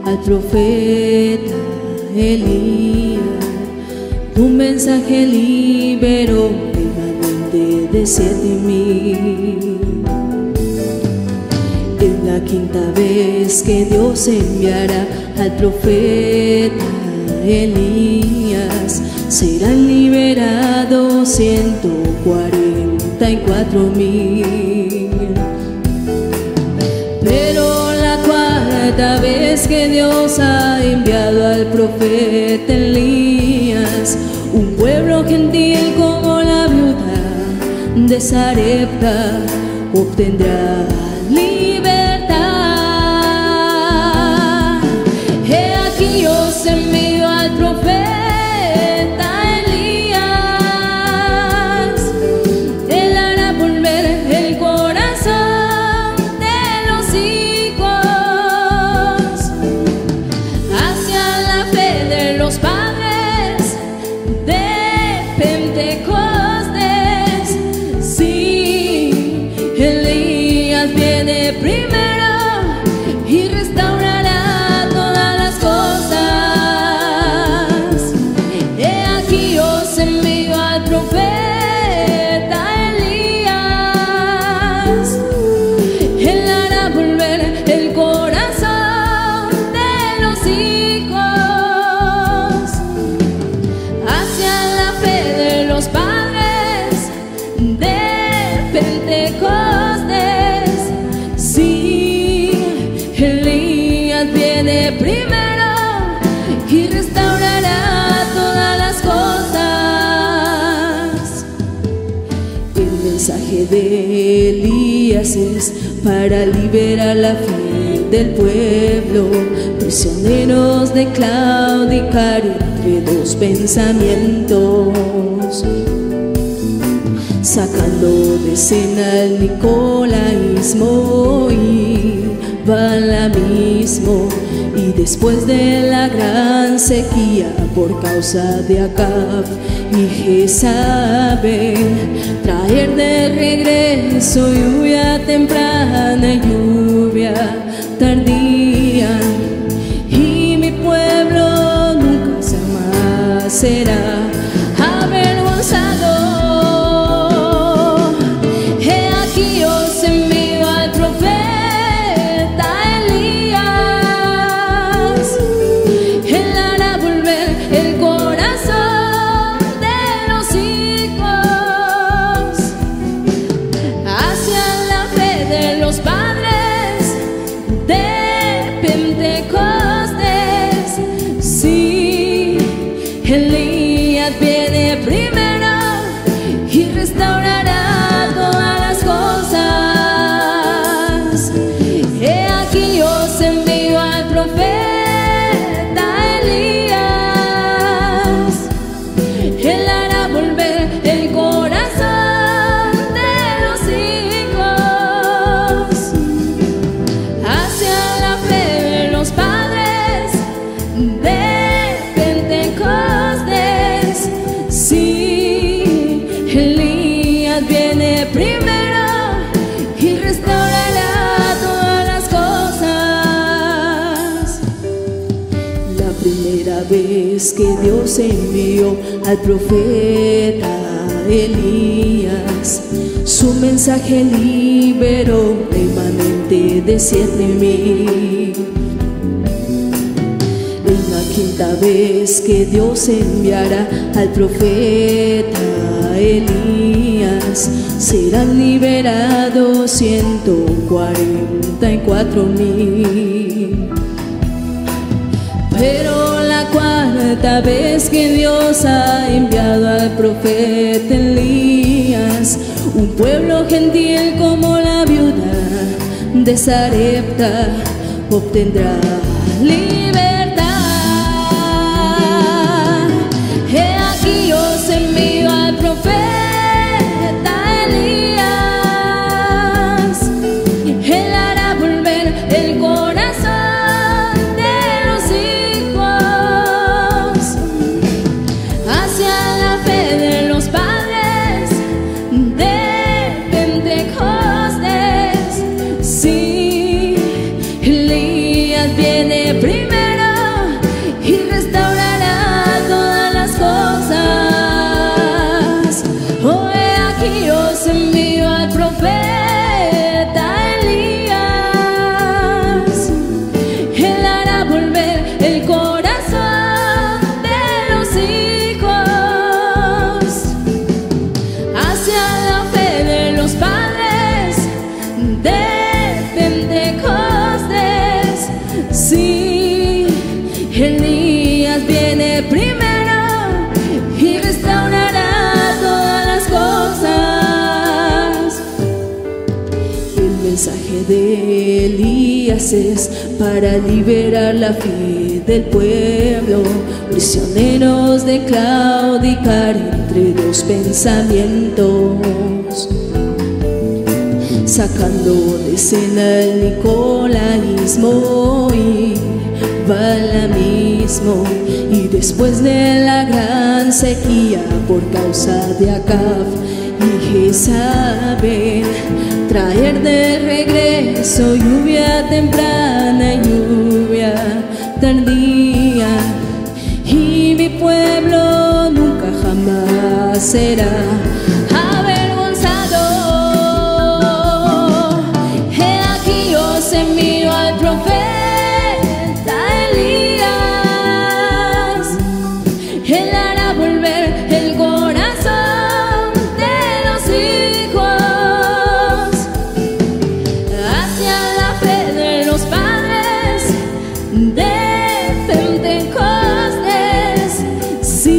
al profeta Elías. Un mensaje liberó remanente de 7,000. Es la quinta vez que Dios enviará al profeta Elías. Serán liberados 144,000. Pero la cuarta vez que Dios ha enviado al profeta Elías, un pueblo gentil como la viuda de Sarepta obtendrá libertad. He aquí os envío al profeta Elías. Él hará volver el corazón de los hijos hacia la fe de los padres de Pentecostés. Sí, Elías viene primero y restaurará todas las cosas. He aquí os envío al profeta Elías. Él hará volver el corazón de los hijos hacia la fe de los padres de Pentecostés. Sí, Elías viene primero y restaurará todas las cosas. El mensaje de Elías es para liberar la fe del pueblo, prisioneros de claudicar entre dos pensamientos, sacando de escena el nicolaísmo y balaamismo. Y después de la gran sequía por causa de Acab y Jezabel, traer de regreso lluvia temprana y lluvia tardía, y mi pueblo nunca jamás será avergonzado. He aquí os envío al profeta Elías. Él hará volver el corazón de los hijos hacia la fe de los padres de Pentecostés. Sí, Elías viene primero y restaurará todas las cosas. He aquí os envío al profeta Elías. Él hará volver el corazón de los hijos hacia la fe de los padres de Pentecostés. Sí, Elías viene primero y restaurará todas las cosas. La primera vez que Dios envió al profeta Elías, su mensaje liberó remanente de 7,000. Es la quinta vez que Dios enviará al profeta Elías. Serán liberados 144,000. Pero la cuarta vez que Dios ha enviado al profeta Elías, un pueblo gentil como la viuda de Sarepta obtendrá libertad. He aquí os envío al profeta Elías. Él hará volver el corazón de los hijos hacia la fe de los padres de Pentecostés. Sí, Elías viene mensaje de Elías es para liberar la fe del pueblo, prisioneros de claudicar entre dos pensamientos, sacando de escena el nicolaísmo y balamismo, y después de la gran sequía por causa de Acab y Jezabel, traer de regreso lluvia temprana y lluvia tardía, y mi pueblo nunca jamás será avergonzado. He aquí os envío al profeta Elías, él hará volver el corazón de los hijos hacia la fe de los padres de Pentecostés. Sí,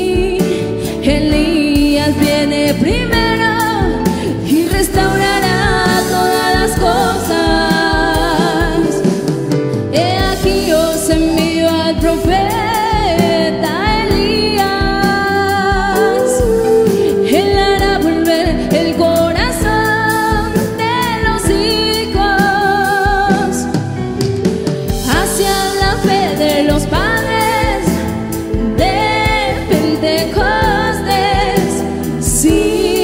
Elías viene primero y restaurará todas las cosas. He aquí os envío al profeta Elías, él hará volver el corazón de los hijos hacia la fe de los padres de Pentecostés. Sí,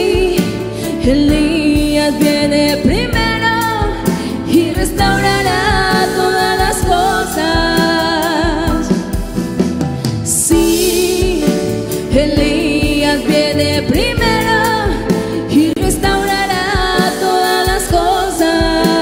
Elías viene primero y restaurará todas las cosas. Sí, Elías viene primero y restaurará todas las cosas.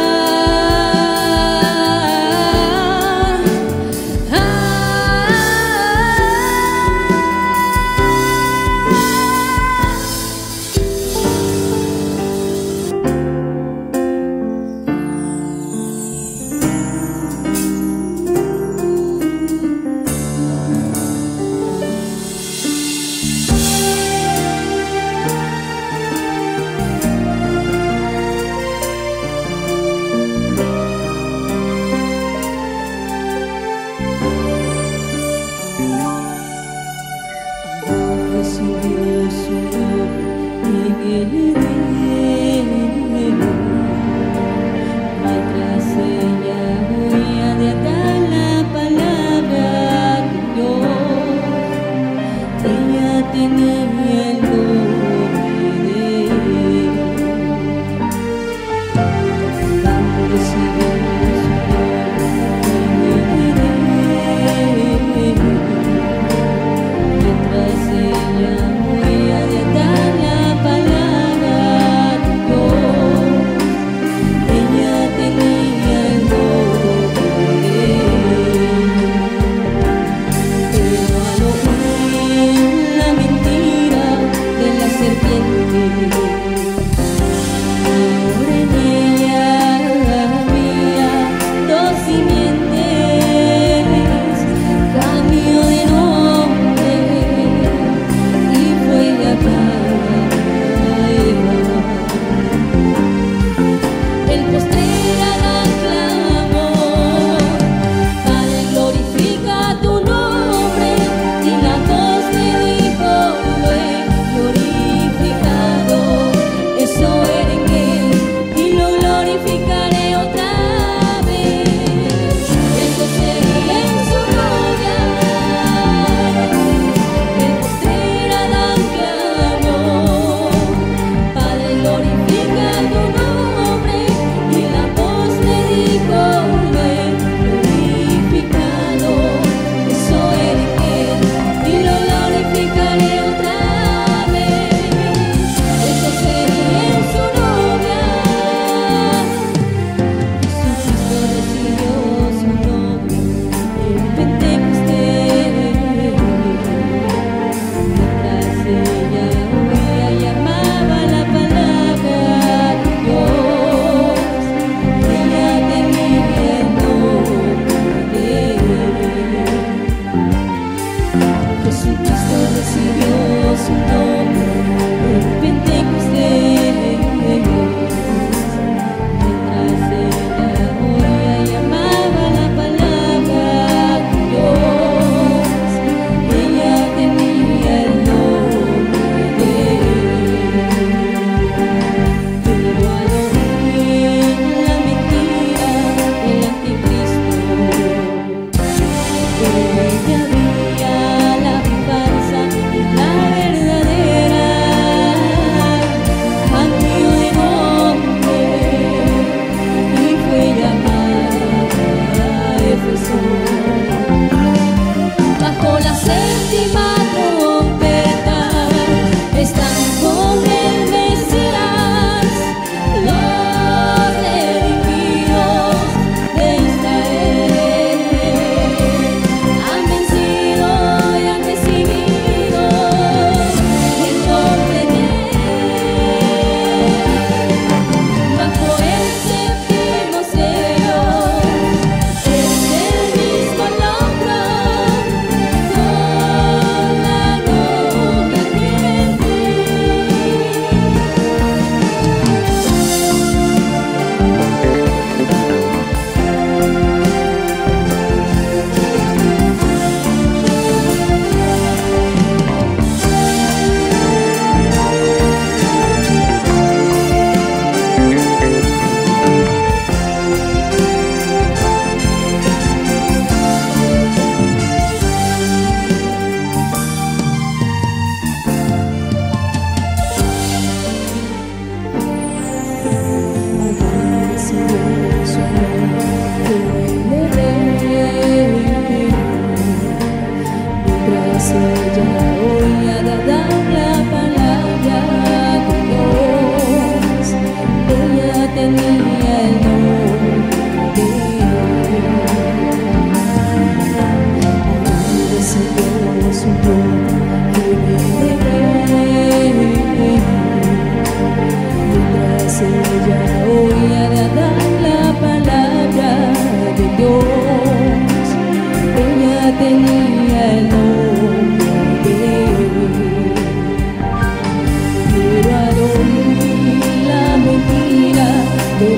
Mientras ella oía de acá la palabra de Dios, ella tenía el nombre de Él. Recibió su mientras ella oía de acá la palabra de Dios, ella tenía el nombre de Él. Pero al oír la mentira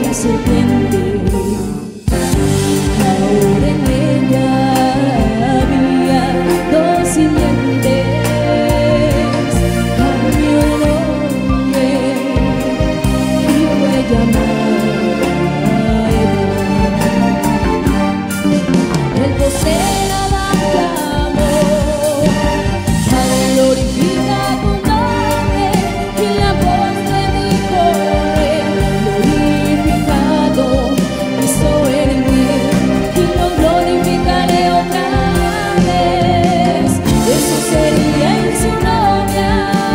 la serpiente. Ahora en ella había dos simientes. Cambió el nombre y fue llamada Eva. El poseer Adán clamó: Padre, glorifica tu nombre. Y la voz le dijo: glorificado soy en mí, y lo glorificaré otra vez. Eso sería en su novia.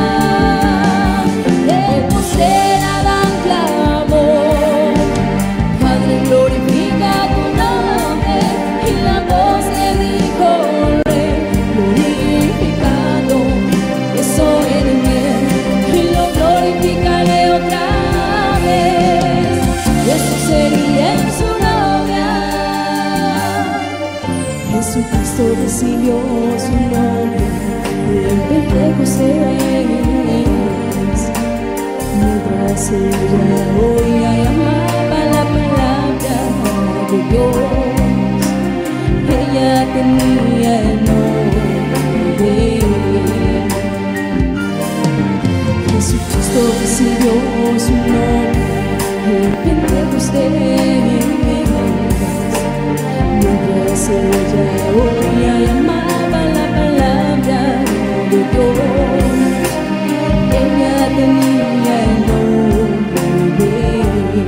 El poseer Adán clamó: Padre, glorifica tu nombre. Y la voz le dijo: glorificado que soy en mí, y lo glorificaré otra vez. Eso sería en su novia. Jesucristo recibió su nombre en Pentecostés. Mientras ella oía y amaba la palabra de Dios, ella tenía el nombre de él. Jesucristo recibió su nombre en Pentecostés. Mientras ella oía y amaba la palabra de Dios, ella tenía el nombre de él.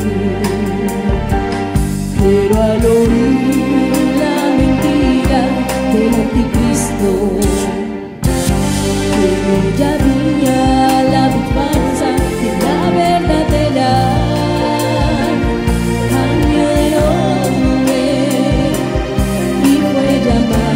Pero al oír la mentira del anticristo, ella había la luz falsa de la verdadera. Cambió de nombre y fue llamada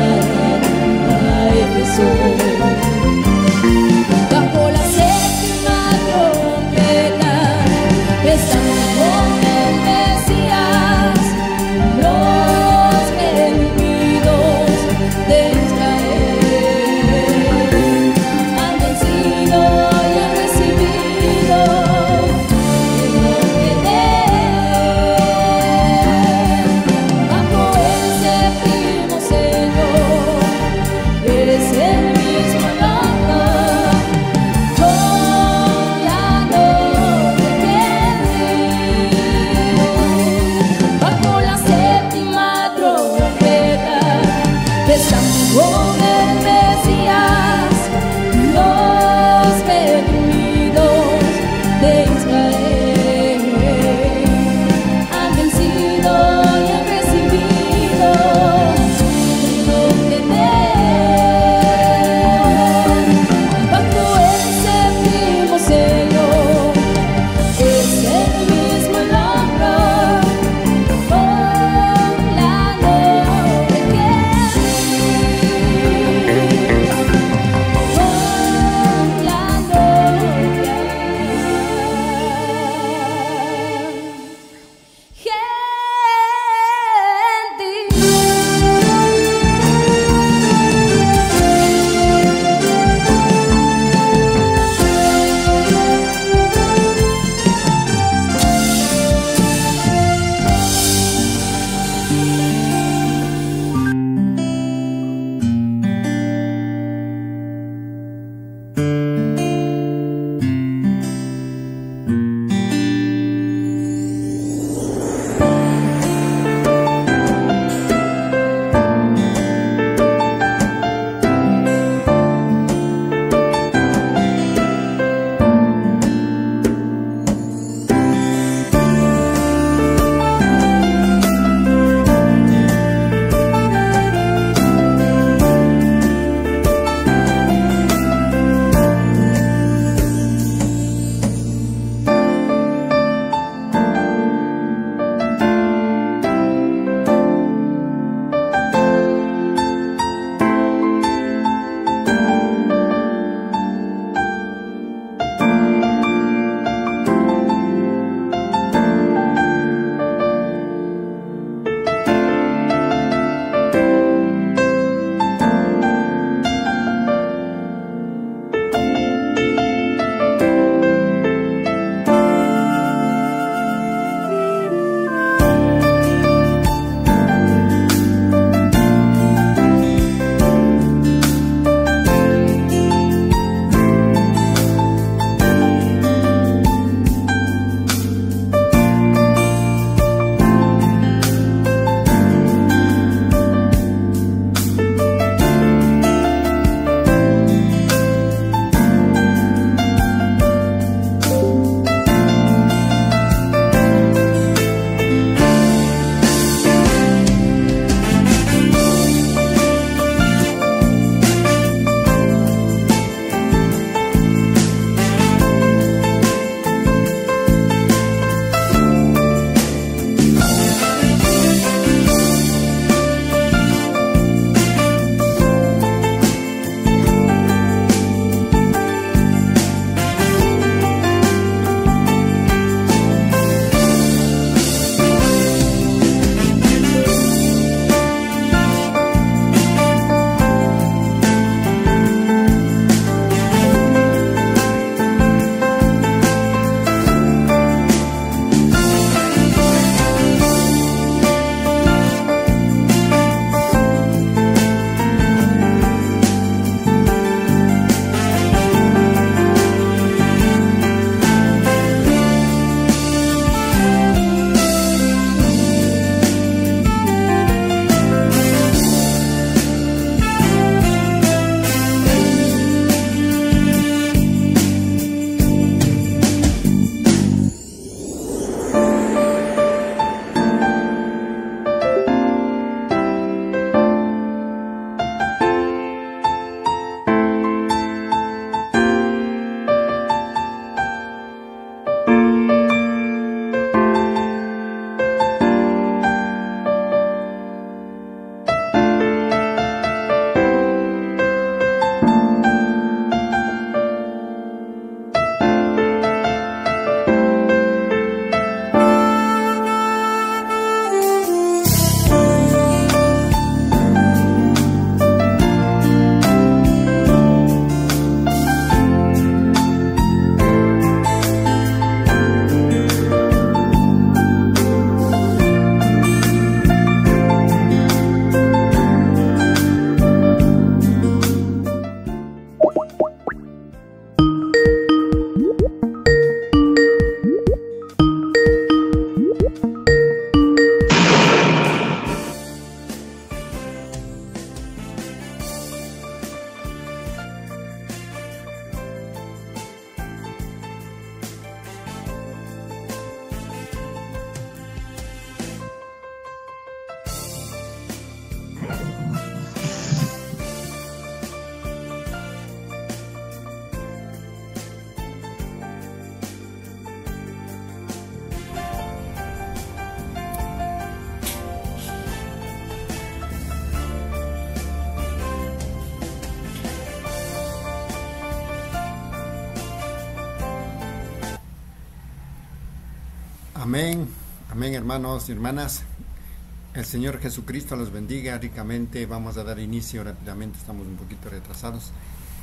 Amén, amén, hermanos y hermanas. El Señor Jesucristo los bendiga ricamente. Vamos a dar inicio rápidamente, estamos un poquito retrasados.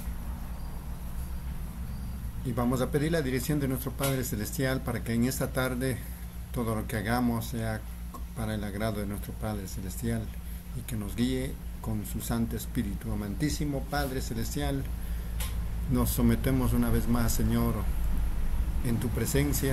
Y vamos a pedir la dirección de nuestro Padre Celestial para que en esta tarde todo lo que hagamos sea para el agrado de nuestro Padre Celestial y que nos guíe con su Santo Espíritu. Amantísimo Padre Celestial, nos sometemos una vez más, Señor, en tu presencia,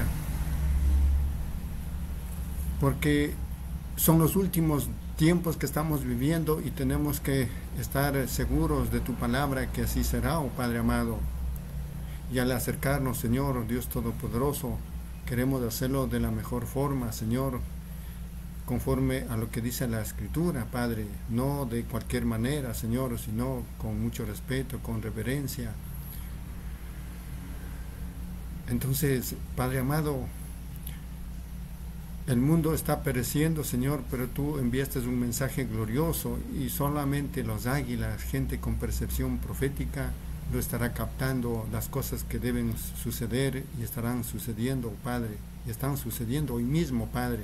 porque son los últimos tiempos que estamos viviendo y tenemos que estar seguros de tu palabra, que así será, oh Padre amado. Y al acercarnos, Señor, Dios Todopoderoso, queremos hacerlo de la mejor forma, Señor, conforme a lo que dice la Escritura, Padre, no de cualquier manera, Señor, sino con mucho respeto, con reverencia. Entonces, Padre amado, el mundo está pereciendo, Señor, pero tú enviaste un mensaje glorioso y solamente los águilas, gente con percepción profética, lo estará captando, las cosas que deben suceder y estarán sucediendo, Padre, y están sucediendo hoy mismo, Padre.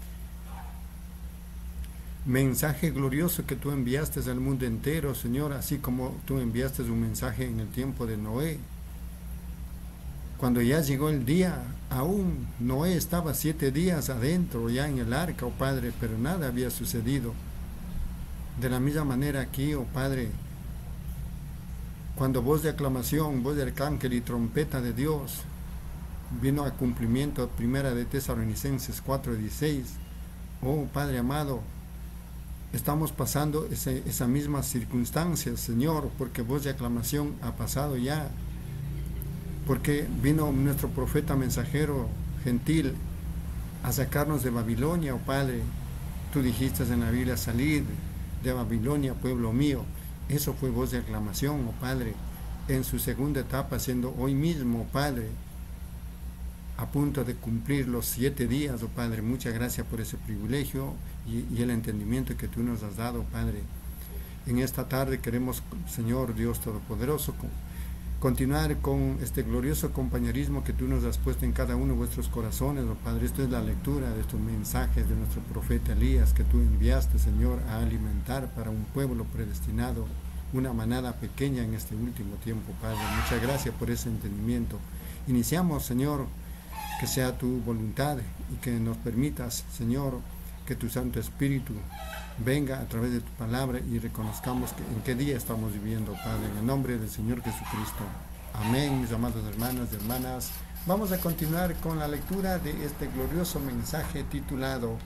Mensaje glorioso que tú enviaste al mundo entero, Señor, así como tú enviaste un mensaje en el tiempo de Noé. Cuando ya llegó el día, aún Noé estaba 7 días adentro ya en el arca, oh Padre, pero nada había sucedido. De la misma manera aquí, oh Padre, cuando voz de aclamación, voz de arcángel y trompeta de Dios vino a cumplimiento, primera de Tesalonicenses 4:16, oh Padre amado, estamos pasando esa misma circunstancia, Señor, porque voz de aclamación ha pasado ya. Porque vino nuestro profeta mensajero gentil a sacarnos de Babilonia, oh Padre. Tú dijiste en la Biblia, salid de Babilonia, pueblo mío. Eso fue voz de aclamación, oh Padre, en su segunda etapa, siendo hoy mismo, oh Padre, a punto de cumplir los 7 días, oh Padre. Muchas gracias por ese privilegio y el entendimiento que tú nos has dado, Padre. En esta tarde queremos, Señor Dios Todopoderoso, continuar con este glorioso compañerismo que tú nos has puesto en cada uno de vuestros corazones, oh Padre. Esto es la lectura de estos mensajes de nuestro profeta Elías que tú enviaste, Señor, a alimentar para un pueblo predestinado, una manada pequeña en este último tiempo, Padre. Muchas gracias por ese entendimiento. Iniciamos, Señor, que sea tu voluntad y que nos permitas, Señor, que tu Santo Espíritu venga a través de tu palabra y reconozcamos en qué día estamos viviendo, Padre, en el nombre del Señor Jesucristo. Amén, mis amados hermanos y hermanas. Vamos a continuar con la lectura de este glorioso mensaje titulado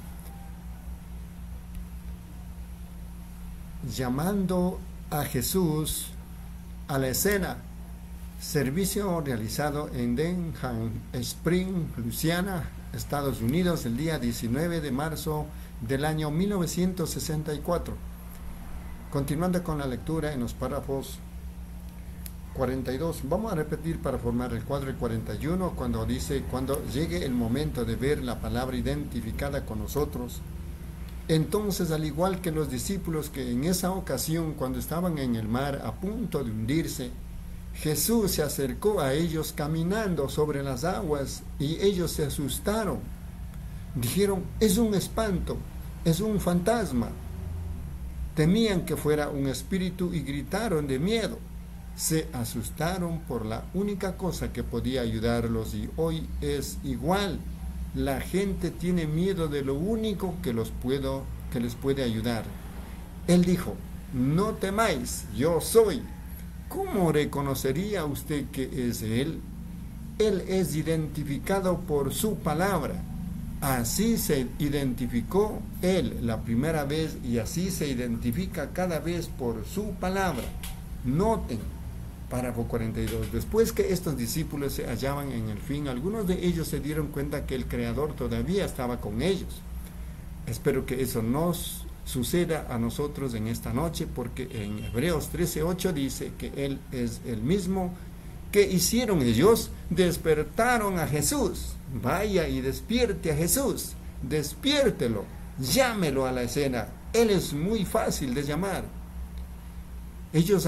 Llamando a Jesús a la escena. Servicio realizado en Denham Spring, Luisiana, Estados Unidos, el día 19 de marzo del año 1964. Continuando con la lectura en los párrafos 42, vamos a repetir para formar el cuadro 41, cuando dice: cuando llegue el momento de ver la palabra identificada con nosotros, entonces, al igual que los discípulos que en esa ocasión, cuando estaban en el mar a punto de hundirse, Jesús se acercó a ellos caminando sobre las aguas y ellos se asustaron. Dijeron: es un espanto, es un fantasma. Temían que fuera un espíritu y gritaron de miedo. Se asustaron por la única cosa que podía ayudarlos, y hoy es igual. La gente tiene miedo de lo único que les puede ayudar. Él dijo: no temáis, yo soy. ¿Cómo reconocería usted que es Él? Él es identificado por su palabra. Así se identificó Él la primera vez y así se identifica cada vez por su palabra. Noten, párrafo 42. Después que estos discípulos se hallaban en el fin, algunos de ellos se dieron cuenta que el Creador todavía estaba con ellos. Espero que eso nos suceda a nosotros en esta noche, porque en Hebreos 13:8 dice que Él es el mismo que hicieron ellos, despertaron a Jesús. Vaya y despierte a Jesús, despiértelo, llámelo a la escena. Él es muy fácil de llamar. Ellos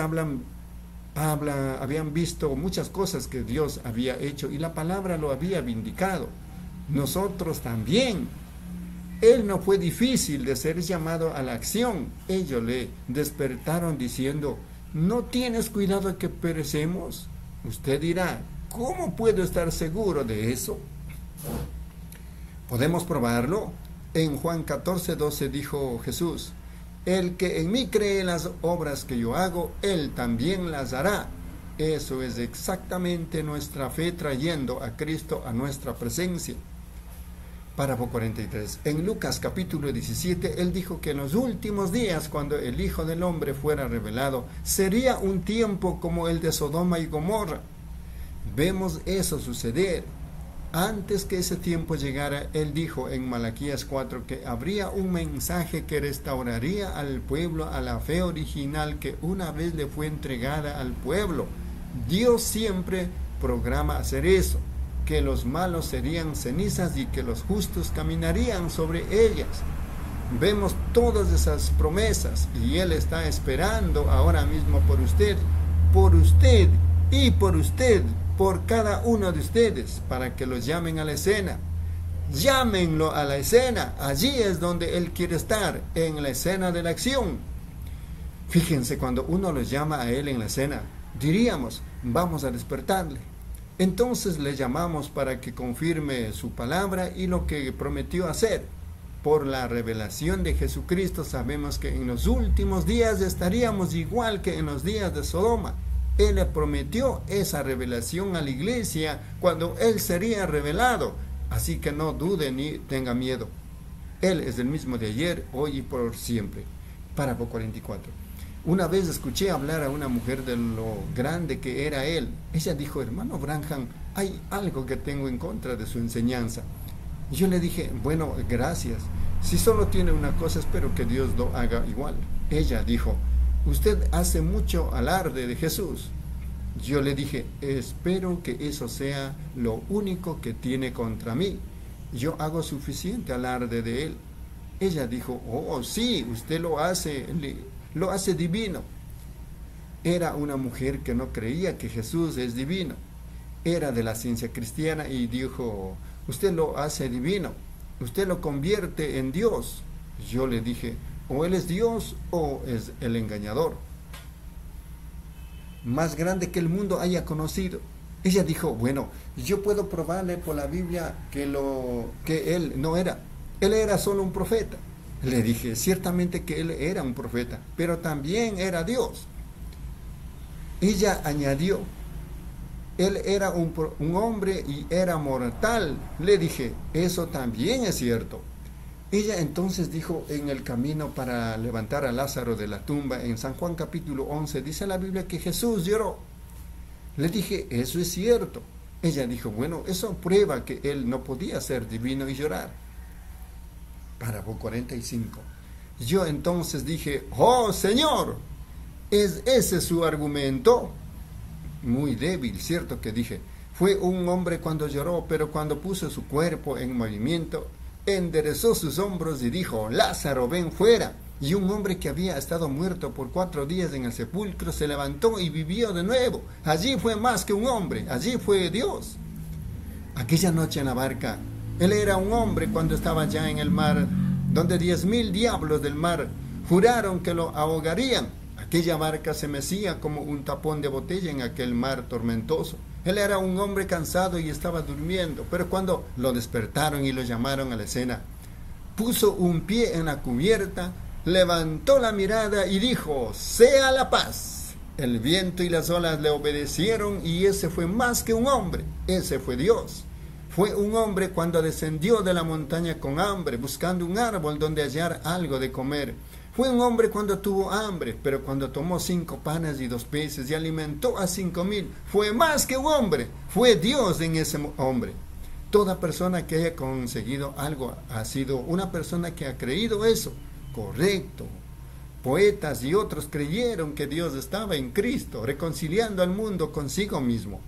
habían visto muchas cosas que Dios había hecho y la palabra lo había vindicado. nosotros también. Él no fue difícil de ser llamado a la acción. Ellos le despertaron diciendo, ¿no tienes cuidado de que perecemos? Usted dirá, ¿cómo puedo estar seguro de eso? ¿Podemos probarlo? En Juan 14:12 dijo Jesús, el que en mí cree las obras que yo hago, él también las hará. Eso es exactamente nuestra fe trayendo a Cristo a nuestra presencia. Párrafo 43. En Lucas capítulo 17, él dijo que en los últimos días, cuando el Hijo del Hombre fuera revelado, sería un tiempo como el de Sodoma y Gomorra. Vemos eso suceder. Antes que ese tiempo llegara, él dijo en Malaquías 4 que habría un mensaje que restauraría al pueblo a la fe original que una vez le fue entregada al pueblo. Dios siempre programa hacer eso, que los malos serían cenizas y que los justos caminarían sobre ellas. Vemos todas esas promesas y Él está esperando ahora mismo por usted y por usted, por cada uno de ustedes, para que los llamen a la escena. Llámenlo a la escena, allí es donde Él quiere estar, en la escena de la acción. Fíjense, cuando uno los llama a Él en la escena, diríamos, vamos a despertarle. Entonces le llamamos para que confirme su palabra y lo que prometió hacer. Por la revelación de Jesucristo sabemos que en los últimos días estaríamos igual que en los días de Sodoma. Él le prometió esa revelación a la iglesia cuando Él sería revelado. Así que no dude ni tenga miedo. Él es el mismo de ayer, hoy y por siempre. Párrafo 44. Una vez escuché hablar a una mujer de lo grande que era Él. Ella dijo, hermano Branham, hay algo que tengo en contra de su enseñanza. Y yo le dije, bueno, gracias. Si solo tiene una cosa, espero que Dios lo haga igual. Ella dijo, usted hace mucho alarde de Jesús. Yo le dije, espero que eso sea lo único que tiene contra mí. Yo hago suficiente alarde de Él. Ella dijo, oh sí, usted lo hace divino. Era una mujer que no creía que Jesús es divino. Era de la ciencia cristiana y dijo, usted lo hace divino, usted lo convierte en Dios. Yo le dije, o Él es Dios o es el engañador más grande que el mundo haya conocido. Ella dijo, bueno, yo puedo probarle por la Biblia que Él no era. Él era solo un profeta. Le dije, ciertamente que Él era un profeta, pero también era Dios. Ella añadió, Él era un hombre y era mortal. Le dije, eso también es cierto. Ella entonces dijo, en el camino para levantar a Lázaro de la tumba, en San Juan capítulo 11, dice la Biblia que Jesús lloró. Le dije, eso es cierto. Ella dijo, bueno, eso prueba que Él no podía ser divino y llorar. Párrafo 45. Yo entonces dije, oh Señor, ¿es ese su argumento? Muy débil, cierto que dije. Fue un hombre cuando lloró, pero cuando puso su cuerpo en movimiento, enderezó sus hombros y dijo, Lázaro, ven fuera. Y un hombre que había estado muerto por 4 días en el sepulcro se levantó y vivió de nuevo. Allí fue más que un hombre, allí fue Dios. Aquella noche en la barca, Él era un hombre cuando estaba ya en el mar, donde 10,000 diablos del mar juraron que lo ahogarían. Aquella barca se mecía como un tapón de botella en aquel mar tormentoso. Él era un hombre cansado y estaba durmiendo, pero cuando lo despertaron y lo llamaron a la escena, puso un pie en la cubierta, levantó la mirada y dijo, sea la paz. El viento y las olas le obedecieron y ese fue más que un hombre, ese fue Dios. Fue un hombre cuando descendió de la montaña con hambre, buscando un árbol donde hallar algo de comer. Fue un hombre cuando tuvo hambre, pero cuando tomó 5 panes y 2 peces y alimentó a 5,000, fue más que un hombre, fue Dios en ese hombre. Toda persona que haya conseguido algo ha sido una persona que ha creído eso, correcto. Poetas y otros creyeron que Dios estaba en Cristo, reconciliando al mundo consigo mismo.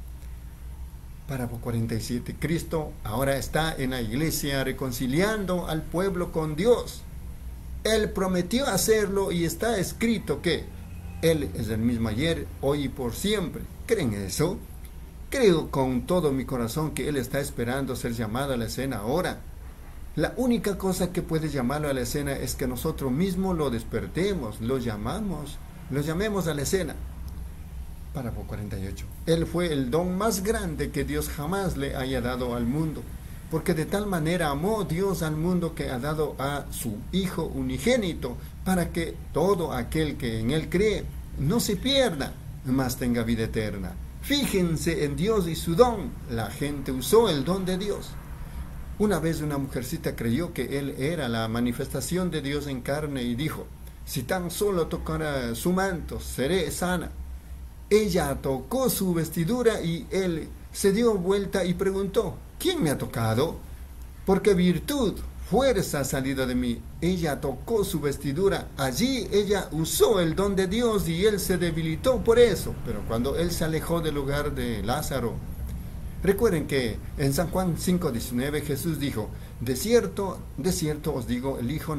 Párrafo 47. Cristo ahora está en la iglesia reconciliando al pueblo con Dios. Él prometió hacerlo y está escrito que Él es el mismo ayer, hoy y por siempre. ¿Creen eso? Creo con todo mi corazón que él está esperando ser llamado a la escena ahora. La única cosa que puede llamarlo a la escena es que nosotros mismos lo despertemos, lo llamemos a la escena. Párrafo 48. Él fue el don más grande que Dios jamás le haya dado al mundo, porque de tal manera amó Dios al mundo que ha dado a su Hijo unigénito, para que todo aquel que en él cree no se pierda, mas tenga vida eterna. Fíjense en Dios y su don. La gente usó el don de Dios. Una vez una mujercita creyó que él era la manifestación de Dios en carne y dijo: si tan solo tocara su manto, seré sana. Ella tocó su vestidura y él se dio vuelta y preguntó: ¿quién me ha tocado? Porque virtud, fuerza ha salido de mí. Ella tocó su vestidura. Allí ella usó el don de Dios y él se debilitó por eso. Pero cuando él se alejó del lugar de Lázaro, recuerden que en San Juan 5:19 Jesús dijo: de cierto os digo, el hijo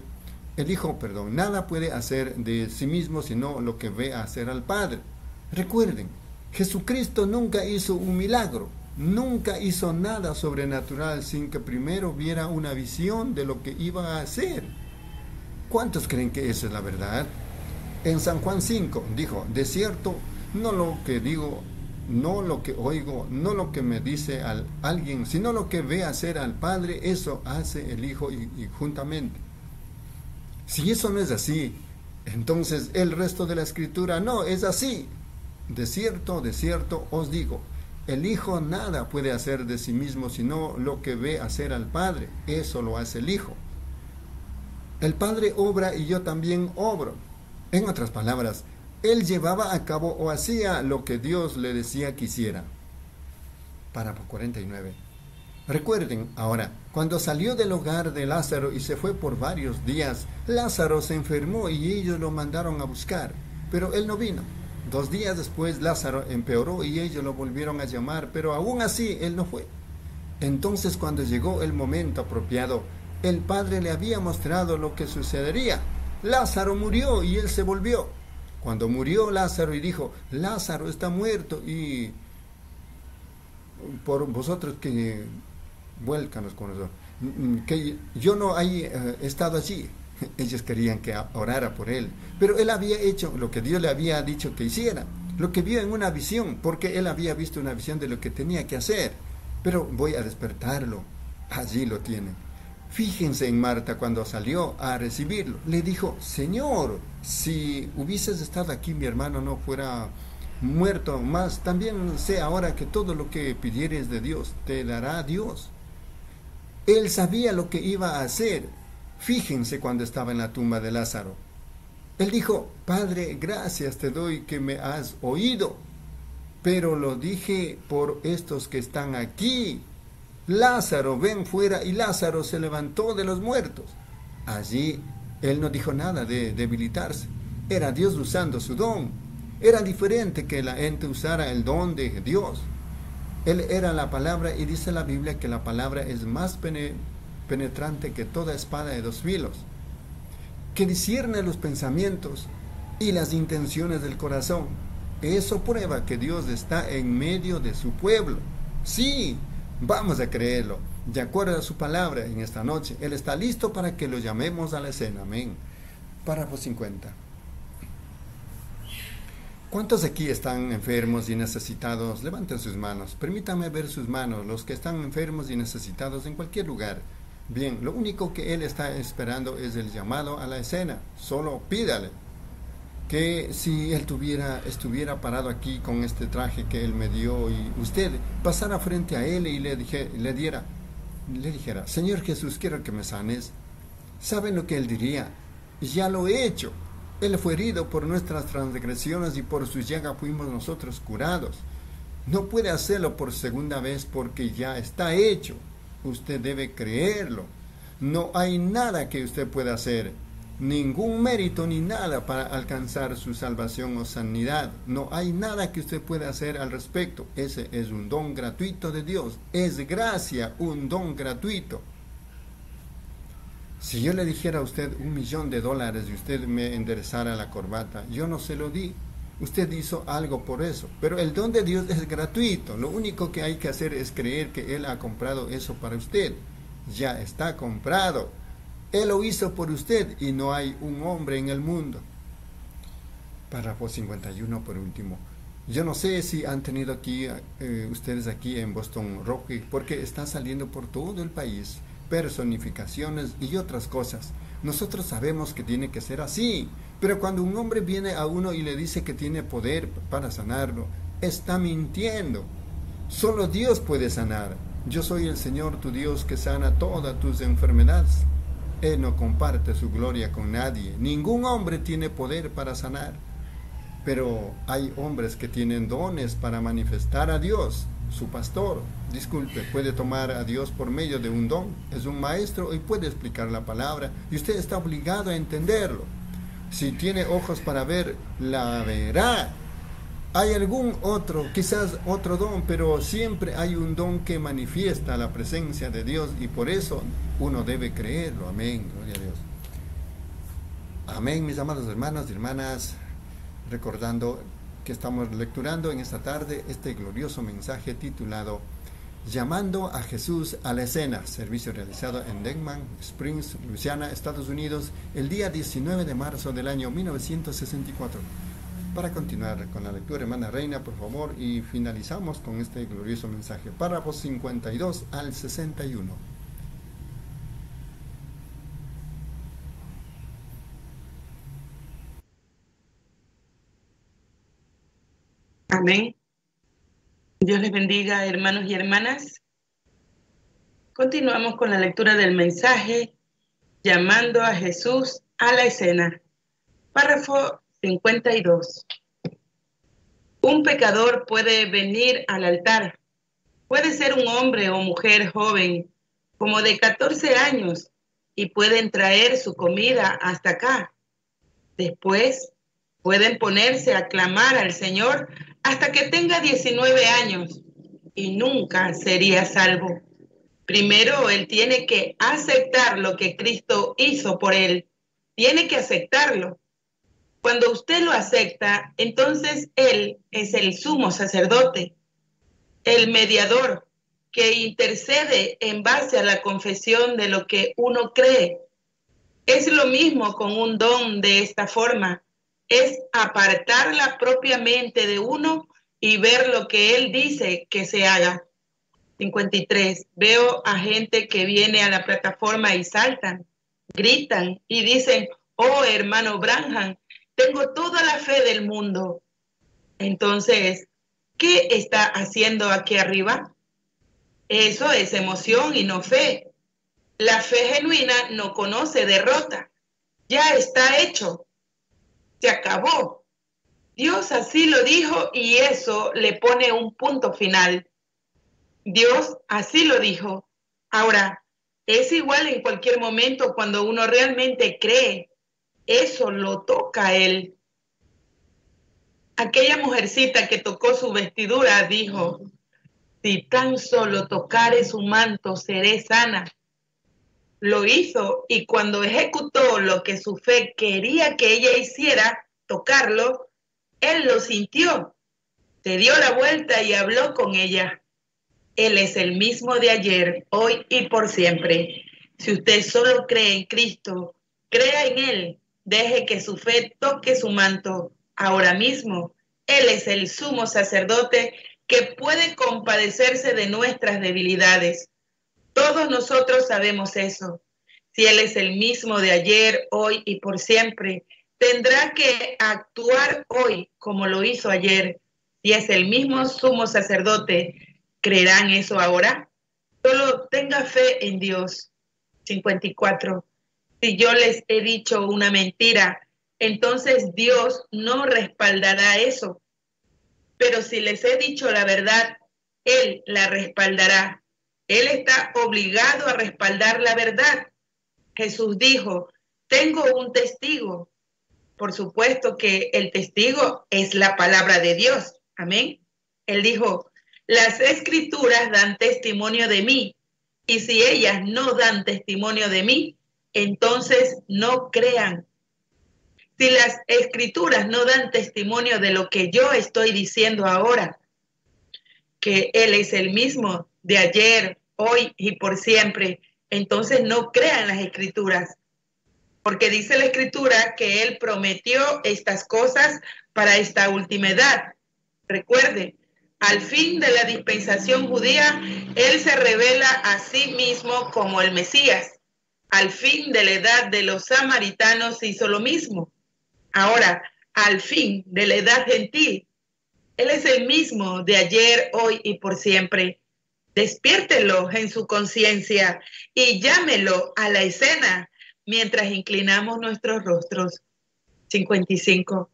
nada puede hacer de sí mismo sino lo que ve hacer al Padre. Recuerden, Jesucristo nunca hizo un milagro, nunca hizo nada sobrenatural sin que primero viera una visión de lo que iba a hacer. ¿Cuántos creen que esa es la verdad? En San Juan 5 dijo: de cierto, no lo que digo, no lo que oigo, no lo que me dice alguien, sino lo que ve hacer al Padre, eso hace el Hijo y juntamente. Si eso no es así, entonces el resto de la Escritura no es así. De cierto os digo, el Hijo nada puede hacer de sí mismo sino lo que ve hacer al Padre, eso lo hace el Hijo. El Padre obra y yo también obro. En otras palabras, él llevaba a cabo o hacía lo que Dios le decía que hiciera. Párrafo 49. Recuerden ahora, cuando salió del hogar de Lázaro y se fue por varios días, Lázaro se enfermó y ellos lo mandaron a buscar, pero él no vino. 2 días después Lázaro empeoró y ellos lo volvieron a llamar, pero aún así él no fue. Entonces, cuando llegó el momento apropiado, el Padre le había mostrado lo que sucedería. Lázaro murió y él se volvió. Cuando murió Lázaro y dijo: Lázaro está muerto, y por vosotros que vuélcanos con eso, que yo no haya estado allí. Ellos querían que orara por él, pero él había hecho lo que Dios le había dicho que hiciera, lo que vio en una visión, porque él había visto una visión de lo que tenía que hacer. Pero voy a despertarlo. Allí lo tienen. Fíjense en Marta cuando salió a recibirlo. Le dijo: Señor, si hubieses estado aquí, mi hermano no fuera muerto. Más también sé ahora que todo lo que pidieres de Dios te dará Dios. Él sabía lo que iba a hacer. Fíjense cuando estaba en la tumba de Lázaro. Él dijo: Padre, gracias te doy que me has oído, pero lo dije por estos que están aquí. Lázaro, ven fuera. Y Lázaro se levantó de los muertos. Allí él no dijo nada de debilitarse. Era Dios usando su don. Era diferente que la gente usara el don de Dios. Él era la palabra, y dice la Biblia que la palabra es más penetrante que toda espada de 2 filos, que discierne los pensamientos y las intenciones del corazón. Eso prueba que Dios está en medio de su pueblo. Sí, vamos a creerlo, de acuerdo a su palabra en esta noche. Él está listo para que lo llamemos a la escena. Amén. Párrafo 50. ¿Cuántos aquí están enfermos y necesitados? Levanten sus manos. Permítanme ver sus manos, los que están enfermos y necesitados en cualquier lugar. Bien, lo único que él está esperando es el llamado a la escena. Solo pídale que si él estuviera parado aquí con este traje que él me dio, y usted pasara frente a él y le dijera: Señor Jesús, quiero que me sanes. ¿Saben lo que él diría? Ya lo he hecho. Él fue herido por nuestras transgresiones y por su llaga fuimos nosotros curados. No puede hacerlo por segunda vez porque ya está hecho. Usted debe creerlo. No hay nada que usted pueda hacer, ningún mérito ni nada para alcanzar su salvación o sanidad. No hay nada que usted pueda hacer al respecto. Ese es un don gratuito de Dios. Es gracia, un don gratuito. Si yo le dijera a usted $1.000.000 y usted me enderezara la corbata, yo no se lo di. Usted hizo algo por eso, pero el don de Dios es gratuito. Lo único que hay que hacer es creer que Él ha comprado eso para usted. Ya está comprado. Él lo hizo por usted y no hay un hombre en el mundo. Párrafo 51 por último. Yo no sé si han tenido aquí, ustedes aquí en Boston Rocky, porque está saliendo por todo el país, personificaciones y otras cosas. Nosotros sabemos que tiene que ser así, pero cuando un hombre viene a uno y le dice que tiene poder para sanarlo, está mintiendo. Solo Dios puede sanar. Yo soy el Señor tu Dios que sana todas tus enfermedades. Él no comparte su gloria con nadie. Ningún hombre tiene poder para sanar. Pero hay hombres que tienen dones para manifestar a Dios. Su pastor, disculpe, puede tomar a Dios por medio de un don. Es un maestro y puede explicar la palabra. Y usted está obligado a entenderlo. Si tiene ojos para ver, la verá. Hay algún otro, quizás otro don, pero siempre hay un don que manifiesta la presencia de Dios y por eso uno debe creerlo. Amén, gloria a Dios. Amén, mis amados hermanos y hermanas, recordando que estamos lecturando en esta tarde este glorioso mensaje titulado Llamando a Jesús a la escena, servicio realizado en Denman Springs, Luisiana, Estados Unidos, el día 19 de marzo del año 1964. Para continuar con la lectura, hermana Reina, por favor, y finalizamos con este glorioso mensaje. Párrafos 52 al 61. Amén. Dios les bendiga, hermanos y hermanas. Continuamos con la lectura del mensaje, llamando a Jesús a la escena. Párrafo 52. Un pecador puede venir al altar. Puede ser un hombre o mujer joven, como de 14 años, y pueden traer su comida hasta acá. Después pueden ponerse a clamar al Señor hasta que tenga 19 años y nunca sería salvo. Primero, él tiene que aceptar lo que Cristo hizo por él. Tiene que aceptarlo. Cuando usted lo acepta, entonces él es el sumo sacerdote, el mediador que intercede en base a la confesión de lo que uno cree. Es lo mismo con un don de esta forma. Es apartarla propiamente de uno y ver lo que él dice que se haga. 53. Veo a gente que viene a la plataforma y saltan, gritan y dicen, oh, hermano Branham, tengo toda la fe del mundo. Entonces, ¿qué está haciendo aquí arriba? Eso es emoción y no fe. La fe genuina no conoce derrota. Ya está hecho. Se acabó. Dios así lo dijo y eso le pone un punto final. Dios así lo dijo. Ahora, es igual en cualquier momento cuando uno realmente cree. Eso lo toca a él. Aquella mujercita que tocó su vestidura dijo, si tan solo tocare su manto, seré sana. Lo hizo y cuando ejecutó lo que su fe quería que ella hiciera, tocarlo, él lo sintió. Se dio la vuelta y habló con ella. Él es el mismo de ayer, hoy y por siempre. Si usted solo cree en Cristo, crea en Él. Deje que su fe toque su manto. Ahora mismo, Él es el sumo sacerdote que puede compadecerse de nuestras debilidades. Todos nosotros sabemos eso. Si Él es el mismo de ayer, hoy y por siempre, tendrá que actuar hoy como lo hizo ayer. Si es el mismo sumo sacerdote, ¿creerán eso ahora? Solo tenga fe en Dios. 54. Si yo les he dicho una mentira, entonces Dios no respaldará eso. Pero si les he dicho la verdad, Él la respaldará. Él está obligado a respaldar la verdad. Jesús dijo, tengo un testigo. Por supuesto que el testigo es la palabra de Dios. Amén. Él dijo, las escrituras dan testimonio de mí, y si ellas no dan testimonio de mí, entonces no crean. Si las escrituras no dan testimonio de lo que yo estoy diciendo ahora, que Él es el mismo de ayer, hoy y por siempre, entonces no crean las escrituras, porque dice la escritura que Él prometió estas cosas para esta última edad. Recuerde, al fin de la dispensación judía, Él se revela a sí mismo como el Mesías. Al fin de la edad de los samaritanos hizo lo mismo. Ahora, al fin de la edad gentil, Él es el mismo de ayer, hoy y por siempre. Despiértelo en su conciencia y llámelo a la escena mientras inclinamos nuestros rostros. 55.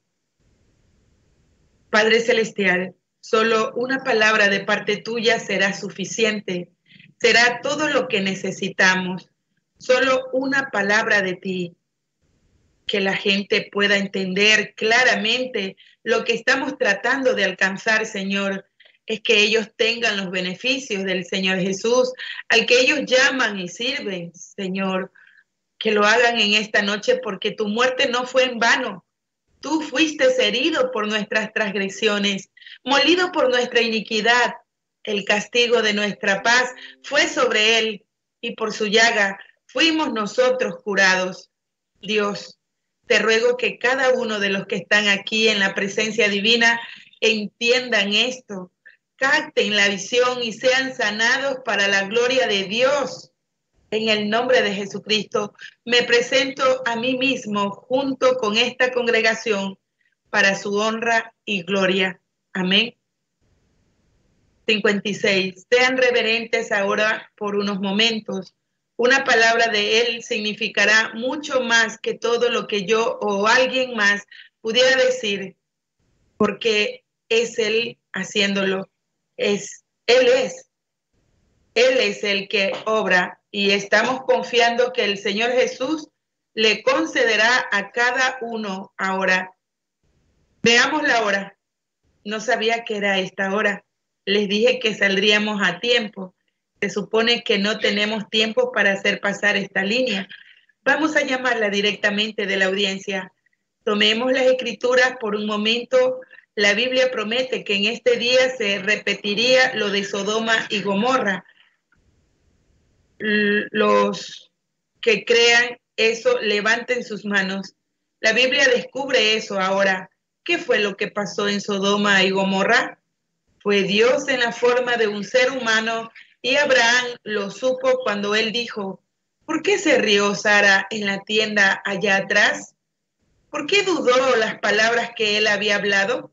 Padre Celestial, solo una palabra de parte tuya será suficiente. Será todo lo que necesitamos. Solo una palabra de ti. Que la gente pueda entender claramente lo que estamos tratando de alcanzar, Señor, es que ellos tengan los beneficios del Señor Jesús, al que ellos llaman y sirven, Señor, que lo hagan en esta noche porque tu muerte no fue en vano. Tú fuiste herido por nuestras transgresiones, molido por nuestra iniquidad. El castigo de nuestra paz fue sobre él y por su llaga fuimos nosotros curados. Dios, te ruego que cada uno de los que están aquí en la presencia divina entiendan esto, capten la visión y sean sanados para la gloria de Dios. En el nombre de Jesucristo, me presento a mí mismo junto con esta congregación para su honra y gloria. Amén. 56. Sean reverentes ahora por unos momentos. Una palabra de Él significará mucho más que todo lo que yo o alguien más pudiera decir, porque es Él haciéndolo. Él es el que obra y estamos confiando que el Señor Jesús le concederá a cada uno ahora. Veamos la hora. No sabía que era esta hora. Les dije que saldríamos a tiempo. Se supone que no tenemos tiempo para hacer pasar esta línea. Vamos a llamarla directamente de la audiencia. Tomemos las escrituras por un momento. La Biblia promete que en este día se repetiría lo de Sodoma y Gomorra. Los que crean eso, levanten sus manos. La Biblia descubre eso ahora. ¿Qué fue lo que pasó en Sodoma y Gomorra? Fue Dios en la forma de un ser humano y Abraham lo supo cuando él dijo, ¿por qué se rió Sara en la tienda allá atrás? ¿Por qué dudó las palabras que él había hablado?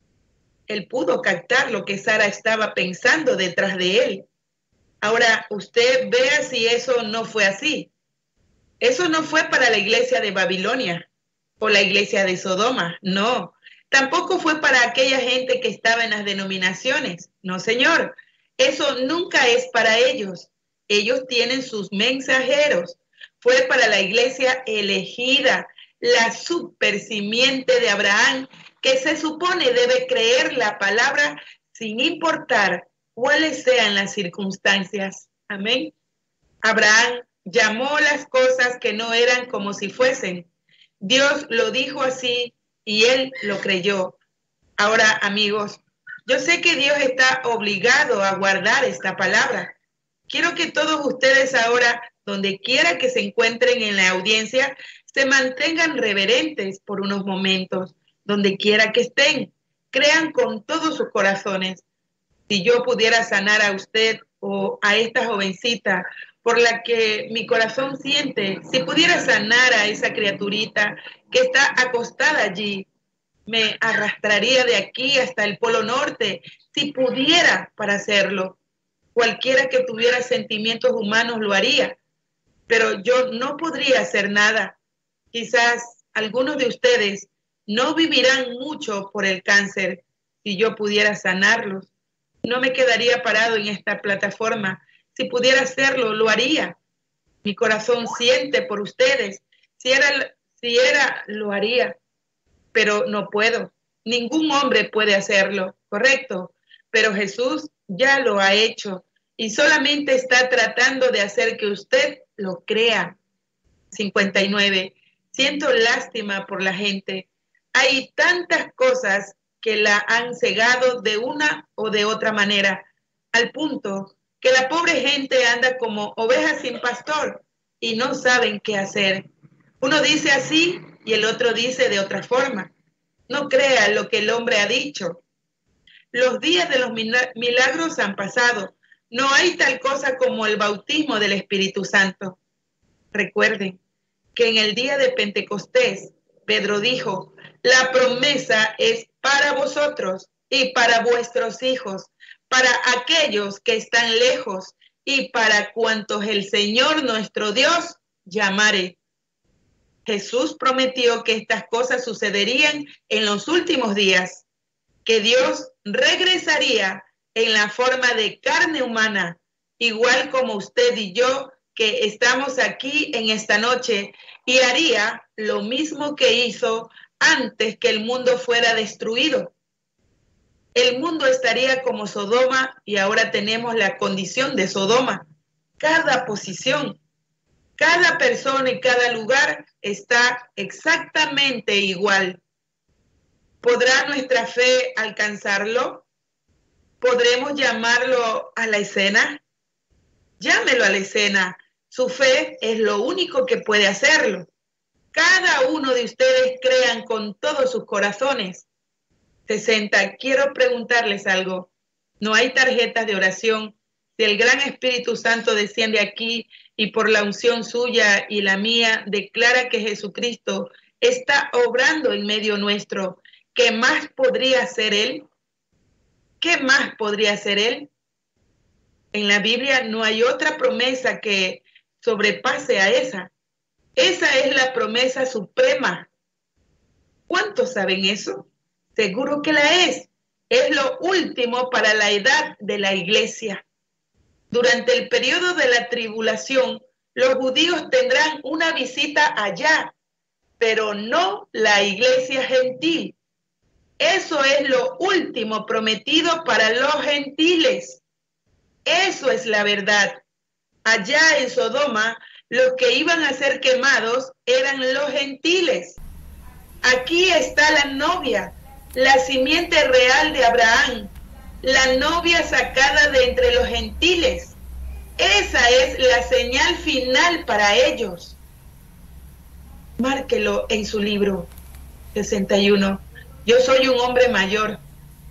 Él pudo captar lo que Sara estaba pensando detrás de él. Ahora, usted vea si eso no fue así. Eso no fue para la iglesia de Babilonia o la iglesia de Sodoma, no. Tampoco fue para aquella gente que estaba en las denominaciones, no, señor. Eso nunca es para ellos. Ellos tienen sus mensajeros. Fue para la iglesia elegida, la supersimiente de Abraham, que se supone debe creer la palabra sin importar cuáles sean las circunstancias. Amén. Abraham llamó las cosas que no eran como si fuesen. Dios lo dijo así y él lo creyó. Ahora, amigos, yo sé que Dios está obligado a guardar esta palabra. Quiero que todos ustedes ahora, donde quiera que se encuentren en la audiencia, se mantengan reverentes por unos momentos, donde quiera que estén. Crean con todos sus corazones. Si yo pudiera sanar a usted o a esta jovencita por la que mi corazón siente, si pudiera sanar a esa criaturita que está acostada allí, me arrastraría de aquí hasta el Polo Norte, si pudiera para hacerlo. Cualquiera que tuviera sentimientos humanos lo haría, pero yo no podría hacer nada. Quizás algunos de ustedes no vivirán mucho por el cáncer si yo pudiera sanarlos. No me quedaría parado en esta plataforma. Si pudiera hacerlo, lo haría. Mi corazón siente por ustedes. Si era, lo haría. Pero no puedo. Ningún hombre puede hacerlo, ¿correcto? Pero Jesús ya lo ha hecho y solamente está tratando de hacer que usted lo crea. 59. Siento lástima por la gente. Hay tantas cosas que la han cegado de una o de otra manera, al punto que la pobre gente anda como ovejas sin pastor y no saben qué hacer. Uno dice así y el otro dice de otra forma. No crea lo que el hombre ha dicho. Los días de los milagros han pasado. No hay tal cosa como el bautismo del Espíritu Santo. Recuerden que en el día de Pentecostés, Pedro dijo, la promesa es para vosotros y para vuestros hijos, para aquellos que están lejos y para cuantos el Señor nuestro Dios llamare. Jesús prometió que estas cosas sucederían en los últimos días, que Dios regresaría en la forma de carne humana, igual como usted y yo que estamos aquí en esta noche, y haría lo mismo que hizo antes que el mundo fuera destruido. El mundo estaría como Sodoma y ahora tenemos la condición de Sodoma. Cada posición, cada persona y cada lugar está exactamente igual. ¿Podrá nuestra fe alcanzarlo? ¿Podremos llamarlo a la escena? Llámelo a la escena. Su fe es lo único que puede hacerlo. Cada uno de ustedes crean con todos sus corazones. 60. Quiero preguntarles algo. No hay tarjetas de oración. Si el gran Espíritu Santo desciende aquí y por la unción suya y la mía declara que Jesucristo está obrando en medio nuestro, ¿qué más podría hacer Él? ¿Qué más podría hacer Él? En la Biblia no hay otra promesa que sobrepase a esa. Esa es la promesa suprema. ¿Cuántos saben eso? Seguro que la es. Es lo último para la edad de la iglesia. Durante el periodo de la tribulación, los judíos tendrán una visita allá, pero no la iglesia gentil. Eso es lo último prometido para los gentiles. Eso es la verdad. Allá en Sodoma, los que iban a ser quemados eran los gentiles. Aquí está la novia, la simiente real de Abraham, la novia sacada de entre los gentiles. Esa es la señal final para ellos. Márquelo en su libro. 61. Yo soy un hombre mayor,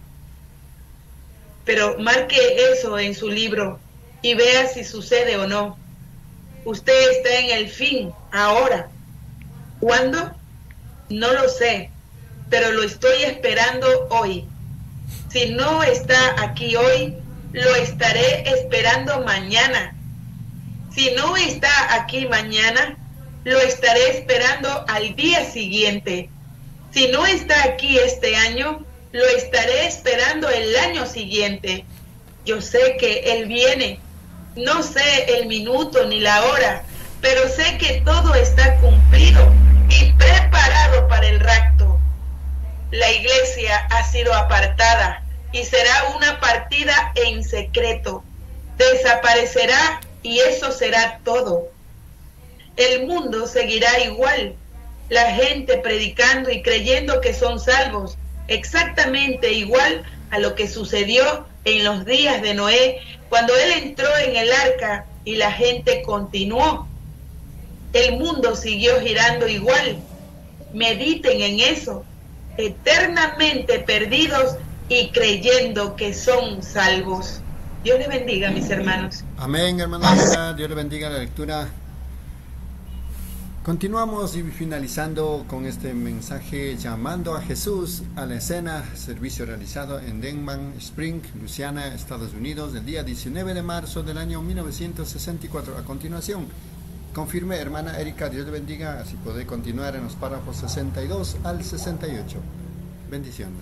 pero marque eso en su libro y vea si sucede o no. Usted está en el fin ahora. ¿Cuándo? No lo sé, pero lo estoy esperando hoy. Si no está aquí hoy, lo estaré esperando mañana. Si no está aquí mañana, lo estaré esperando al día siguiente. Si no está aquí este año, lo estaré esperando el año siguiente. Yo sé que Él viene. No sé el minuto ni la hora, pero sé que todo está cumplido y preparado para el rapto. La iglesia ha sido apartada y será una partida en secreto. Desaparecerá y eso será todo. El mundo seguirá igual. La gente predicando y creyendo que son salvos, exactamente igual a lo que sucedió en los días de Noé, cuando él entró en el arca y la gente continuó. El mundo siguió girando igual. Mediten en eso, eternamente perdidos y creyendo que son salvos. Dios les bendiga, mis hermanos. Amén, hermana. Dios le bendiga la lectura. Continuamos y finalizando con este mensaje llamando a Jesús a la escena, servicio realizado en Denman Spring, Luisiana, Estados Unidos, el día 19 de marzo del año 1964. A continuación, confirme, hermana Erika, Dios le bendiga, así puede continuar en los párrafos 62 al 68. Bendiciones.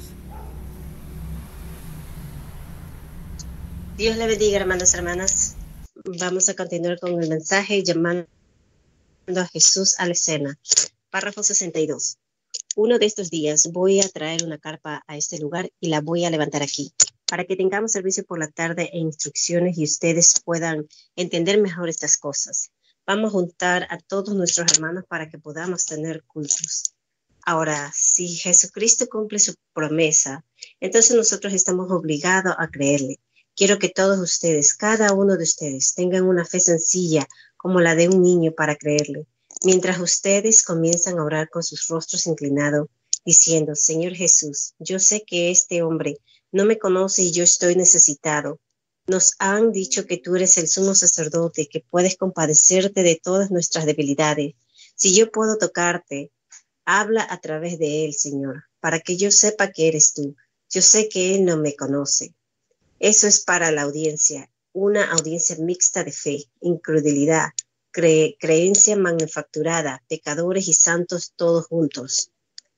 Dios le bendiga, hermanos y hermanas. Vamos a continuar con el mensaje llamando a Jesús a la escena. Párrafo 62. Uno de estos días voy a traer una carpa a este lugar y la voy a levantar aquí, para que tengamos servicio por la tarde e instrucciones y ustedes puedan entender mejor estas cosas. Vamos a juntar a todos nuestros hermanos para que podamos tener cultos. Ahora, si Jesucristo cumple su promesa, entonces nosotros estamos obligados a creerle. Quiero que todos ustedes, cada uno de ustedes, tengan una fe sencilla como la de un niño para creerle. Mientras ustedes comienzan a orar con sus rostros inclinados, diciendo, Señor Jesús, yo sé que este hombre no me conoce y yo estoy necesitado. Nos han dicho que tú eres el sumo sacerdote, que puedes compadecerte de todas nuestras debilidades. Si yo puedo tocarte, habla a través de él, Señor, para que yo sepa que eres tú. Yo sé que él no me conoce. Eso es para la audiencia, una audiencia mixta de fe, incredulidad, creencia manufacturada, pecadores y santos todos juntos.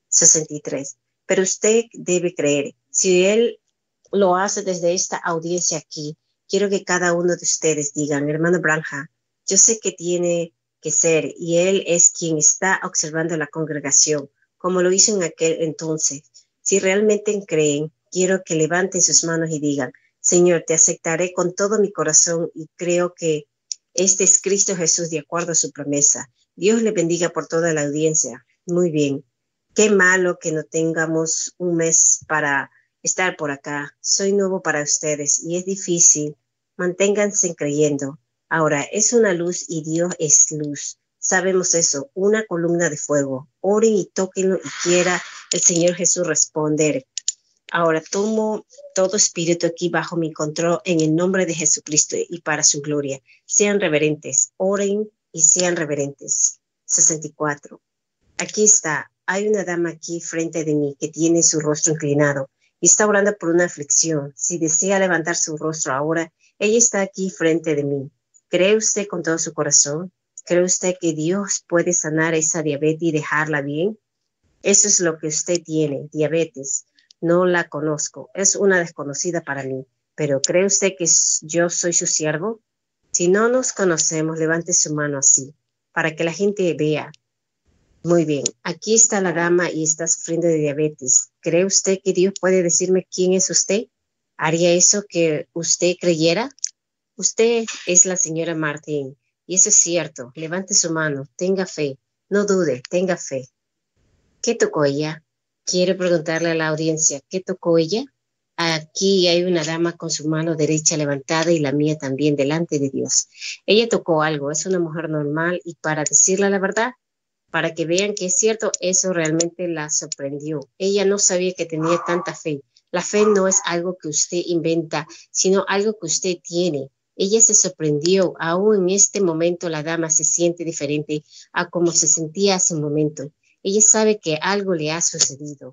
63. Pero usted debe creer. Si él lo hace desde esta audiencia aquí, quiero que cada uno de ustedes digan, hermano Branham, yo sé que tiene que ser, y él es quien está observando la congregación, como lo hizo en aquel entonces. Si realmente creen, quiero que levanten sus manos y digan, Señor, te aceptaré con todo mi corazón y creo que este es Cristo Jesús de acuerdo a su promesa. Dios le bendiga por toda la audiencia. Muy bien. Qué malo que no tengamos un mes para estar por acá. Soy nuevo para ustedes y es difícil. Manténganse creyendo. Ahora, es una luz y Dios es luz. Sabemos eso, una columna de fuego. Oren y tóquenlo y quiera el Señor Jesús responder. Ahora tomo todo espíritu aquí bajo mi control en el nombre de Jesucristo y para su gloria. Sean reverentes, oren y sean reverentes. 64. Aquí está. Hay una dama aquí frente de mí que tiene su rostro inclinado y está orando por una aflicción. Si desea levantar su rostro ahora, ella está aquí frente de mí. ¿Cree usted con todo su corazón? ¿Cree usted que Dios puede sanar esa diabetes y dejarla bien? Eso es lo que usted tiene, diabetes. No la conozco, es una desconocida para mí. Pero ¿cree usted que yo soy su siervo? Si no nos conocemos, levante su mano así, para que la gente vea. Muy bien, aquí está la dama y está sufriendo de diabetes. ¿Cree usted que Dios puede decirme quién es usted? ¿Haría eso que usted creyera? Usted es la señora Martín, y eso es cierto. Levante su mano, tenga fe, no dude, tenga fe. ¿Qué tocó ella? Quiero preguntarle a la audiencia, ¿qué tocó ella? Aquí hay una dama con su mano derecha levantada y la mía también delante de Dios. Ella tocó algo, es una mujer normal y para decirle la verdad, para que vean que es cierto, eso realmente la sorprendió. Ella no sabía que tenía tanta fe. La fe no es algo que usted inventa, sino algo que usted tiene. Ella se sorprendió. Aún en este momento la dama se siente diferente a como se sentía hace un momento. Ella sabe que algo le ha sucedido.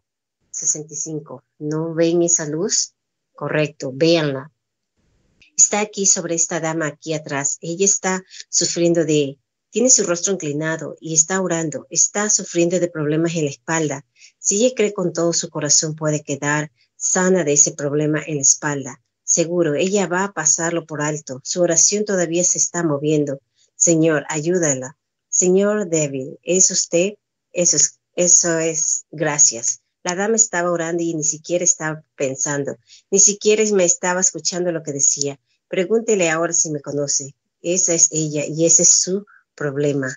65. ¿No ven esa luz? Correcto, véanla. Está aquí sobre esta dama aquí atrás. Ella está sufriendo tiene su rostro inclinado y está orando. Está sufriendo de problemas en la espalda. Si ella cree con todo su corazón, puede quedar sana de ese problema en la espalda. Seguro, ella va a pasarlo por alto. Su oración todavía se está moviendo. Señor, ayúdala. Señor débil, ¿es usted? Eso es, gracias. La dama estaba orando y ni siquiera estaba pensando. Ni siquiera me estaba escuchando lo que decía. Pregúntele ahora si me conoce. Esa es ella y ese es su problema.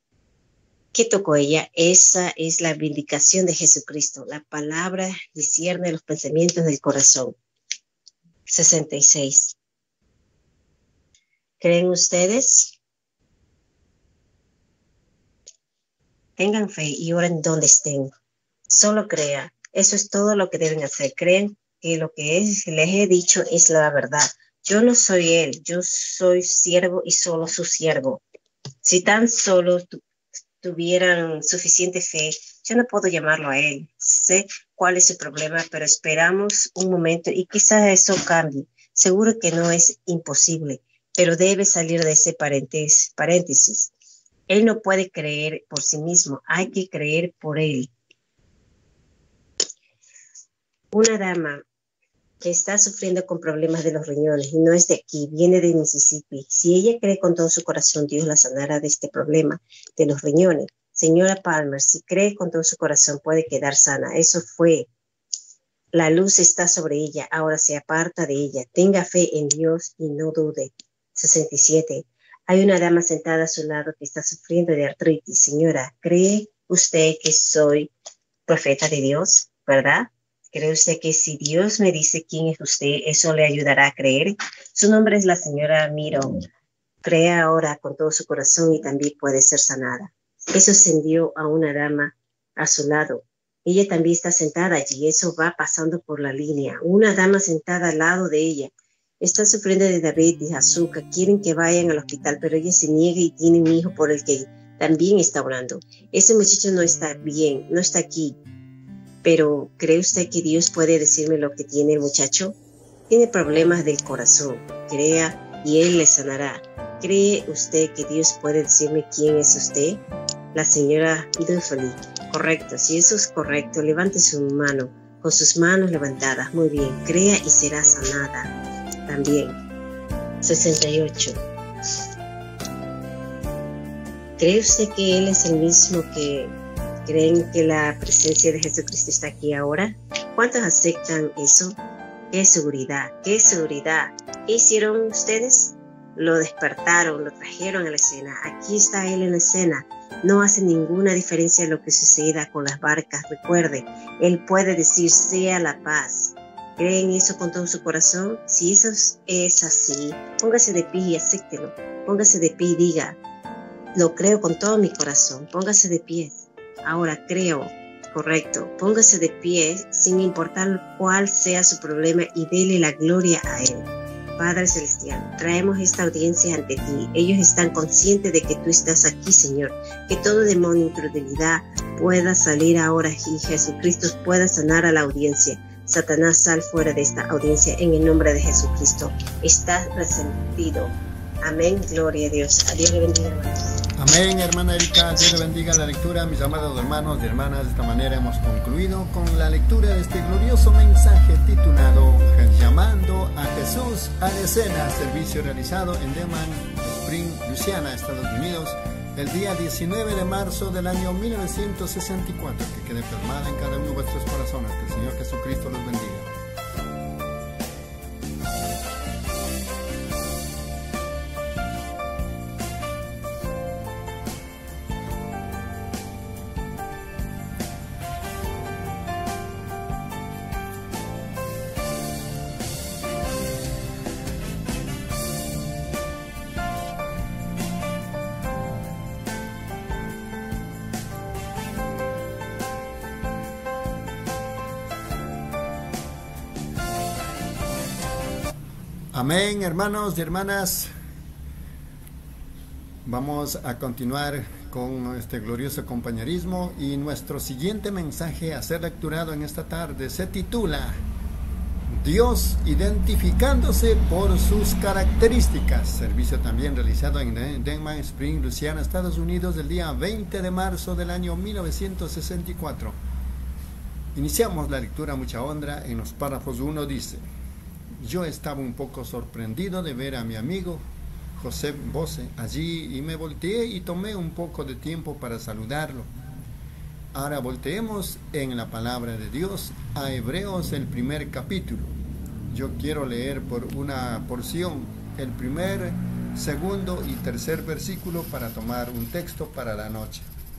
¿Qué tocó ella? Esa es la vindicación de Jesucristo. La palabra discierne los pensamientos del corazón. 66. ¿Creen ustedes? Tengan fe y oren donde estén. Solo crea. Eso es todo lo que deben hacer. Creen que lo que les he dicho es la verdad. Yo no soy él. Yo soy siervo y solo su siervo. Si tan solo tuvieran suficiente fe, yo no puedo llamarlo a él. Sé cuál es su problema, pero esperamos un momento y quizás eso cambie. Seguro que no es imposible, pero debe salir de ese paréntesis. Él no puede creer por sí mismo, hay que creer por él. Una dama que está sufriendo con problemas de los riñones y no es de aquí, viene de Mississippi. Si ella cree con todo su corazón, Dios la sanará de este problema de los riñones. Señora Palmer, si cree con todo su corazón, puede quedar sana. Eso fue. La luz está sobre ella, ahora se aparta de ella. Tenga fe en Dios y no dude. 67. Hay una dama sentada a su lado que está sufriendo de artritis. Señora, ¿cree usted que soy profeta de Dios, verdad? ¿Cree usted que si Dios me dice quién es usted, eso le ayudará a creer? Su nombre es la señora Miro. Crea ahora con todo su corazón y también puede ser sanada. Eso ascendió a una dama a su lado. Ella también está sentada allí. Eso va pasando por la línea. Una dama sentada al lado de ella. Está sufriendo de diabetes, azúcar. Quieren que vayan al hospital, pero ella se niega y tiene un hijo por el que también está orando. Ese muchacho no está bien, no está aquí. Pero ¿cree usted que Dios puede decirme lo que tiene el muchacho? Tiene problemas del corazón. Crea y Él le sanará. ¿Cree usted que Dios puede decirme quién es usted? La señora Duffley. Correcto, si eso es correcto, levante su mano, con sus manos levantadas. Muy bien, crea y será sanada. También. 68. ¿Cree usted que Él es el mismo que creen que la presencia de Jesucristo está aquí ahora? ¿Cuántos aceptan eso? ¡Qué seguridad! ¡Qué seguridad! ¿Qué hicieron ustedes? Lo despertaron, lo trajeron a la escena. Aquí está Él en la escena. No hace ninguna diferencia lo que suceda con las barcas. Recuerde, Él puede decir, sea la paz. ¿Creen eso con todo su corazón? Si eso es así, póngase de pie y acéptelo. Póngase de pie y diga, lo creo con todo mi corazón. Póngase de pie. Ahora creo, correcto. Póngase de pie sin importar cuál sea su problema y dele la gloria a Él. Padre Celestial, traemos esta audiencia ante ti. Ellos están conscientes de que tú estás aquí, Señor. Que todo demonio, incredulidad pueda salir ahora y Jesucristo pueda sanar a la audiencia. Satanás, sal fuera de esta audiencia en el nombre de Jesucristo. Estás resentido. Amén. Gloria a Dios. A Dios le bendiga, hermanos. Amén, hermana Erika. Dios le bendiga la lectura. Mis amados hermanos y hermanas, de esta manera hemos concluido con la lectura de este glorioso mensaje titulado Llamando a Jesús a la escena, servicio realizado en Denham Springs, Luisiana, Estados Unidos, el día 19 de marzo del año 1964. Que quede plasmada en cada uno de vuestros corazones. Que el Señor Jesucristo los bendiga. Amén, hermanos y hermanas. Vamos a continuar con este glorioso compañerismo y nuestro siguiente mensaje a ser lecturado en esta tarde se titula Dios identificándose por sus características. Servicio también realizado en Denham Springs, Luisiana, Estados Unidos, el día 20 de marzo del año 1964. Iniciamos la lectura mucha honra. En los párrafos 1 dice: yo estaba un poco sorprendido de ver a mi amigo José Bose allí y me volteé y tomé un poco de tiempo para saludarlo. Ahora volteemos en la palabra de Dios a Hebreos, el primer capítulo. Yo quiero leer por una porción el primer, segundo y tercer versículo para tomar un texto para la noche.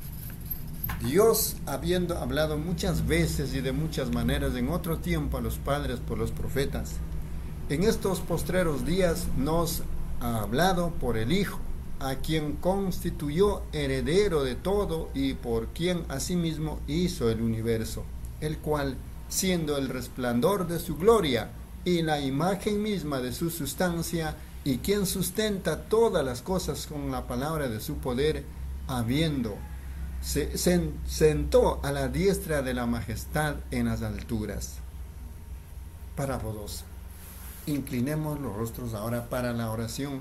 Dios, habiendo hablado muchas veces y de muchas maneras en otro tiempo a los padres por los profetas, en estos postreros días nos ha hablado por el Hijo, a quien constituyó heredero de todo y por quien asimismo hizo el universo, el cual, siendo el resplandor de su gloria y la imagen misma de su sustancia, y quien sustenta todas las cosas con la palabra de su poder, habiendo se sentó a la diestra de la majestad en las alturas. Párrafo 2. Inclinemos los rostros ahora para la oración.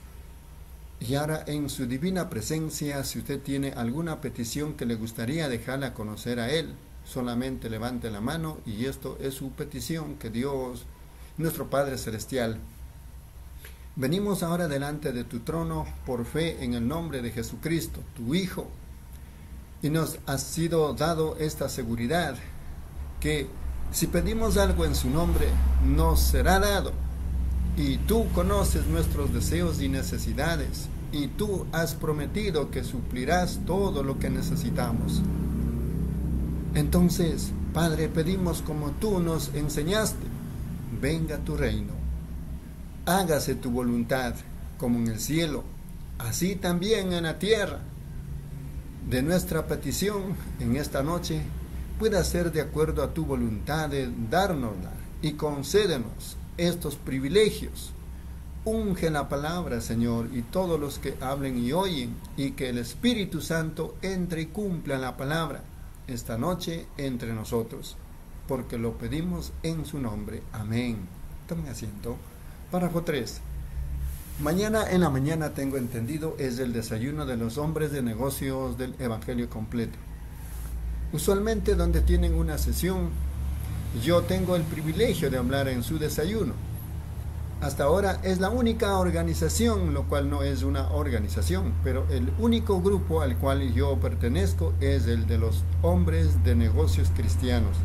Y ahora en su divina presencia, si usted tiene alguna petición que le gustaría dejarla conocer a Él, solamente levante la mano y esto es su petición, que Dios, nuestro Padre Celestial, venimos ahora delante de tu trono por fe en el nombre de Jesucristo, tu Hijo, y nos ha sido dado esta seguridad que si pedimos algo en su nombre, nos será dado. Y tú conoces nuestros deseos y necesidades. y tú has prometido que suplirás todo lo que necesitamos. Entonces, Padre, pedimos como tú nos enseñaste, venga tu reino, hágase tu voluntad, como en el cielo, así también en la tierra. De nuestra petición en esta noche pueda ser de acuerdo a tu voluntad de dárnosla y concédenos estos privilegios. Unge la palabra, Señor, y todos los que hablen y oyen, y que el Espíritu Santo entre y cumpla la palabra esta noche entre nosotros, porque lo pedimos en su nombre. Amén. Tomen asiento. Párrafo 3. Mañana en la mañana, tengo entendido, es el desayuno de los hombres de negocios del Evangelio completo. Usualmente donde tienen una sesión, yo tengo el privilegio de hablar en su desayuno. Hasta ahora es la única organización, lo cual no es una organización, pero el único grupo al cual yo pertenezco es el de los hombres de negocios cristianos.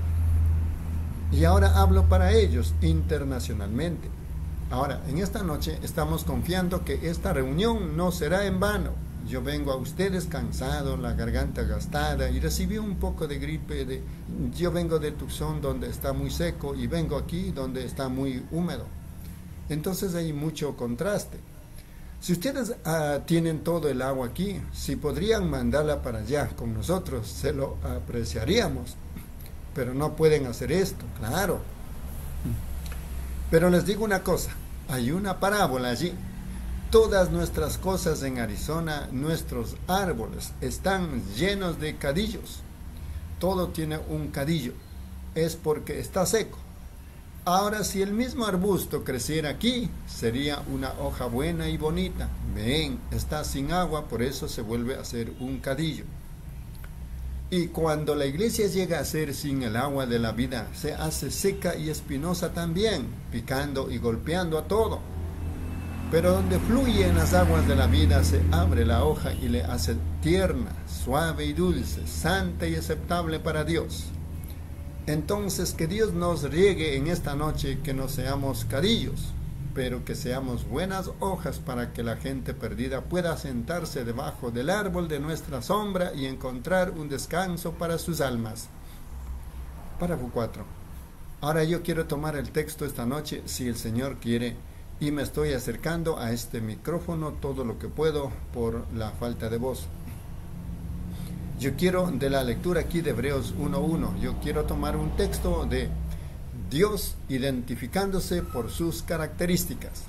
Y ahora hablo para ellos internacionalmente. Ahora, en esta noche estamos confiando que esta reunión no será en vano. Yo vengo a ustedes cansado, la garganta gastada, y recibí un poco de gripe. Yo vengo de Tucson, donde está muy seco, y vengo aquí donde está muy húmedo. Entonces hay mucho contraste. Si ustedes tienen todo el agua aquí, si podrían mandarla para allá con nosotros, se lo apreciaríamos. Pero no pueden hacer esto, claro. Pero les digo una cosa, hay una parábola allí. Todas nuestras cosas en Arizona, nuestros árboles están llenos de cadillos. Todo tiene un cadillo, es porque está seco. Ahora, si el mismo arbusto creciera aquí, sería una hoja buena y bonita. Ven, está sin agua, por eso se vuelve a hacer un cadillo. Y cuando la iglesia llega a ser sin el agua de la vida, se hace seca y espinosa también, picando y golpeando a todo. Pero donde fluyen las aguas de la vida, se abre la hoja y le hace tierna, suave y dulce, santa y aceptable para Dios. Entonces, que Dios nos riegue en esta noche, que no seamos cadillos, pero que seamos buenas hojas para que la gente perdida pueda sentarse debajo del árbol de nuestra sombra y encontrar un descanso para sus almas. Párrafo 4. Ahora yo quiero tomar el texto esta noche, si el Señor quiere, y me estoy acercando a este micrófono todo lo que puedo por la falta de voz. Yo quiero, de la lectura aquí de Hebreos 1:1, yo quiero tomar un texto de Dios identificándose por sus características.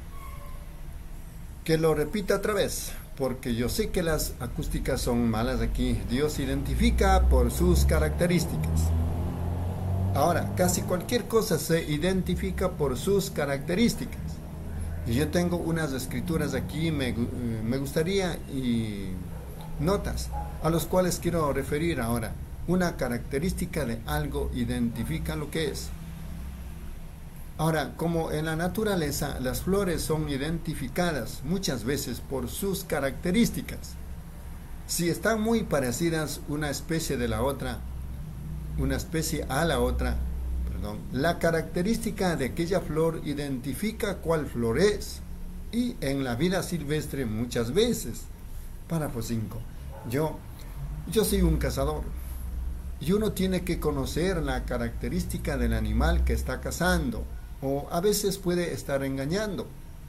Que lo repita otra vez, porque yo sé que las acústicas son malas aquí. Dios identifica por sus características. Ahora, casi cualquier cosa se identifica por sus características. Y yo tengo unas escrituras aquí, me gustaría, y notas, a los cuales quiero referir ahora. Una característica de algo identifica lo que es. Ahora, como en la naturaleza, las flores son identificadas muchas veces por sus características. Si están muy parecidas una especie de la otra, una especie a la otra, la característica de aquella flor identifica cuál flor es. Y en la vida silvestre muchas veces. Párrafo 5. Yo soy un cazador. Y uno tiene que conocer la característica del animal que está cazando. O a veces puede estar engañado.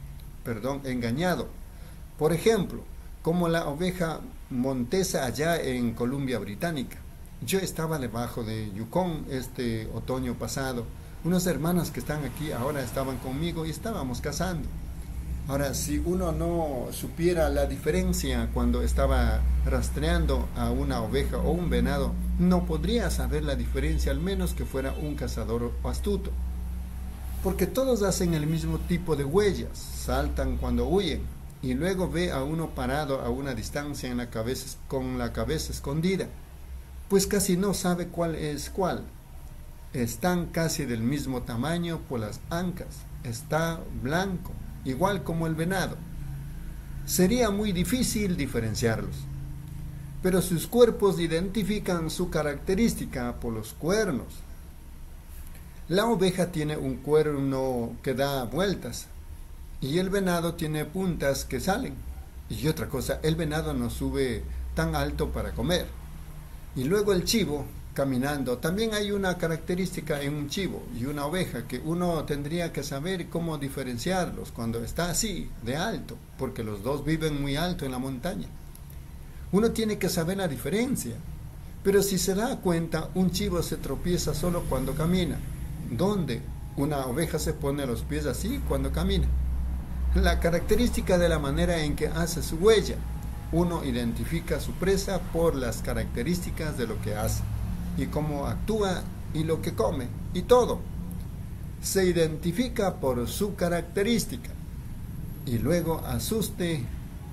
Por ejemplo, como la oveja montesa allá en Columbia Británica. Yo estaba debajo de Yukon este otoño pasado. Unos hermanos que están aquí ahora estaban conmigo y estábamos cazando. Ahora, si uno no supiera la diferencia cuando estaba rastreando a una oveja o un venado, no podría saber la diferencia, al menos que fuera un cazador astuto. Porque todos hacen el mismo tipo de huellas, saltan cuando huyen, y luego ve a uno parado a una distancia con la cabeza escondida, pues casi no sabe cuál es cuál. Están casi del mismo tamaño por las ancas, está blanco, igual como el venado. Sería muy difícil diferenciarlos, pero sus cuerpos identifican su característica por los cuernos. La oveja tiene un cuerno que da vueltas y el venado tiene puntas que salen. Y otra cosa, el venado no sube tan alto para comer. Y luego el chivo caminando. También hay una característica en un chivo y una oveja que uno tendría que saber cómo diferenciarlos cuando está así, de alto, porque los dos viven muy alto en la montaña. Uno tiene que saber la diferencia. Pero si se da cuenta, un chivo se tropieza solo cuando camina, donde una oveja se pone los pies así cuando camina. La característica de la manera en que hace su huella. Uno identifica su presa por las características de lo que hace y cómo actúa y lo que come y todo. Se identifica por su característica y luego asuste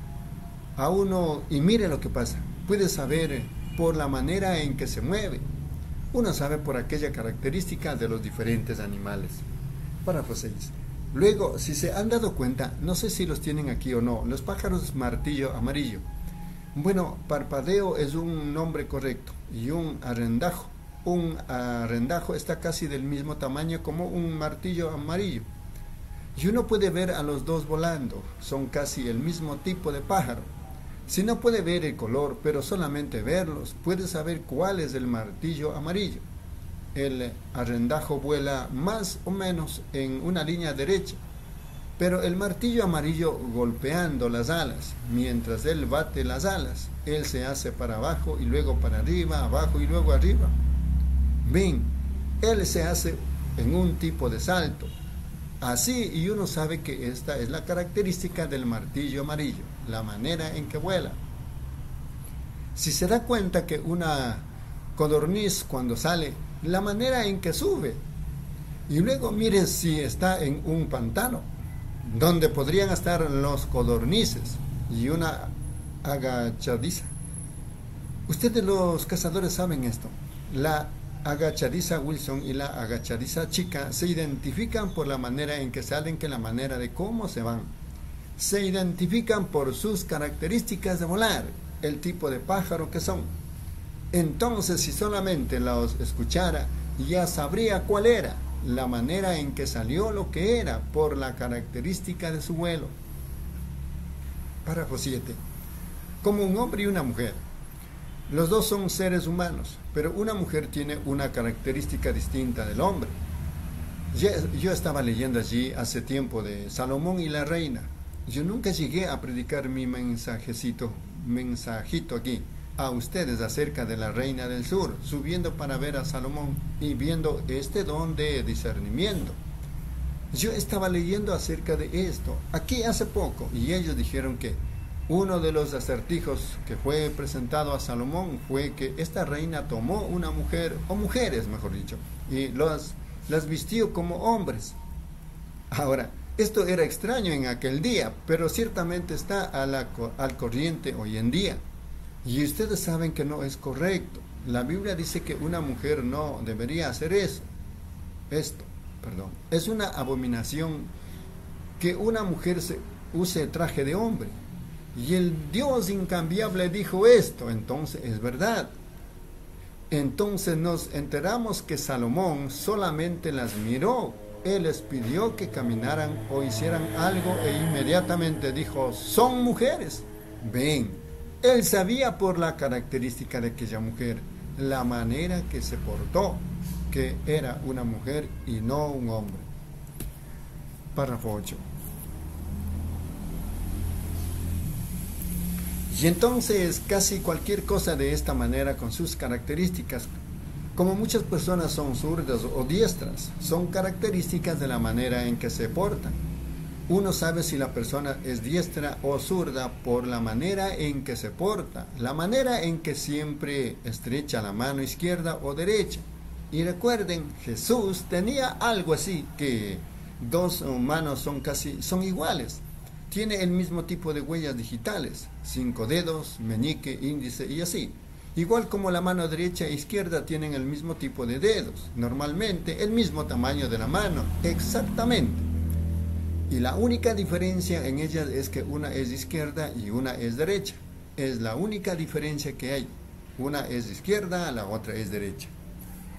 a uno y mire lo que pasa. Puede saber por la manera en que se mueve. Uno sabe por aquella característica de los diferentes animales. Párrafo 6. Luego, si se han dado cuenta, no sé si los tienen aquí o no, los pájaros martillo amarillo. Bueno, parpadeo es un nombre correcto. Y un arrendajo. Un arrendajo está casi del mismo tamaño como un martillo amarillo. Y uno puede ver a los dos volando. Son casi el mismo tipo de pájaro. Si no puede ver el color, pero solamente verlos, puede saber cuál es el martillo amarillo. El arrendajo vuela más o menos en una línea derecha, pero el martillo amarillo golpeando las alas, mientras él bate las alas, él se hace para abajo y luego para arriba, abajo y luego arriba. Ven, él se hace en un tipo de salto. Así, y uno sabe que esta es la característica del martillo amarillo, la manera en que vuela. Si se da cuenta que una codorniz cuando sale, la manera en que sube, y luego mire si está en un pantano, donde podrían estar los codornices y una agachadiza. Ustedes los cazadores saben esto. La agachadiza Wilson y la agachadiza chica se identifican por la manera en que salen que la manera de cómo se van. Se identifican por sus características de volar, el tipo de pájaro que son. Entonces, si solamente los escuchara, ya sabría cuál era, la manera en que salió lo que era, por la característica de su vuelo. Párrafo 7. Como un hombre y una mujer. Los dos son seres humanos, pero una mujer tiene una característica distinta del hombre. Yo estaba leyendo allí hace tiempo de Salomón y la reina. Yo nunca llegué a predicar mi mensajito aquí a ustedes acerca de la reina del sur, subiendo para ver a Salomón y viendo este don de discernimiento. Yo estaba leyendo acerca de esto aquí hace poco y ellos dijeron que uno de los acertijos que fue presentado a Salomón fue que esta reina tomó una mujer, o mujeres mejor dicho, y las vistió como hombres. Ahora, esto era extraño en aquel día, pero ciertamente está al corriente hoy en día. Y ustedes saben que no es correcto. La Biblia dice que una mujer no debería hacer eso. Es una abominación que una mujer use traje de hombre. Y el Dios incambiable dijo esto, entonces es verdad. Entonces nos enteramos que Salomón solamente las miró. Él les pidió que caminaran o hicieran algo e inmediatamente dijo, son mujeres. Ven. Él sabía por la característica de aquella mujer, la manera que se portó, que era una mujer y no un hombre. Párrafo 8. Y entonces casi cualquier cosa de esta manera con sus características, como muchas personas son zurdas o diestras, son características de la manera en que se portan. Uno sabe si la persona es diestra o zurda por la manera en que se porta, la manera en que siempre estrecha la mano izquierda o derecha. Y recuerden, Jesús tenía algo así, que dos manos son iguales. Tiene el mismo tipo de huellas digitales, 5 dedos, meñique, índice y así. Igual como la mano derecha e izquierda tienen el mismo tipo de dedos, normalmente el mismo tamaño de la mano, exactamente. Y la única diferencia en ellas es que una es izquierda y una es derecha. Es la única diferencia que hay. Una es izquierda, la otra es derecha.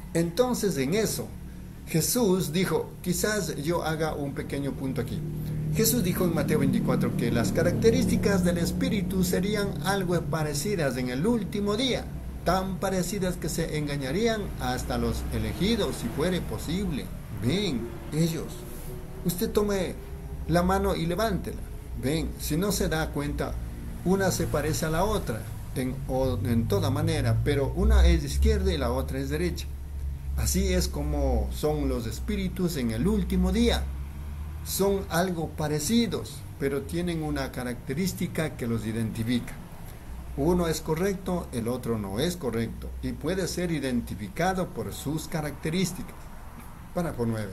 Entonces en eso, Jesús dijo, quizás yo haga un pequeño punto aquí. Jesús dijo en Mateo 24 que las características del Espíritu serían algo parecidas en el último día, tan parecidas que se engañarían hasta los elegidos, si fuere posible. Ven, ellos. Usted tome la mano y levántela. Ven, si no se da cuenta, una se parece a la otra en toda manera, pero una es izquierda y la otra es derecha. Así es como son los espíritus en el último día. Son algo parecidos, pero tienen una característica que los identifica. Uno es correcto, el otro no es correcto, y puede ser identificado por sus características. Párrafo 9.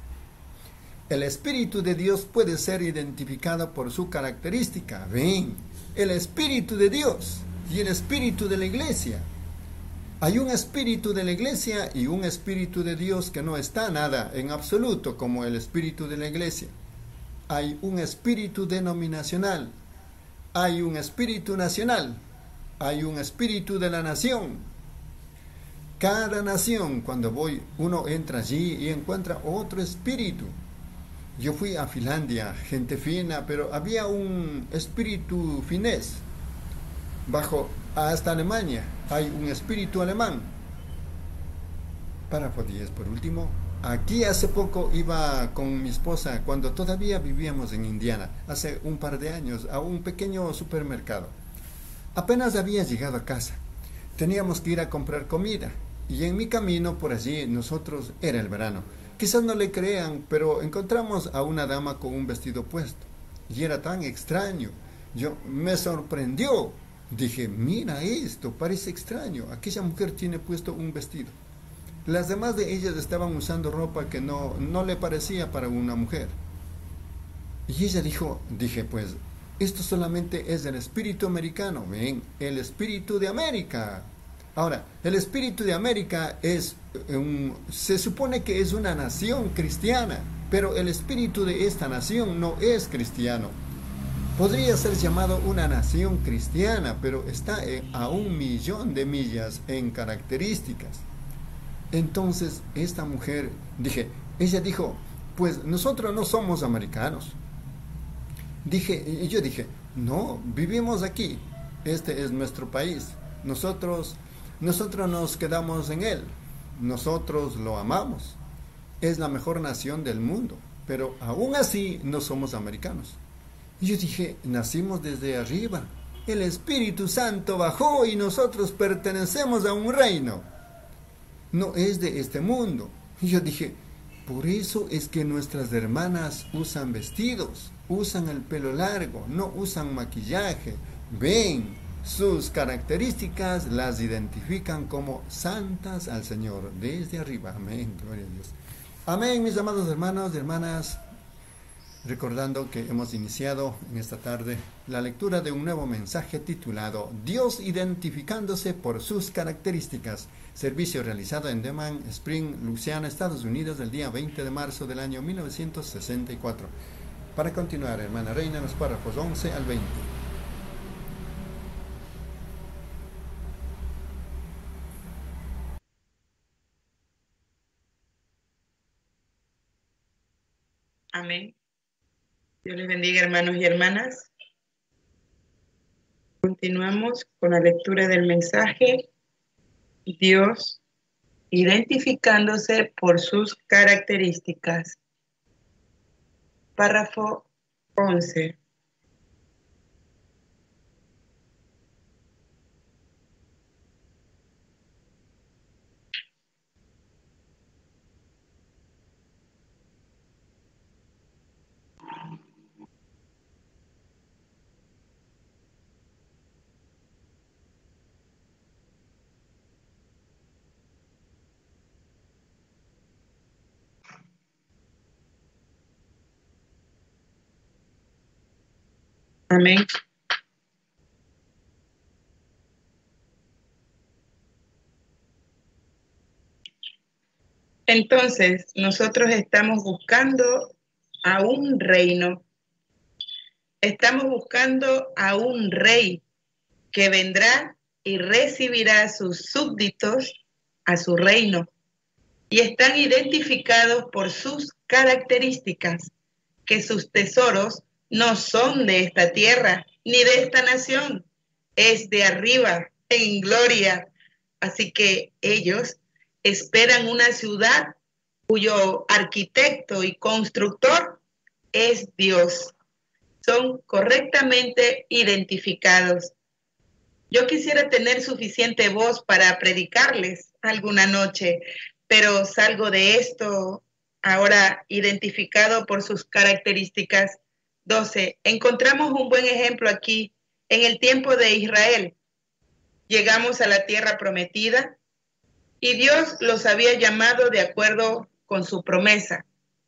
El Espíritu de Dios puede ser identificado por su característica. Ven, el Espíritu de Dios y el Espíritu de la Iglesia. Hay un Espíritu de la Iglesia y un Espíritu de Dios que no está nada en absoluto como el Espíritu de la Iglesia. Hay un Espíritu denominacional, hay un Espíritu nacional, hay un Espíritu de la nación. Cada nación, cuando uno entra allí y encuentra otro espíritu. Yo fui a Finlandia, gente fina, pero había un espíritu finés. Hasta Alemania hay un espíritu alemán. Párrafo 10, por último. Aquí hace poco iba con mi esposa, cuando todavía vivíamos en Indiana, hace un par de años, a un pequeño supermercado. Apenas había llegado a casa. Teníamos que ir a comprar comida. Y en mi camino por allí, era el verano. Quizás no le crean, pero encontramos a una dama con un vestido puesto. Y era tan extraño. Me sorprendió. Dije, mira esto, parece extraño. Aquella mujer tiene puesto un vestido. Las demás de ellas estaban usando ropa que no le parecía para una mujer. Y ella dije, pues, esto solamente es del espíritu americano. Ven, el espíritu de América. Ahora, el espíritu de América se supone que es una nación cristiana, pero el espíritu de esta nación no es cristiano. Podría ser llamado una nación cristiana, pero está a 1.000.000 de millas en características. Entonces, esta mujer, ella dijo, pues nosotros no somos americanos. Y yo dije, no, vivimos aquí, este es nuestro país, nosotros nos quedamos en él, nosotros lo amamos, es la mejor nación del mundo, pero aún así no somos americanos. Y yo dije, nacimos desde arriba, el Espíritu Santo bajó y nosotros pertenecemos a un reino, no es de este mundo. Y yo dije, por eso es que nuestras hermanas usan vestidos, usan el pelo largo, no usan maquillaje. Ven, sus características las identifican como santas al Señor, desde arriba. Amén, gloria a Dios. Amén, mis amados hermanos y hermanas. Recordando que hemos iniciado en esta tarde la lectura de un nuevo mensaje titulado Dios identificándose por sus características. Servicio realizado en Demán Spring, Luisiana, Estados Unidos, el día 20 de marzo del año 1964. Para continuar, hermana Reina, los párrafos 11 al 20. Amén. Dios les bendiga, hermanos y hermanas. Continuamos con la lectura del mensaje. Dios identificándose por sus características. Párrafo 11. Amén. Entonces, nosotros estamos buscando a un reino. Estamos buscando a un rey que vendrá y recibirá a sus súbditos a su reino. Y están identificados por sus características, que sus tesoros no son de esta tierra ni de esta nación, es de arriba, en gloria. Así que ellos esperan una ciudad cuyo arquitecto y constructor es Dios. Son correctamente identificados. Yo quisiera tener suficiente voz para predicarles alguna noche, pero salgo de esto ahora identificado por sus características. 12. Encontramos un buen ejemplo aquí en el tiempo de Israel. Llegamos a la tierra prometida y Dios los había llamado de acuerdo con su promesa.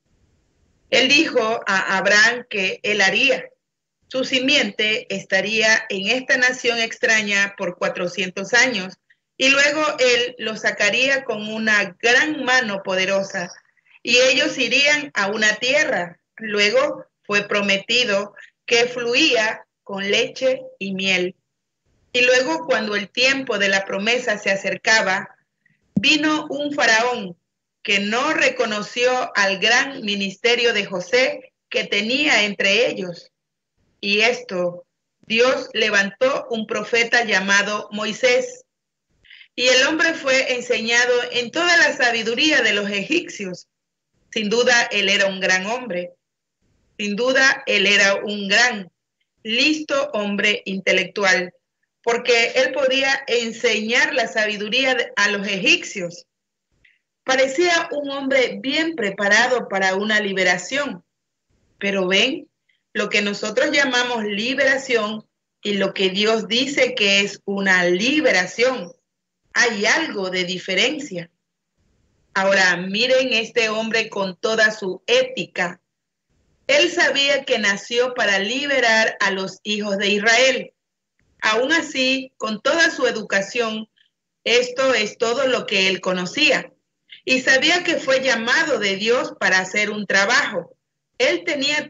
Él dijo a Abraham que él haría. Su simiente estaría en esta nación extraña por 400 años y luego él los sacaría con una gran mano poderosa y ellos irían a una tierra. Luego fue prometido que fluía con leche y miel. Y luego, cuando el tiempo de la promesa se acercaba, vino un faraón que no reconoció al gran ministerio de José que tenía entre ellos. Y esto, Dios levantó un profeta llamado Moisés. Y el hombre fue enseñado en toda la sabiduría de los egipcios. Sin duda, él era un gran hombre. Sin duda, él era un gran, listo hombre intelectual, porque él podía enseñar la sabiduría a los egipcios. Parecía un hombre bien preparado para una liberación. Pero ven, lo que nosotros llamamos liberación y lo que Dios dice que es una liberación, hay algo de diferencia. Ahora, miren este hombre con toda su ética. Él sabía que nació para liberar a los hijos de Israel. Aún así, con toda su educación, esto es todo lo que él conocía. Y sabía que fue llamado de Dios para hacer un trabajo. Él tenía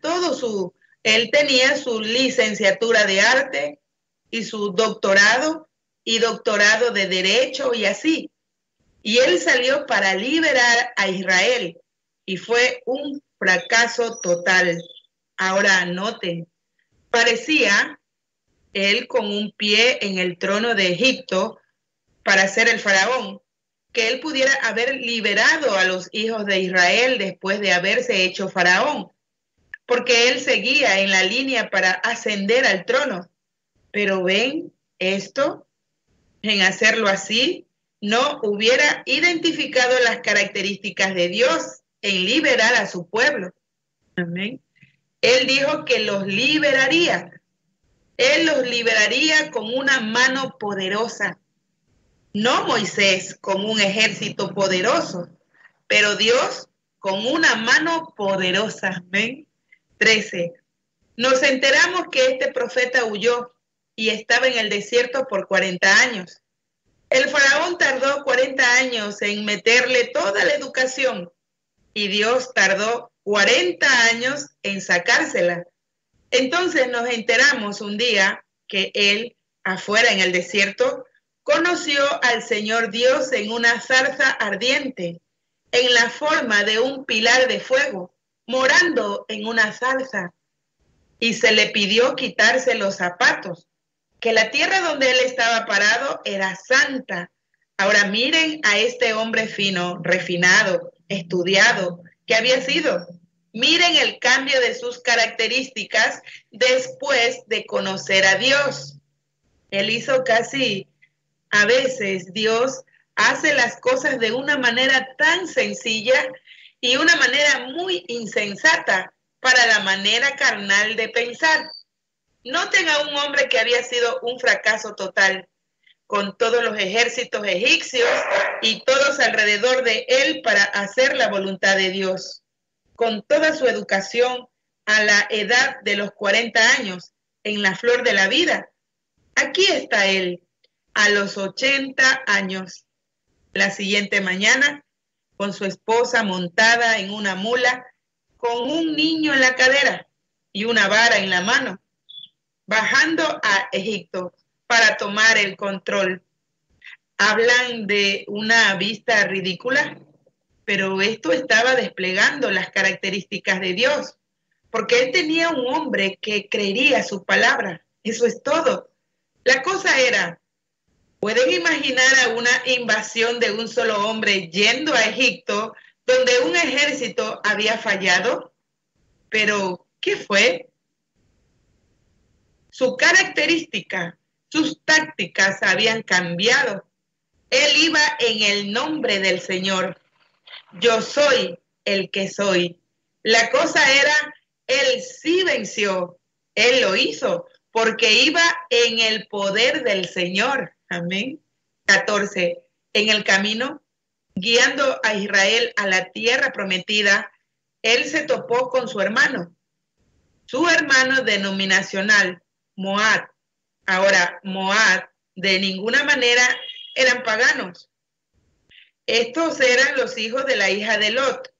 su licenciatura de arte y su doctorado y doctorado de derecho y así. Y él salió para liberar a Israel y fue un fracaso total. Ahora noten, parecía él con un pie en el trono de Egipto para ser el faraón, que él pudiera haber liberado a los hijos de Israel después de haberse hecho faraón, porque él seguía en la línea para ascender al trono. Pero ven esto, en hacerlo así, no hubiera identificado las características de Dios en liberar a su pueblo. Amén. Él dijo que los liberaría. Él los liberaría con una mano poderosa. No Moisés con un ejército poderoso, pero Dios con una mano poderosa. Amén. 13. Nos enteramos que este profeta huyó y estaba en el desierto por 40 años. El faraón tardó 40 años en meterle toda la educación y Dios tardó 40 años en sacársela. Entonces nos enteramos un día que él, afuera en el desierto, conoció al Señor Dios en una zarza ardiente, en la forma de un pilar de fuego, morando en una zarza. Y se le pidió quitarse los zapatos, que la tierra donde él estaba parado era santa. Ahora miren a este hombre fino, refinado, estudiado, que había sido. Miren el cambio de sus características después de conocer a Dios. Él hizo casi, a veces Dios hace las cosas de una manera tan sencilla y una manera muy insensata para la manera carnal de pensar. Noten a un hombre que había sido un fracaso total, con todos los ejércitos egipcios y todos alrededor de él para hacer la voluntad de Dios. Con toda su educación a la edad de los 40 años, en la flor de la vida. Aquí está él, a los 80 años. La siguiente mañana, con su esposa montada en una mula, con un niño en la cadera y una vara en la mano, bajando a Egipto para tomar el control. Hablan de una vista ridícula, pero esto estaba desplegando las características de Dios. porque él tenía un hombre que creería su palabra. Eso es todo. La cosa era, ¿pueden imaginar a una invasión de un solo hombre yendo a Egipto, donde un ejército había fallado? Pero, ¿qué fue? Su característica, sus tácticas habían cambiado. Él iba en el nombre del Señor. Yo soy el que soy. La cosa era, él sí venció. Él lo hizo porque iba en el poder del Señor. Amén. 14. En el camino, guiando a Israel a la tierra prometida, él se topó con su hermano denominacional, Moab. Ahora, Moab de ninguna manera eran paganos. Estos eran los hijos de la hija de Lot.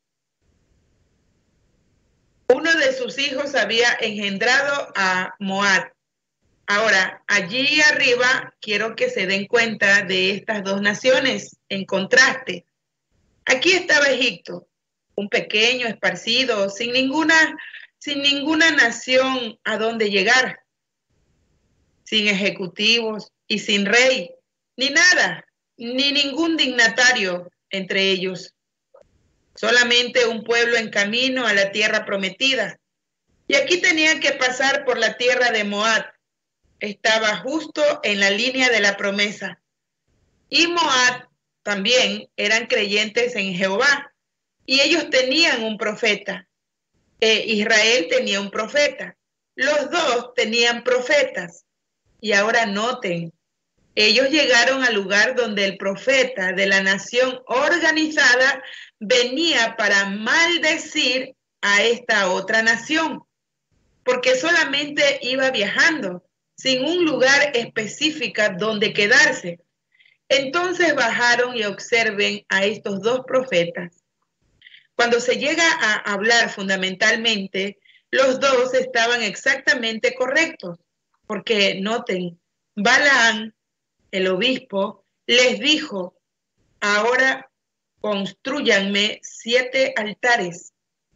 Uno de sus hijos había engendrado a Moab. Ahora, allí arriba quiero que se den cuenta de estas dos naciones en contraste. Aquí estaba Egipto, un pequeño, esparcido, sin ninguna nación a donde llegar, sin ejecutivos y sin rey, ni nada, ni ningún dignatario entre ellos. Solamente un pueblo en camino a la tierra prometida. Y aquí tenían que pasar por la tierra de Moab. Estaba justo en la línea de la promesa. Y Moab también eran creyentes en Jehová. Y ellos tenían un profeta. Israel tenía un profeta. Los dos tenían profetas. Y ahora noten, ellos llegaron al lugar donde el profeta de la nación organizada venía para maldecir a esta otra nación, porque solamente iba viajando, sin un lugar específico donde quedarse. Entonces bajaron y observen a estos dos profetas. Cuando se llega a hablar fundamentalmente, los dos estaban exactamente correctos, porque noten, Balaam, el obispo, les dijo, ahora constrúyanme 7 altares.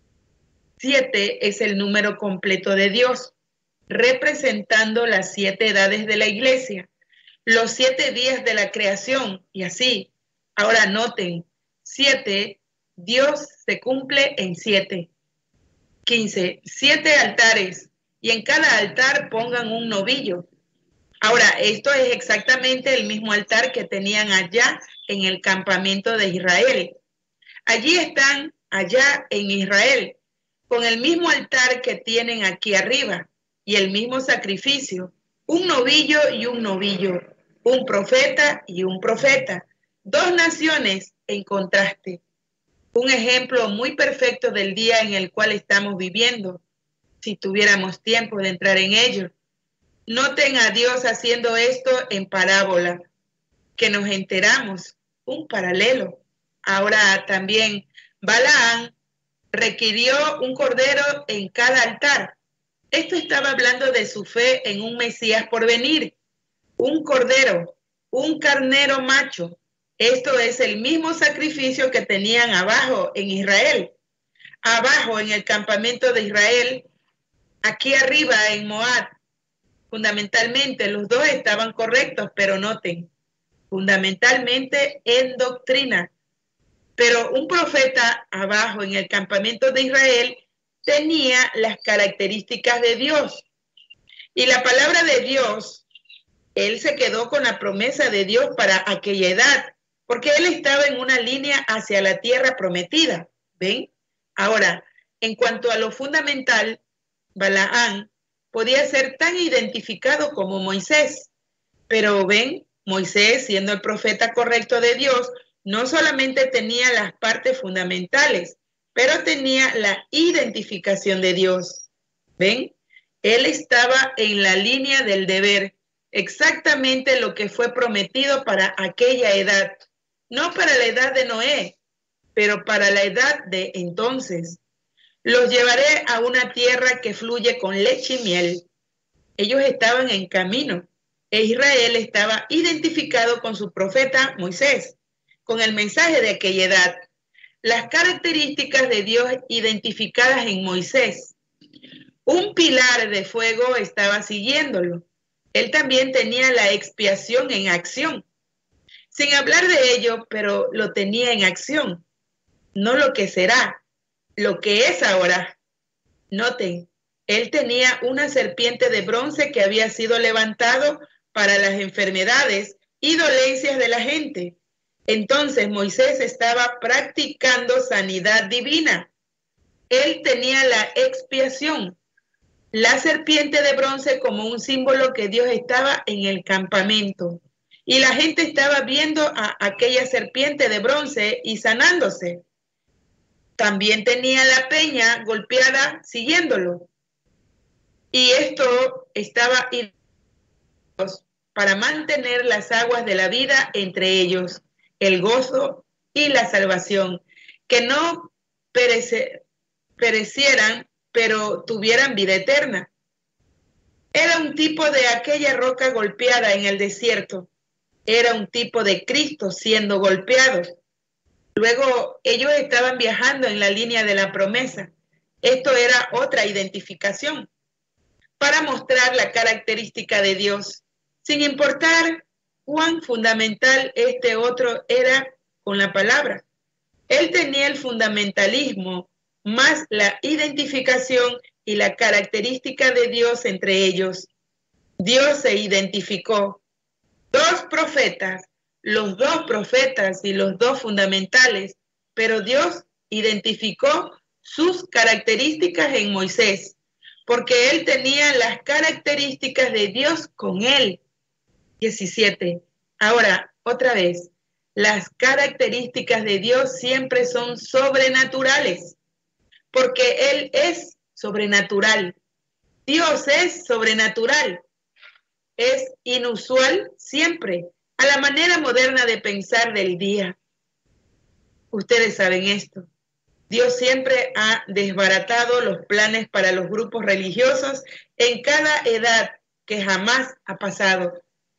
7 es el número completo de Dios, representando las 7 edades de la iglesia, los 7 días de la creación, y así. Ahora noten, 7, Dios se cumple en 7. 15, 7 altares, y en cada altar pongan un novillo. Ahora, esto es exactamente el mismo altar que tenían allá en el campamento de Israel. Allí están, allá en Israel, con el mismo altar que tienen aquí arriba y el mismo sacrificio, un novillo y un novillo, un profeta y un profeta, 2 naciones en contraste. Un ejemplo muy perfecto del día en el cual estamos viviendo, si tuviéramos tiempo de entrar en ello. Noten a Dios haciendo esto en parábola, que nos enteramos, un paralelo. Ahora también Balaam requirió un cordero en cada altar. Esto estaba hablando de su fe en un Mesías por venir. Un cordero, un carnero macho. Esto es el mismo sacrificio que tenían abajo en Israel. Abajo en el campamento de Israel, aquí arriba en Moab. Fundamentalmente los dos estaban correctos, pero noten, fundamentalmente en doctrina. Pero un profeta abajo en el campamento de Israel tenía las características de Dios. Y la palabra de Dios, él se quedó con la promesa de Dios para aquella edad, porque él estaba en una línea hacia la tierra prometida. ¿Ven? Ahora, en cuanto a lo fundamental, Balaam podía ser tan identificado como Moisés. Pero ven, Moisés, siendo el profeta correcto de Dios, no solamente tenía las partes fundamentales, pero tenía la identificación de Dios. ¿Ven? Él estaba en la línea del deber, exactamente lo que fue prometido para aquella edad. No para la edad de Noé, pero para la edad de entonces. Los llevaré a una tierra que fluye con leche y miel. Ellos estaban en camino, e Israel estaba identificado con su profeta Moisés, con el mensaje de aquella edad. Las características de Dios identificadas en Moisés. Un pilar de fuego estaba siguiéndolo. Él también tenía la expiación en acción. Sin hablar de ello, pero lo tenía en acción. No lo que será, lo que es ahora. Noten, él tenía una serpiente de bronce que había sido levantado para las enfermedades y dolencias de la gente. Entonces Moisés estaba practicando sanidad divina. Él tenía la expiación, la serpiente de bronce como un símbolo que Dios estaba en el campamento. Y la gente estaba viendo a aquella serpiente de bronce y sanándose. También tenía la peña golpeada siguiéndolo. Y esto estaba para mantener las aguas de la vida entre ellos, el gozo y la salvación, que no perecieran, pero tuvieran vida eterna. Era un tipo de aquella roca golpeada en el desierto. Era un tipo de Cristo siendo golpeados. Luego ellos estaban viajando en la línea de la promesa. Esto era otra identificación para mostrar la característica de Dios, sin importar cuán fundamental este otro era con la palabra. Él tenía el fundamentalismo más la identificación y la característica de Dios entre ellos. Dios se identificó. Los dos profetas y los dos fundamentales, pero Dios identificó sus características en Moisés, porque él tenía las características de Dios con él. 17. Ahora, otra vez, las características de Dios siempre son sobrenaturales, porque Él es sobrenatural. Dios es sobrenatural. Es inusual siempre, a la manera moderna de pensar del día. Ustedes saben esto. Dios siempre ha desbaratado los planes para los grupos religiosos en cada edad que jamás ha pasado.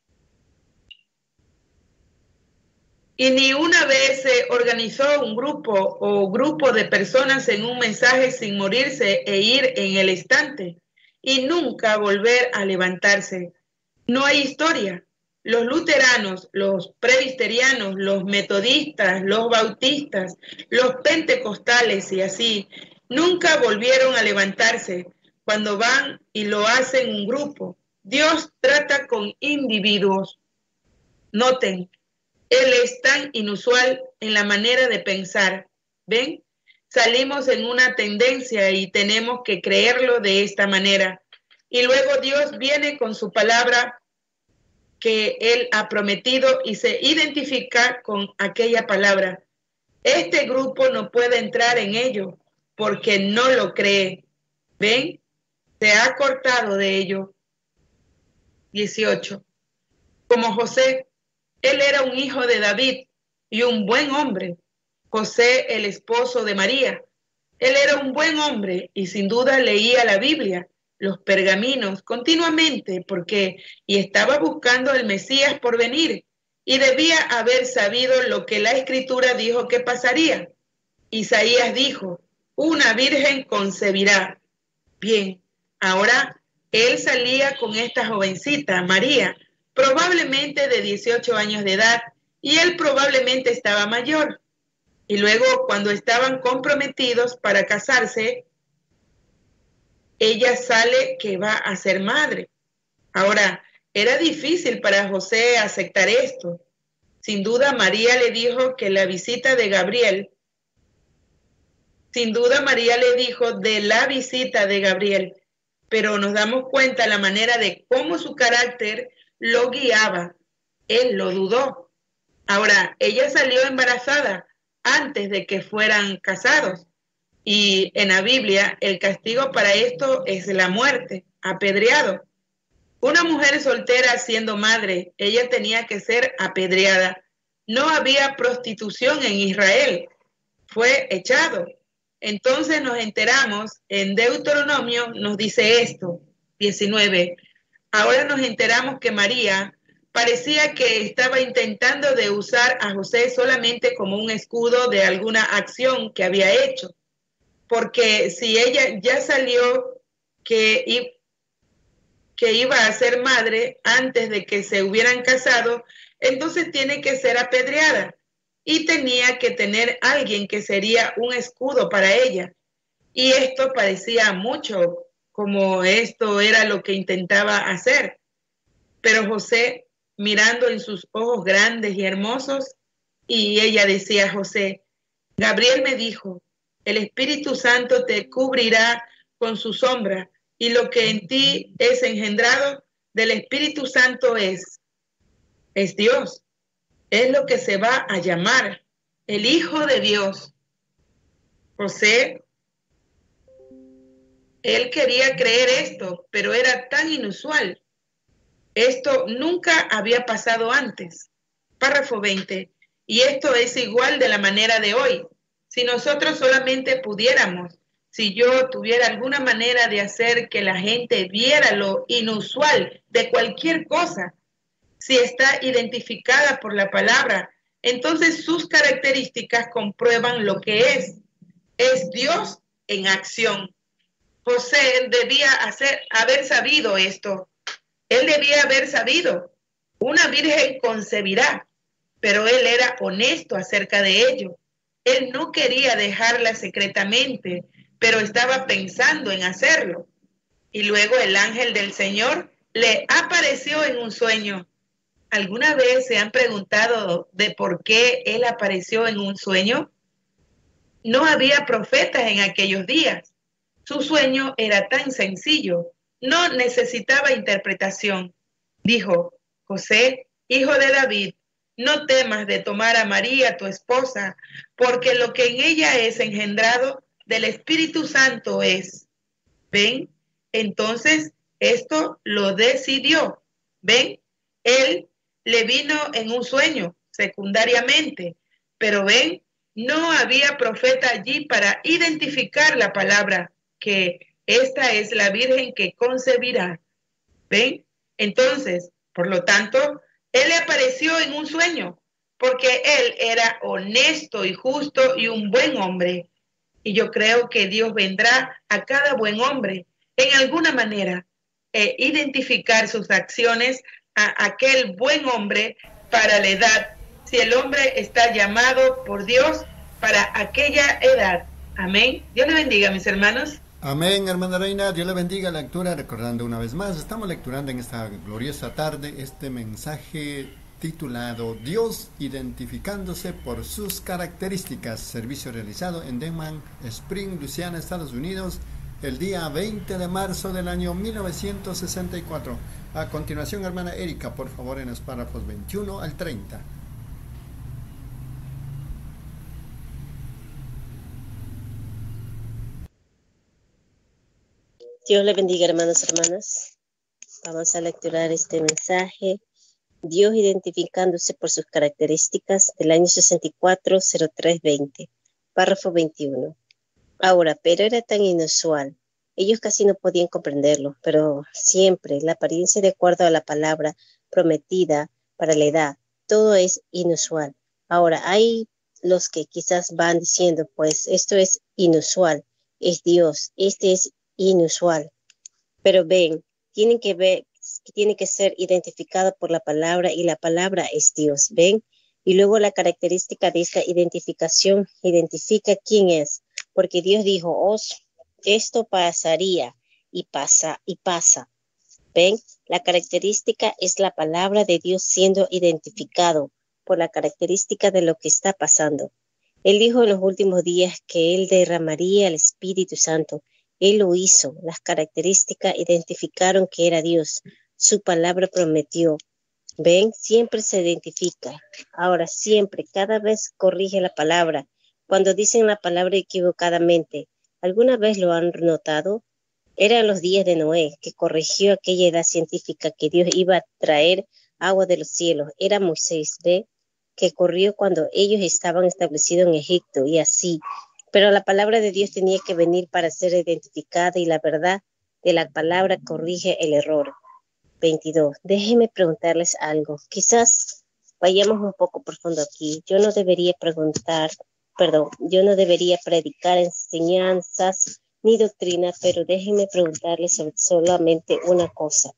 Y ni una vez se organizó un grupo de personas en un mensaje sin morirse e ir en el estante y nunca volver a levantarse. No hay historia. Los luteranos, los presbiterianos, los metodistas, los bautistas, los pentecostales y así, nunca volvieron a levantarse cuando van y lo hacen un grupo. Dios trata con individuos. Noten, Él es tan inusual en la manera de pensar. ¿Ven? Salimos en una tendencia y tenemos que creerlo de esta manera. Y luego Dios viene con su palabra que Él ha prometido y se identifica con aquella palabra. Este grupo no puede entrar en ello porque no lo cree. ¿Ven? Se ha cortado de ello. 18. Como José, él era un hijo de David y un buen hombre. José, el esposo de María. Él era un buen hombre y sin duda leía la Biblia, los pergaminos continuamente y estaba buscando el Mesías por venir y debía haber sabido lo que la Escritura dijo que pasaría. Isaías dijo, una virgen concebirá. Bien, ahora él salía con esta jovencita, María, probablemente de 18 años de edad, y él probablemente estaba mayor. Y luego, cuando estaban comprometidos para casarse, ella sale que va a ser madre. Ahora, era difícil para José aceptar esto. Sin duda, María le dijo que la visita de Gabriel, pero nos damos cuenta la manera de cómo su carácter lo guiaba. Él lo dudó. Ahora, ella salió embarazada antes de que fueran casados. Y en la Biblia, el castigo para esto es la muerte, apedreado. Una mujer soltera siendo madre, ella tenía que ser apedreada. No había prostitución en Israel. Fue echado. Entonces nos enteramos, en Deuteronomio nos dice esto, 19. Ahora nos enteramos que María parecía que estaba intentando de usar a José solamente como un escudo de alguna acción que había hecho. Porque si ella ya salió que iba a ser madre antes de que se hubieran casado, entonces tiene que ser apedreada y tenía que tener alguien que sería un escudo para ella. Y esto parecía mucho como esto era lo que intentaba hacer. Pero José, mirando en sus ojos grandes y hermosos, y ella decía a José, Gabriel me dijo, el Espíritu Santo te cubrirá con su sombra, y lo que en ti es engendrado del Espíritu Santo es Dios. Es lo que se va a llamar el Hijo de Dios. José, él quería creer esto, pero era tan inusual. Esto nunca había pasado antes. Párrafo 20. Y esto es igual de la manera de hoy. Si nosotros solamente pudiéramos, si yo tuviera alguna manera de hacer que la gente viera lo inusual de cualquier cosa, si está identificada por la palabra, entonces sus características comprueban lo que es. Es Dios en acción. José debía haber sabido esto. Él debía haber sabido. Una virgen concebirá, pero él era honesto acerca de ello. Él no quería dejarla secretamente, pero estaba pensando en hacerlo. Y luego el ángel del Señor le apareció en un sueño. ¿Alguna vez se han preguntado de por qué él apareció en un sueño? No había profetas en aquellos días. Su sueño era tan sencillo, no necesitaba interpretación. Dijo, José, hijo de David, no temas de tomar a María, tu esposa, porque lo que en ella es engendrado del Espíritu Santo es. ¿Ven? Entonces, esto lo decidió. ¿Ven? Él le vino en un sueño, secundariamente. Pero ven, no había profeta allí para identificar la palabra, que esta es la virgen que concebirá. ¿Ven? Entonces, por lo tanto, él le apareció en un sueño, porque él era honesto y justo y un buen hombre. Y yo creo que Dios vendrá a cada buen hombre en alguna manera identificar sus acciones a aquel buen hombre para la edad, si el hombre está llamado por Dios para aquella edad. Amén. Dios le bendiga, mis hermanos. Amén, hermana Reina, Dios le bendiga. La lectura, recordando una vez más, estamos lecturando en esta gloriosa tarde este mensaje titulado Dios identificándose por sus características, servicio realizado en Denman Spring, Luisiana, Estados Unidos, el día 20 de marzo del año 1964. A continuación, hermana Erika, por favor, en los párrafos 21 al 30. Dios le bendiga, hermanos y hermanas. Vamos a lecturar este mensaje. Dios identificándose por sus características del año 64-03-20. Párrafo 21. Ahora, pero era tan inusual. Ellos casi no podían comprenderlo, pero siempre la apariencia de acuerdo a la palabra prometida para la edad. Todo es inusual. Ahora, hay los que quizás van diciendo, pues esto es inusual, es Dios, este es inusual. Pero ven, tiene que ser identificado por la palabra y la palabra es Dios, ¿ven? Y luego la característica de esta identificación identifica quién es, porque Dios dijo, esto pasaría y pasa y pasa. ¿Ven? La característica es la palabra de Dios siendo identificado por la característica de lo que está pasando. Él dijo en los últimos días que Él derramaría el Espíritu Santo. Él lo hizo. Las características identificaron que era Dios. Su palabra prometió. ¿Ven? Siempre se identifica. Ahora, siempre, cada vez corrige la palabra. Cuando dicen la palabra equivocadamente, ¿alguna vez lo han notado? Eran los días de Noé, que corrigió aquella edad científica que Dios iba a traer agua de los cielos. Era Moisés, ¿ve? Que corrió cuando ellos estaban establecidos en Egipto y así. Pero la palabra de Dios tenía que venir para ser identificada y la verdad de la palabra corrige el error. 22. Déjenme preguntarles algo. Quizás vayamos un poco profundo aquí. Yo no debería predicar enseñanzas ni doctrina, pero déjenme preguntarles solamente una cosa.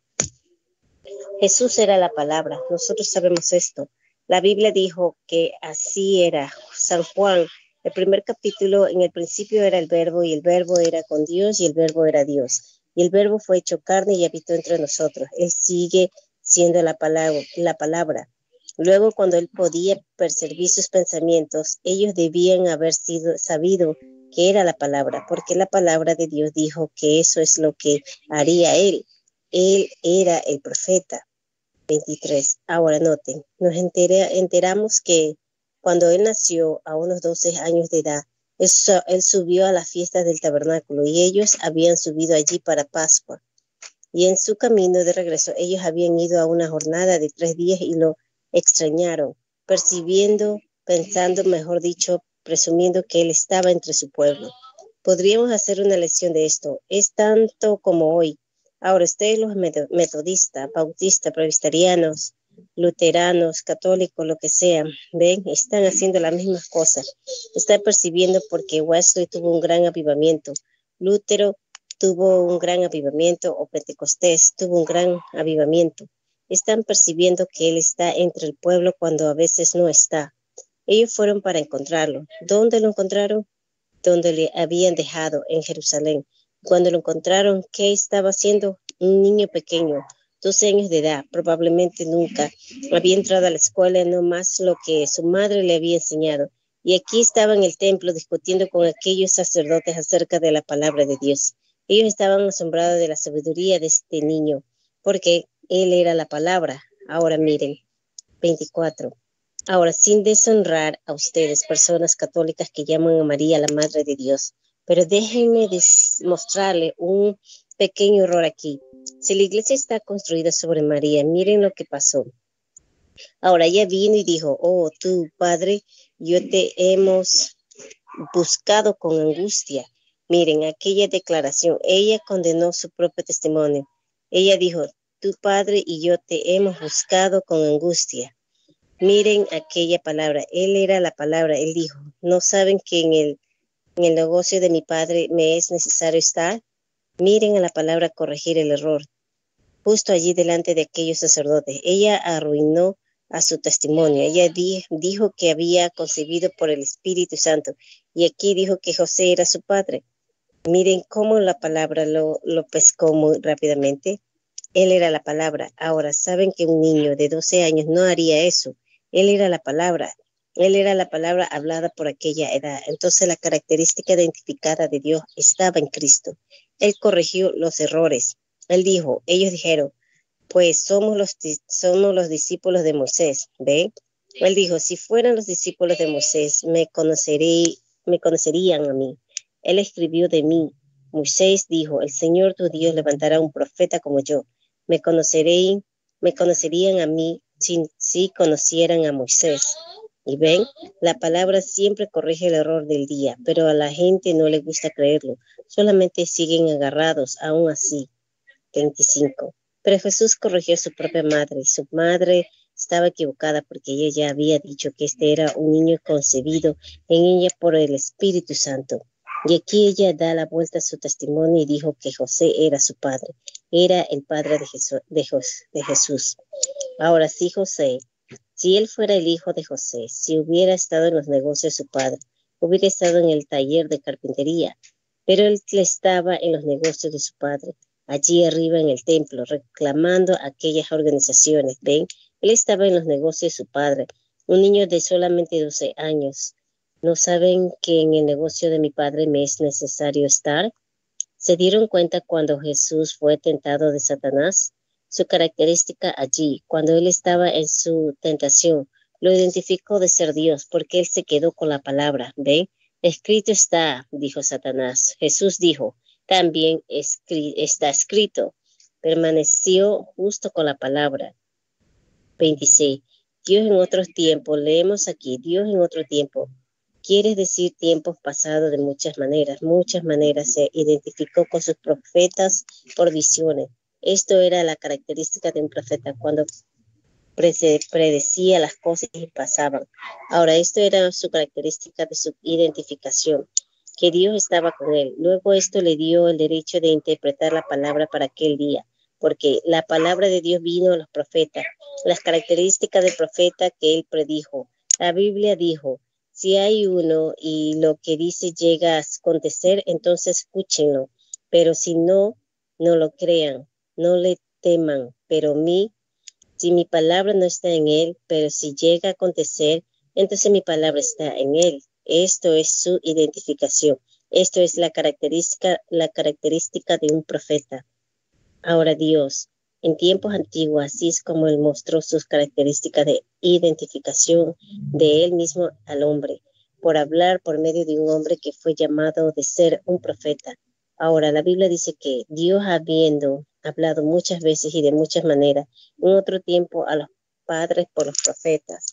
Jesús era la palabra, nosotros sabemos esto. La Biblia dijo que así era. San Juan, el primer capítulo, en el principio era el verbo, y el verbo era con Dios, y el verbo era Dios. Y el verbo fue hecho carne y habitó entre nosotros. Él sigue siendo la palabra. Luego, cuando él podía percibir sus pensamientos, ellos debían haber sabido que era la palabra, porque la palabra de Dios dijo que eso es lo que haría él. Él era el profeta. 23. Ahora noten, nos enteramos que cuando él nació a unos 12 años de edad, él subió a las fiestas del tabernáculo y ellos habían subido allí para Pascua. Y en su camino de regreso, ellos habían ido a una jornada de 3 días y lo extrañaron, pensando, mejor dicho, presumiendo que él estaba entre su pueblo. Podríamos hacer una lección de esto. Es tanto como hoy. Ahora, ustedes los metodistas, bautistas, presbiterianos, luteranos, católicos, lo que sea, ven, están haciendo las mismas cosas. Están percibiendo porque Wesley tuvo un gran avivamiento, Lutero tuvo un gran avivamiento, o Pentecostés tuvo un gran avivamiento. Están percibiendo que él está entre el pueblo cuando a veces no está. Ellos fueron para encontrarlo. ¿Dónde lo encontraron? Donde le habían dejado, en Jerusalén. Cuando lo encontraron, ¿qué estaba haciendo? Un niño pequeño, 12 años de edad, probablemente nunca había entrado a la escuela, no más lo que su madre le había enseñado. Y aquí estaba en el templo discutiendo con aquellos sacerdotes acerca de la palabra de Dios. Ellos estaban asombrados de la sabiduría de este niño, porque él era la palabra. Ahora miren, 24. Ahora, sin deshonrar a ustedes, personas católicas que llaman a María la Madre de Dios, pero déjenme mostrarle un pequeño error aquí. Si la iglesia está construida sobre María, miren lo que pasó. Ahora ella vino y dijo, oh, tú, Padre, yo te hemos buscado con angustia. Miren aquella declaración. Ella condenó su propio testimonio. Ella dijo, tu Padre y yo te hemos buscado con angustia. Miren aquella palabra. Él era la palabra. Él dijo, ¿no saben que en el negocio de mi Padre me es necesario estar? Miren a la palabra corregir el error. Justo allí delante de aquellos sacerdotes. Ella arruinó a su testimonio. Ella dijo que había concebido por el Espíritu Santo. Y aquí dijo que José era su padre. Miren cómo la palabra lo pescó muy rápidamente. Él era la palabra. Ahora, ¿saben que un niño de 12 años no haría eso? Él era la palabra. Él era la palabra hablada por aquella edad. Entonces la característica identificada de Dios estaba en Cristo. Él corrigió los errores. Él dijo, ellos dijeron, pues somos los discípulos de Moisés. ¿Ven? Él dijo, si fueran los discípulos de Moisés, me conocerían a mí. Él escribió de mí. Moisés dijo, el Señor tu Dios levantará un profeta como yo. Me conocerían a mí si conocieran a Moisés. Y ven, la palabra siempre corrige el error del día, pero a la gente no le gusta creerlo. Solamente siguen agarrados, aún así. 25. Pero Jesús corrigió a su propia madre, y su madre estaba equivocada porque ella ya había dicho que este era un niño concebido en ella por el Espíritu Santo. Y aquí ella da la vuelta a su testimonio y dijo que José era su padre, era el padre de Jesús. Ahora sí, José, si él fuera el hijo de José, si hubiera estado en los negocios de su padre, hubiera estado en el taller de carpintería, pero él estaba en los negocios de su padre, allí arriba en el templo, reclamando aquellas organizaciones. ¿Ven? Él estaba en los negocios de su padre, un niño de solamente 12 años. ¿No saben que en el negocio de mi padre me es necesario estar? ¿Se dieron cuenta cuando Jesús fue tentado de Satanás? Su característica allí, cuando él estaba en su tentación, lo identificó de ser Dios, porque él se quedó con la palabra. ¿Ven? Escrito está, dijo Satanás. Jesús dijo, también está escrito. Permaneció justo con la palabra. 26. Dios en otros tiempos, leemos aquí, Dios en otro tiempo. Quiere decir tiempos pasados de muchas maneras. Se identificó con sus profetas por visiones. Esto era la característica de un profeta cuando predecía las cosas y pasaban. Ahora, esto era su característica de su identificación. que Dios estaba con él. Luego esto le dio el derecho de interpretar la palabra para aquel día, porque la palabra de Dios vino a los profetas, las características del profeta que él predijo. La Biblia dijo, si hay uno y lo que dice llega a acontecer, entonces escúchenlo, pero si no, no lo crean, no le teman, pero si mi palabra no está en él, pero si llega a acontecer, entonces mi palabra está en él. Esto es su identificación. Esto es la característica de un profeta. Ahora Dios, en tiempos antiguos, así es como él mostró sus características de identificación de él mismo al hombre, por hablar por medio de un hombre que fue llamado de ser un profeta. Ahora, la Biblia dice que Dios, habiendo hablado muchas veces y de muchas maneras, en otro tiempo a los padres por los profetas.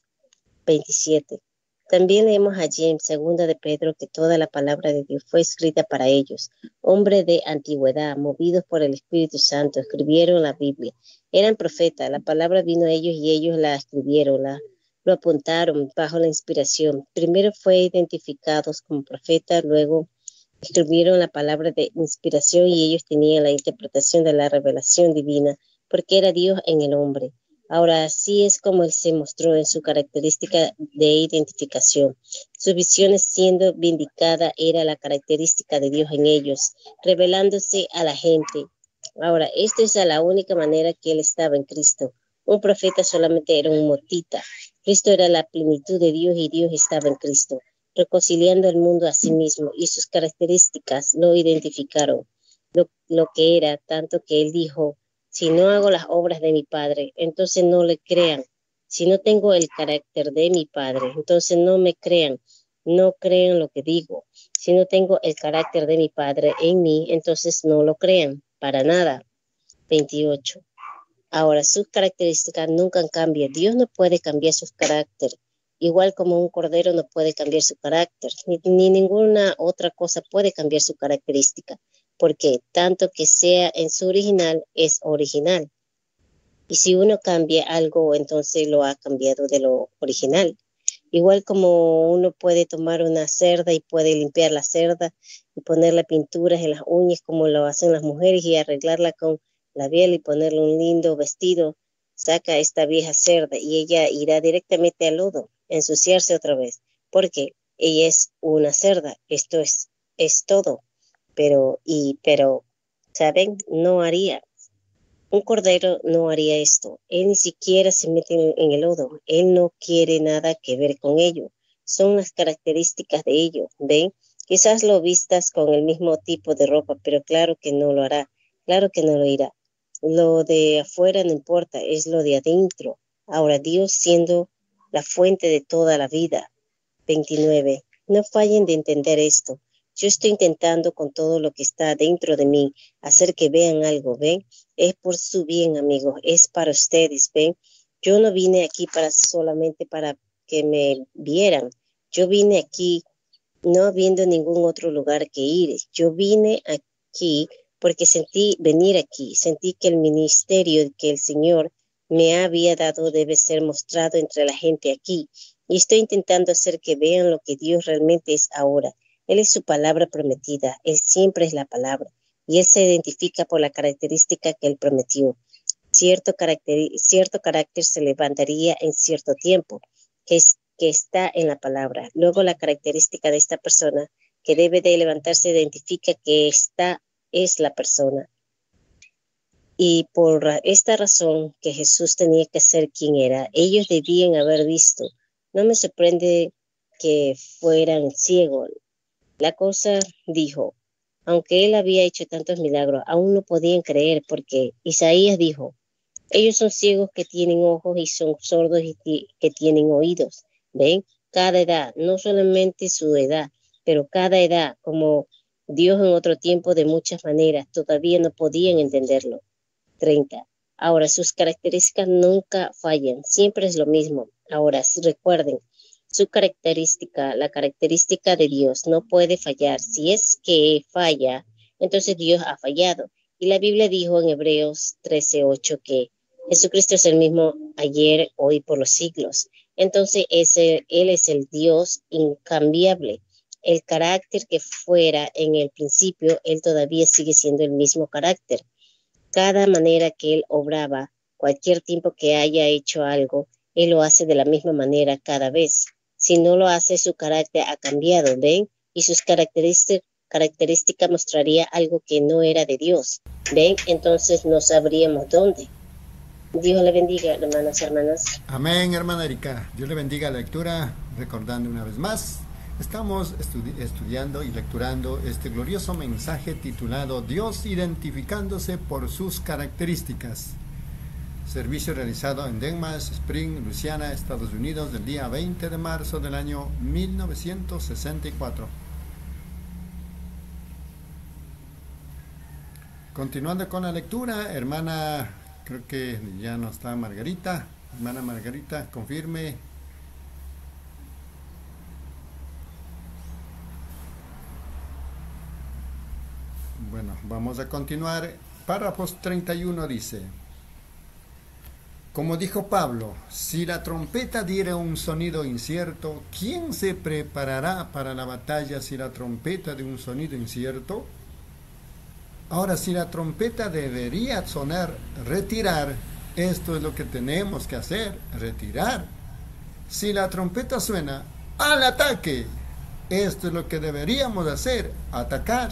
27. También leemos allí en 2 de Pedro que toda la palabra de Dios fue escrita para ellos. Hombres de antigüedad, movidos por el Espíritu Santo, escribieron la Biblia. Eran profetas, la palabra vino a ellos y ellos la escribieron, lo apuntaron bajo la inspiración. Primero fue identificados como profetas, luego escribieron la palabra de inspiración y ellos tenían la interpretación de la revelación divina, porque era Dios en el hombre. Ahora, así es como él se mostró en su característica de identificación. Sus visiones siendo vindicada era la característica de Dios en ellos, revelándose a la gente. Ahora, esta es la única manera que él estaba en Cristo. Un profeta solamente era un motita. Cristo era la plenitud de Dios y Dios estaba en Cristo, reconciliando el mundo a sí mismo, y sus características lo identificaron, lo que era, tanto que él dijo, si no hago las obras de mi Padre, entonces no le crean. Si no tengo el carácter de mi Padre, entonces no me crean. No crean lo que digo. Si no tengo el carácter de mi Padre en mí, entonces no lo crean. Para nada. 28. Ahora, sus características nunca cambian. Dios no puede cambiar sus caracteres. Igual como un cordero no puede cambiar su carácter, ni ninguna otra cosa puede cambiar su característica, porque tanto que sea en su original es original. Y si uno cambia algo, entonces lo ha cambiado de lo original. Igual como uno puede tomar una cerda y puede limpiar la cerda y ponerle pinturas en las uñas como lo hacen las mujeres y arreglarla con labial y ponerle un lindo vestido, saca esta vieja cerda y ella irá directamente al lodo, ensuciarse otra vez, porque ella es una cerda. Esto es todo. Pero, ¿saben? No haría. Un cordero no haría esto. Él ni siquiera se mete en el lodo. Él no quiere nada que ver con ello. Son las características de ello. ¿Ven? Quizás lo vistas con el mismo tipo de ropa, pero claro que no lo hará. Claro que no lo irá. Lo de afuera no importa, es lo de adentro. Ahora, Dios siendo la fuente de toda la vida. 29. No fallen de entender esto. Yo estoy intentando con todo lo que está dentro de mí hacer que vean algo, ¿ven? Es por su bien, amigos, es para ustedes, ¿ven? Yo no vine aquí solamente para que me vieran. Yo vine aquí no viendo ningún otro lugar que ir. Yo vine aquí porque sentí venir aquí. Sentí que el ministerio que el Señor me había dado debe ser mostrado entre la gente aquí. Y estoy intentando hacer que vean lo que Dios realmente es ahora. Él es su palabra prometida. Él siempre es la palabra. Y Él se identifica por la característica que Él prometió. Cierto carácter se levantaría en cierto tiempo, que está en la palabra. Luego la característica de esta persona que debe de levantarse identifica que esta es la persona. Y por esta razón que Jesús tenía que ser quien era, ellos debían haber visto. No me sorprende que fueran ciegos. La cosa dijo, aunque él había hecho tantos milagros, aún no podían creer porque Isaías dijo, ellos son ciegos que tienen ojos y son sordos y que tienen oídos. ¿Ven? Cada edad, no solamente su edad, pero cada edad, como Dios en otro tiempo de muchas maneras, todavía no podían entenderlo. 30. Ahora, sus características nunca fallan, siempre es lo mismo. Ahora, recuerden, su característica, la característica de Dios no puede fallar. Si es que falla, entonces Dios ha fallado. Y la Biblia dijo en Hebreos 13:8 que Jesucristo es el mismo ayer, hoy, por los siglos. Entonces Él es el Dios incambiable. el carácter que fuera en el principio, Él todavía sigue siendo el mismo carácter. Cada manera que Él obraba, cualquier tiempo que haya hecho algo, Él lo hace de la misma manera cada vez. Si no lo hace, su carácter ha cambiado, ¿ven? Y sus características mostraría algo que no era de Dios. ¿Ven? Entonces no sabríamos dónde. Dios le bendiga, hermanos y hermanas. Amén, hermana Erika. Dios le bendiga la lectura, recordando una vez más. Estamos estudiando y lecturando este glorioso mensaje titulado Dios identificándose por sus características. Servicio realizado en Denmas Spring, Luisiana, Estados Unidos, del día 20 de marzo del año 1964. Continuando con la lectura, hermana, creo que ya no está Margarita. Hermana Margarita, confirme. Bueno, vamos a continuar. Párrafos 31 dice: como dijo Pablo, si la trompeta diera un sonido incierto, ¿quién se preparará para la batalla si la trompeta de un sonido incierto? Ahora, si la trompeta debería sonar, retirar, esto es lo que tenemos que hacer, retirar. Si la trompeta suena, al ataque, esto es lo que deberíamos hacer, atacar.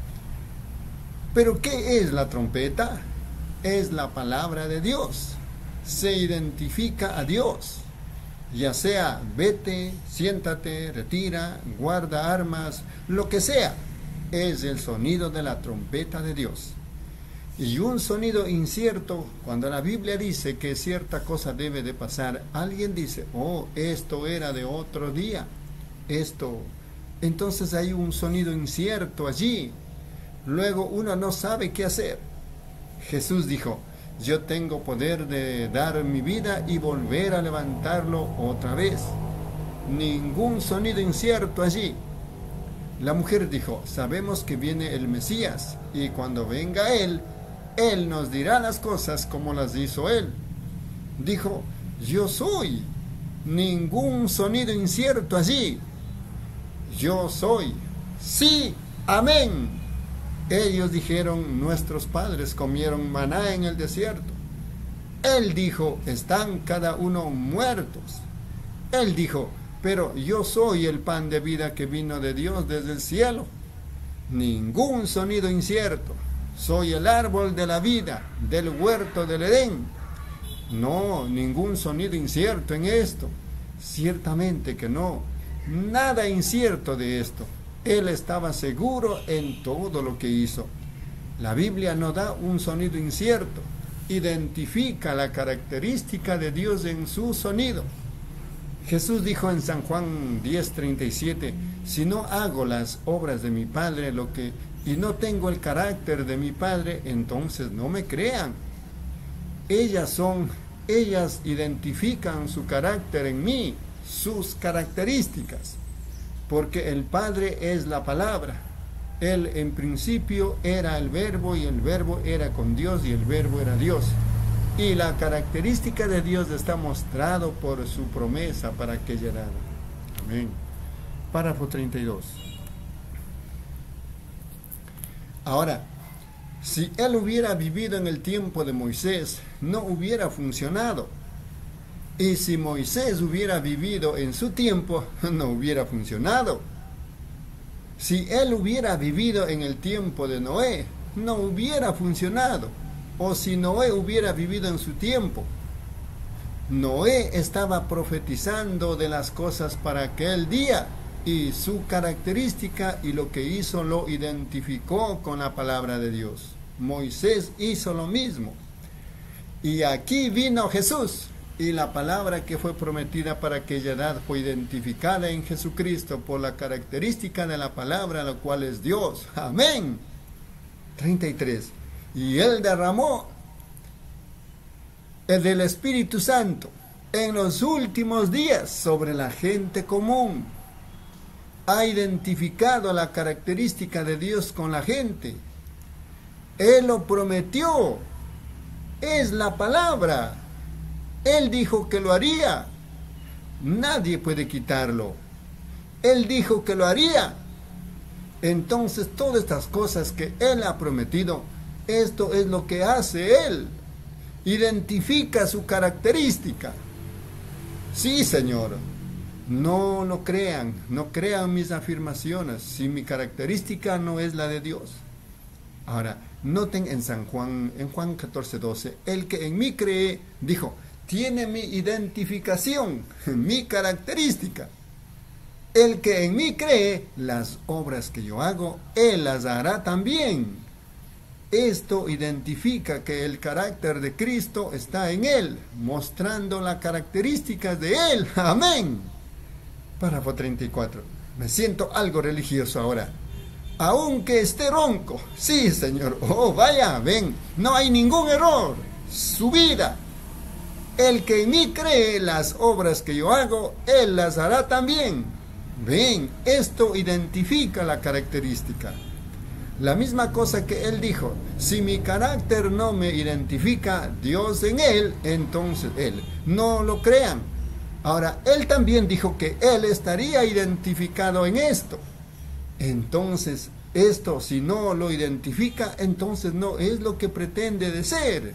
¿Pero qué es la trompeta? Es la palabra de Dios. Se identifica a Dios, ya sea vete, siéntate, retira, guarda armas, lo que sea, es el sonido de la trompeta de Dios. Y un sonido incierto, cuando la Biblia dice que cierta cosa debe de pasar, alguien dice, oh, esto era de otro día, esto, entonces hay un sonido incierto allí, luego uno no sabe qué hacer. Jesús dijo, yo tengo poder de dar mi vida y volver a levantarlo otra vez. Ningún sonido incierto allí. La mujer dijo, sabemos que viene el Mesías, y cuando venga Él nos dirá las cosas como las hizo Él. Dijo, yo soy. Ningún sonido incierto allí. Yo soy. Sí, amén. Ellos dijeron, nuestros padres comieron maná en el desierto. Él dijo, están cada uno muertos. Él dijo, pero yo soy el pan de vida que vino de Dios desde el cielo. Ningún sonido incierto. Soy el árbol de la vida, del huerto del Edén. No, ningún sonido incierto en esto. Ciertamente que no. Nada incierto de esto. Él estaba seguro en todo lo que hizo. La Biblia no da un sonido incierto. Identifica la característica de Dios en su sonido. Jesús dijo en San Juan 10:37, si no hago las obras de mi Padre y no tengo el carácter de mi Padre, entonces no me crean. Ellas identifican su carácter en mí, sus características. Porque el Padre es la palabra. Él en principio era el Verbo, y el Verbo era con Dios, y el Verbo era Dios. Y la característica de Dios está mostrado por su promesa para aquella edad. Amén. Párrafo 32. Ahora, si Él hubiera vivido en el tiempo de Moisés, no hubiera funcionado. Y si Moisés hubiera vivido en su tiempo, no hubiera funcionado. Si él hubiera vivido en el tiempo de Noé, no hubiera funcionado. O si Noé hubiera vivido en su tiempo. Noé estaba profetizando de las cosas para aquel día, y su característica y lo que hizo lo identificó con la palabra de Dios. Moisés hizo lo mismo. Y aquí vino Jesús. Y la palabra que fue prometida para aquella edad fue identificada en Jesucristo por la característica de la palabra, la cual es Dios. Amén. 33. Y Él derramó del Espíritu Santo en los últimos días sobre la gente común. Ha identificado la característica de Dios con la gente. Él lo prometió. Es la palabra. Él dijo que lo haría. Nadie puede quitarlo. Él dijo que lo haría. Entonces todas estas cosas que Él ha prometido, esto es lo que hace Él. Identifica su característica. Sí, Señor. No lo crean, no crean mis afirmaciones, si mi característica no es la de Dios. Ahora, noten en Juan 14:12, el que en mí cree, dijo, tiene mi identificación, mi característica. El que en mí cree, las obras que yo hago, él las hará también. Esto identifica que el carácter de Cristo está en él, mostrando las características de él. Amén. Párrafo 34. Me siento algo religioso ahora. Aunque esté ronco. Sí, Señor. Oh, vaya, ven. No hay ningún error. Su vida. El que en mí cree, las obras que yo hago, él las hará también. Ven, esto identifica la característica. La misma cosa que él dijo. Si mi carácter no me identifica, Dios en él, entonces él. No lo crean. Ahora, él también dijo que él estaría identificado en esto. Entonces, esto si no lo identifica, entonces no es lo que pretende de ser.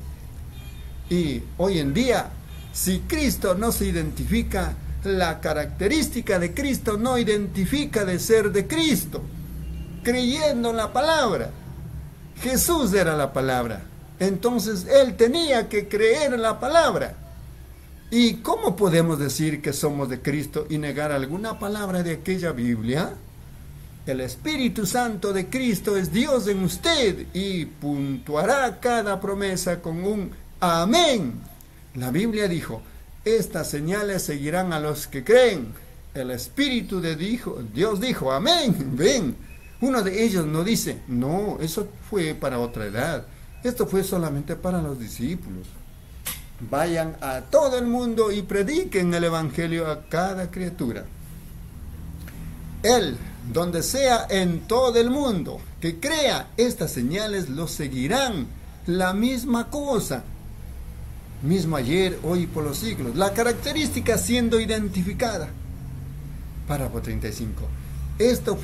Y hoy en día, si Cristo no se identifica, la característica de Cristo no identifica de ser de Cristo. Creyendo en la palabra. Jesús era la palabra. Entonces, él tenía que creer en la palabra. ¿Y cómo podemos decir que somos de Cristo y negar alguna palabra de aquella Biblia? El Espíritu Santo de Cristo es Dios en usted y puntuará cada promesa con un amén. La Biblia dijo, estas señales seguirán a los que creen. El Espíritu de Dios dijo, amén, ven. Uno de ellos no dice, no, eso fue para otra edad. Esto fue solamente para los discípulos. Vayan a todo el mundo y prediquen el Evangelio a cada criatura. Él, donde sea en todo el mundo, que crea, estas señales lo seguirán. La misma cosa. Mismo ayer, hoy y por los siglos. La característica siendo identificada. Párrafo 35. Esto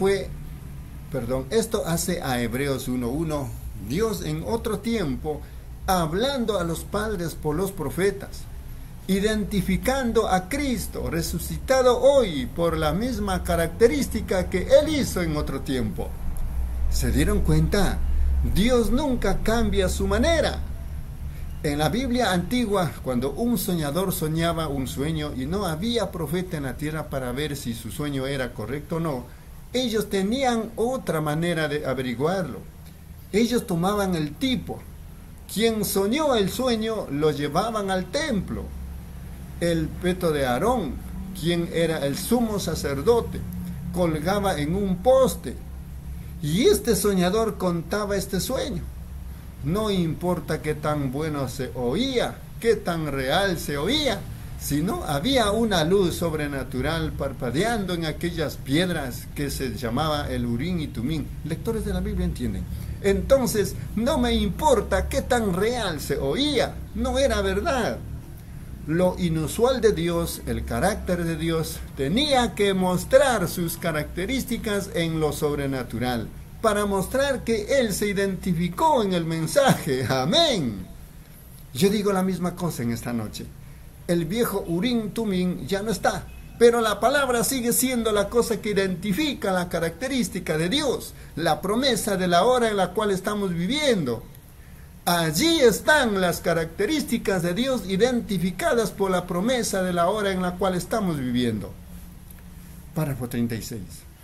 hace a Hebreos 1:1. Dios en otro tiempo, hablando a los padres por los profetas, identificando a Cristo resucitado hoy por la misma característica que Él hizo en otro tiempo. ¿Se dieron cuenta? Dios nunca cambia su manera. En la Biblia antigua, cuando un soñador soñaba un sueño y no había profeta en la tierra para ver si su sueño era correcto o no, ellos tenían otra manera de averiguarlo. Ellos tomaban el tipo. Quien soñó el sueño lo llevaban al templo. El peto de Aarón, quien era el sumo sacerdote, colgaba en un poste. Y este soñador contaba este sueño. No importa qué tan bueno se oía, qué tan real se oía, sino había una luz sobrenatural parpadeando en aquellas piedras que se llamaba el Urín y Tumín. Lectores de la Biblia entienden. Entonces, no me importa qué tan real se oía, no era verdad. Lo inusual de Dios, el carácter de Dios, tenía que mostrar sus características en lo sobrenatural, para mostrar que Él se identificó en el mensaje. Amén. Yo digo la misma cosa en esta noche. El viejo Urín Tumín ya no está, pero la palabra sigue siendo la cosa que identifica la característica de Dios, la promesa de la hora en la cual estamos viviendo. Allí están las características de Dios identificadas por la promesa de la hora en la cual estamos viviendo. Párrafo 36.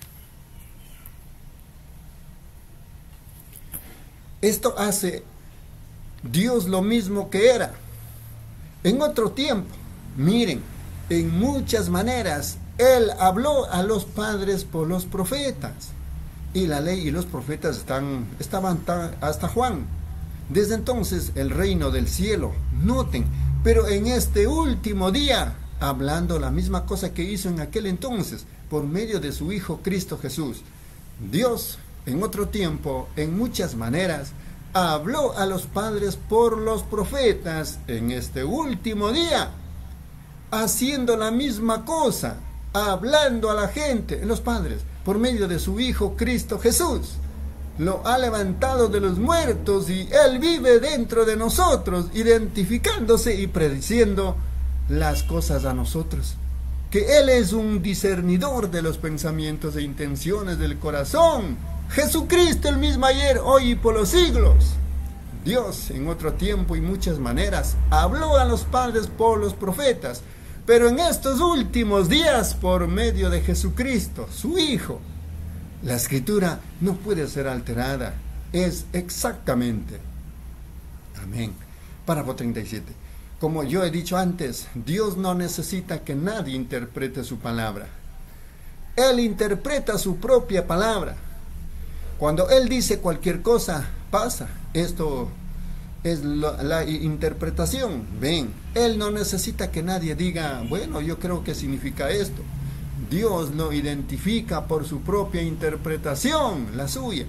Esto hace Dios lo mismo que era en otro tiempo. Miren, en muchas maneras Él habló a los padres por los profetas, y la ley y los profetas estaban hasta Juan. Desde entonces el reino del cielo, noten, pero en este último día, hablando la misma cosa que hizo en aquel entonces, por medio de su Hijo Cristo Jesús. Dios, en otro tiempo, en muchas maneras, habló a los padres por los profetas en este último día, haciendo la misma cosa, hablando a la gente, los padres, por medio de su Hijo Cristo Jesús. Lo ha levantado de los muertos y Él vive dentro de nosotros, identificándose y prediciendo las cosas a nosotros. Que Él es un discernidor de los pensamientos e intenciones del corazón. Jesucristo el mismo ayer, hoy y por los siglos. Dios en otro tiempo y muchas maneras habló a los padres por los profetas, pero en estos últimos días por medio de Jesucristo, su Hijo. La Escritura no puede ser alterada, es exactamente. Amén. Párrafo 37. Como yo he dicho antes, Dios no necesita que nadie interprete su palabra. Él interpreta su propia palabra. Cuando Él dice cualquier cosa, pasa. Esto es la interpretación. Ven, Él no necesita que nadie diga, bueno, yo creo que significa esto. Dios lo identifica por su propia interpretación, la suya.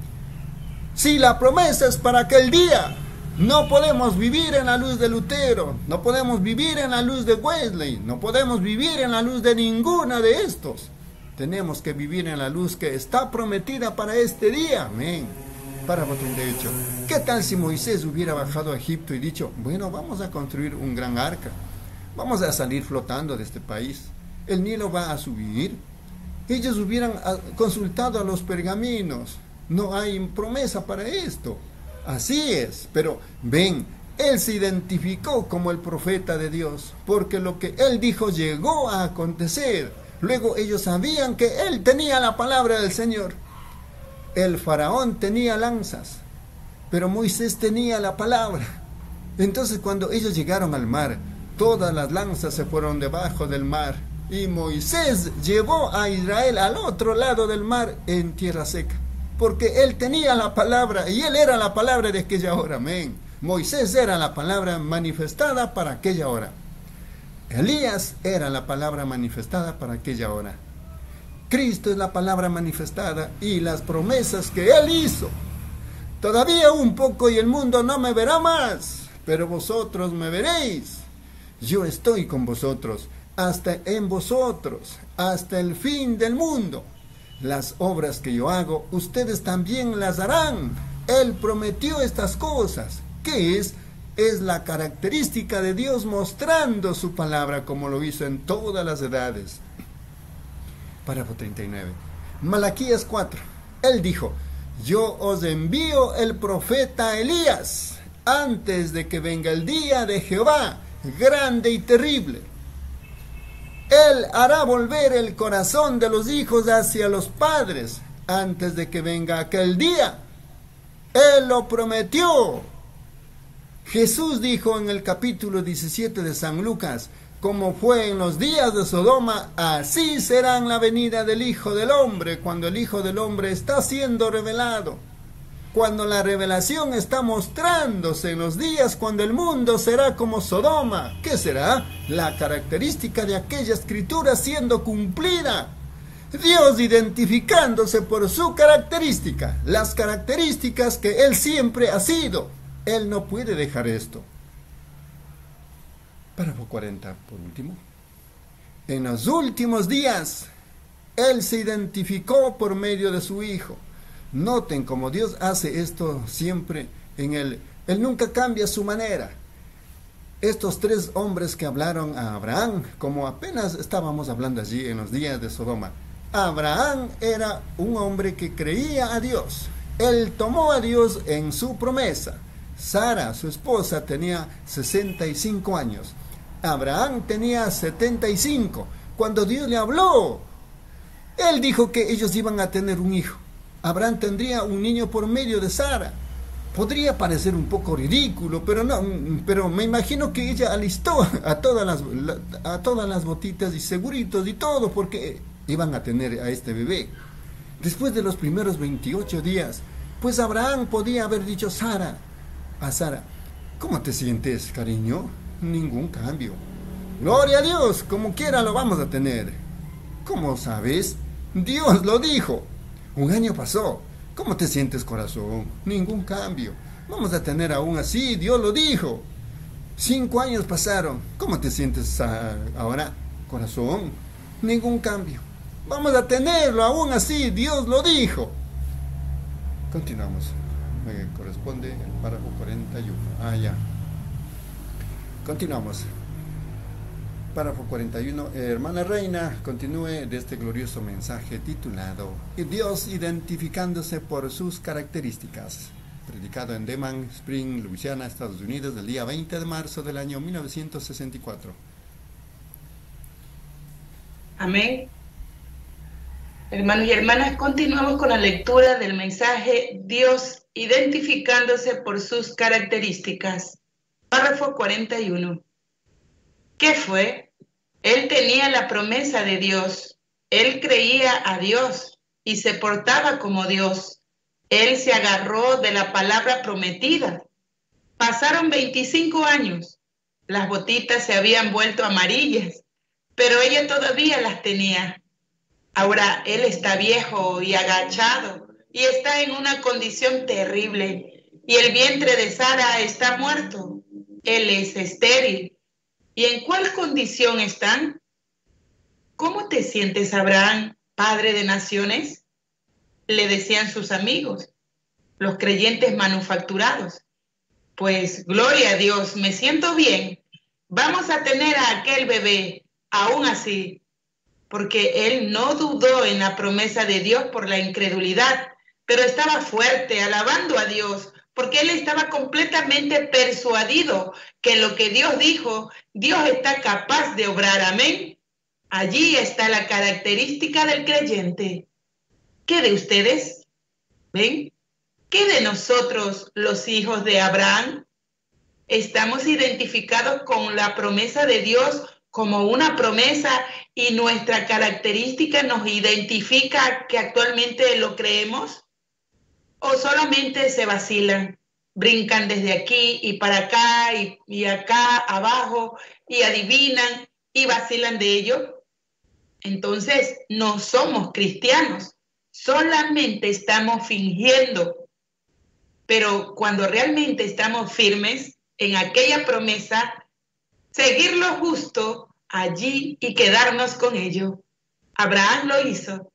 Si la promesa es para aquel día, no podemos vivir en la luz de Lutero, no podemos vivir en la luz de Wesley, no podemos vivir en la luz de ninguna de estos. Tenemos que vivir en la luz que está prometida para este día. Amén. Párrafo 38. ¿Qué tal si Moisés hubiera bajado a Egipto y dicho, bueno, vamos a construir un gran arca, vamos a salir flotando de este país, el Nilo va a subir? Ellos hubieran consultado a los pergaminos. No hay promesa para esto. Así es, pero ven, Él se identificó como el profeta de Dios, porque lo que Él dijo llegó a acontecer. Luego ellos sabían que Él tenía la palabra del Señor. El faraón tenía lanzas, pero Moisés tenía la palabra. Entonces cuando ellos llegaron al mar, todas las lanzas se fueron debajo del mar, y Moisés llevó a Israel al otro lado del mar en tierra seca, porque Él tenía la palabra, y Él era la palabra de aquella hora. Amén. Moisés era la palabra manifestada para aquella hora. Elías era la palabra manifestada para aquella hora. Cristo es la palabra manifestada y las promesas que Él hizo. Todavía un poco y el mundo no me verá más, pero vosotros me veréis. Yo estoy con vosotros, hasta en vosotros, hasta el fin del mundo. Las obras que yo hago, ustedes también las harán. Él prometió estas cosas. ¿Qué es? Es la característica de Dios mostrando su palabra como lo hizo en todas las edades. Párrafo 39. Malaquías 4. Él dijo, yo os envío el profeta Elías antes de que venga el día de Jehová, grande y terrible. Él hará volver el corazón de los hijos hacia los padres antes de que venga aquel día. Él lo prometió. Jesús dijo en el capítulo 17 de San Lucas, como fue en los días de Sodoma, así será en la venida del Hijo del Hombre, cuando el Hijo del Hombre está siendo revelado. Cuando la revelación está mostrándose en los días cuando el mundo será como Sodoma. ¿Qué será? La característica de aquella escritura siendo cumplida. Dios identificándose por su característica, las características que Él siempre ha sido. Él no puede dejar esto. Párrafo 40, por último. En los últimos días, Él se identificó por medio de su Hijo. Noten cómo Dios hace esto siempre en Él. Él nunca cambia su manera. Estos tres hombres que hablaron a Abraham, como apenas estábamos hablando allí en los días de Sodoma. Abraham era un hombre que creía a Dios. Él tomó a Dios en su promesa. Sara, su esposa, tenía 65 años. Abraham tenía 75. Cuando Dios le habló, Él dijo que ellos iban a tener un hijo. Abraham tendría un niño por medio de Sara. Podría parecer un poco ridículo, pero no, pero me imagino que ella alistó a todas las botitas y seguritos y todo, porque iban a tener a este bebé. Después de los primeros 28 días, pues Abraham podía haber dicho a Sara, ¿cómo te sientes, cariño? Ningún cambio. Gloria a Dios, como quiera lo vamos a tener. ¿Cómo sabes? Dios lo dijo. Un año pasó. ¿Cómo te sientes, corazón? Ningún cambio. Vamos a tener aún así, Dios lo dijo. 5 años pasaron. ¿Cómo te sientes ahora, corazón? ningún cambio. Vamos a tenerlo, aún así, Dios lo dijo. Continuamos. Me corresponde el párrafo 41. Ya. Continuamos. Párrafo 41. Hermana Reina, continúe de este glorioso mensaje titulado Dios identificándose por sus características, predicado en Demon Spring, Louisiana, Estados Unidos, el día 20 de marzo del año 1964. Amén. Hermanos y hermanas, continuamos con la lectura del mensaje Dios identificándose por sus características. Párrafo 41. ¿Qué fue? Él tenía la promesa de Dios. Él creía a Dios y se portaba como Dios. Él se agarró de la palabra prometida. Pasaron 25 años. Las botitas se habían vuelto amarillas, pero ella todavía las tenía. Ahora él está viejo y agachado y está en una condición terrible. Y el vientre de Sara está muerto. Él es estéril. ¿Y en cuál condición están? ¿Cómo te sientes, Abraham, padre de naciones? Le decían sus amigos, los creyentes manufacturados. Pues, gloria a Dios, me siento bien. Vamos a tener a aquel bebé, aún así, porque él no dudó en la promesa de Dios por la incredulidad, pero estaba fuerte, alabando a Dios, porque él estaba completamente persuadido que lo que Dios dijo, Dios está capaz de obrar. Amén. Allí está la característica del creyente. ¿Qué de ustedes? ¿Ven? ¿Qué de nosotros, los hijos de Abraham? Estamos identificados con la promesa de Dios como una promesa y nuestra característica nos identifica que actualmente lo creemos. ¿O solamente se vacilan, brincan desde aquí y para acá y acá abajo y adivinan y vacilan de ello? Entonces no somos cristianos, solamente estamos fingiendo. Pero cuando realmente estamos firmes en aquella promesa, seguir lo justo allí y quedarnos con ello. Abraham lo hizo.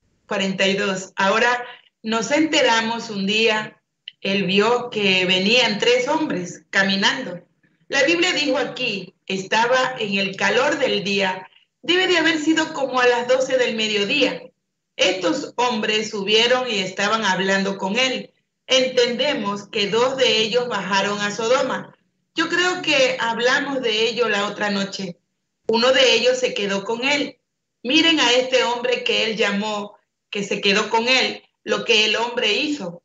42. Ahora nos enteramos un día, él vio que venían 3 hombres caminando. La Biblia dijo aquí, estaba en el calor del día, debe de haber sido como a las 12 del mediodía. Estos hombres subieron y estaban hablando con él. Entendemos que 2 de ellos bajaron a Sodoma. Yo creo que hablamos de ello la otra noche. Uno de ellos se quedó con él. Miren a este hombre que él llamó, que se quedó con él, lo que el hombre hizo.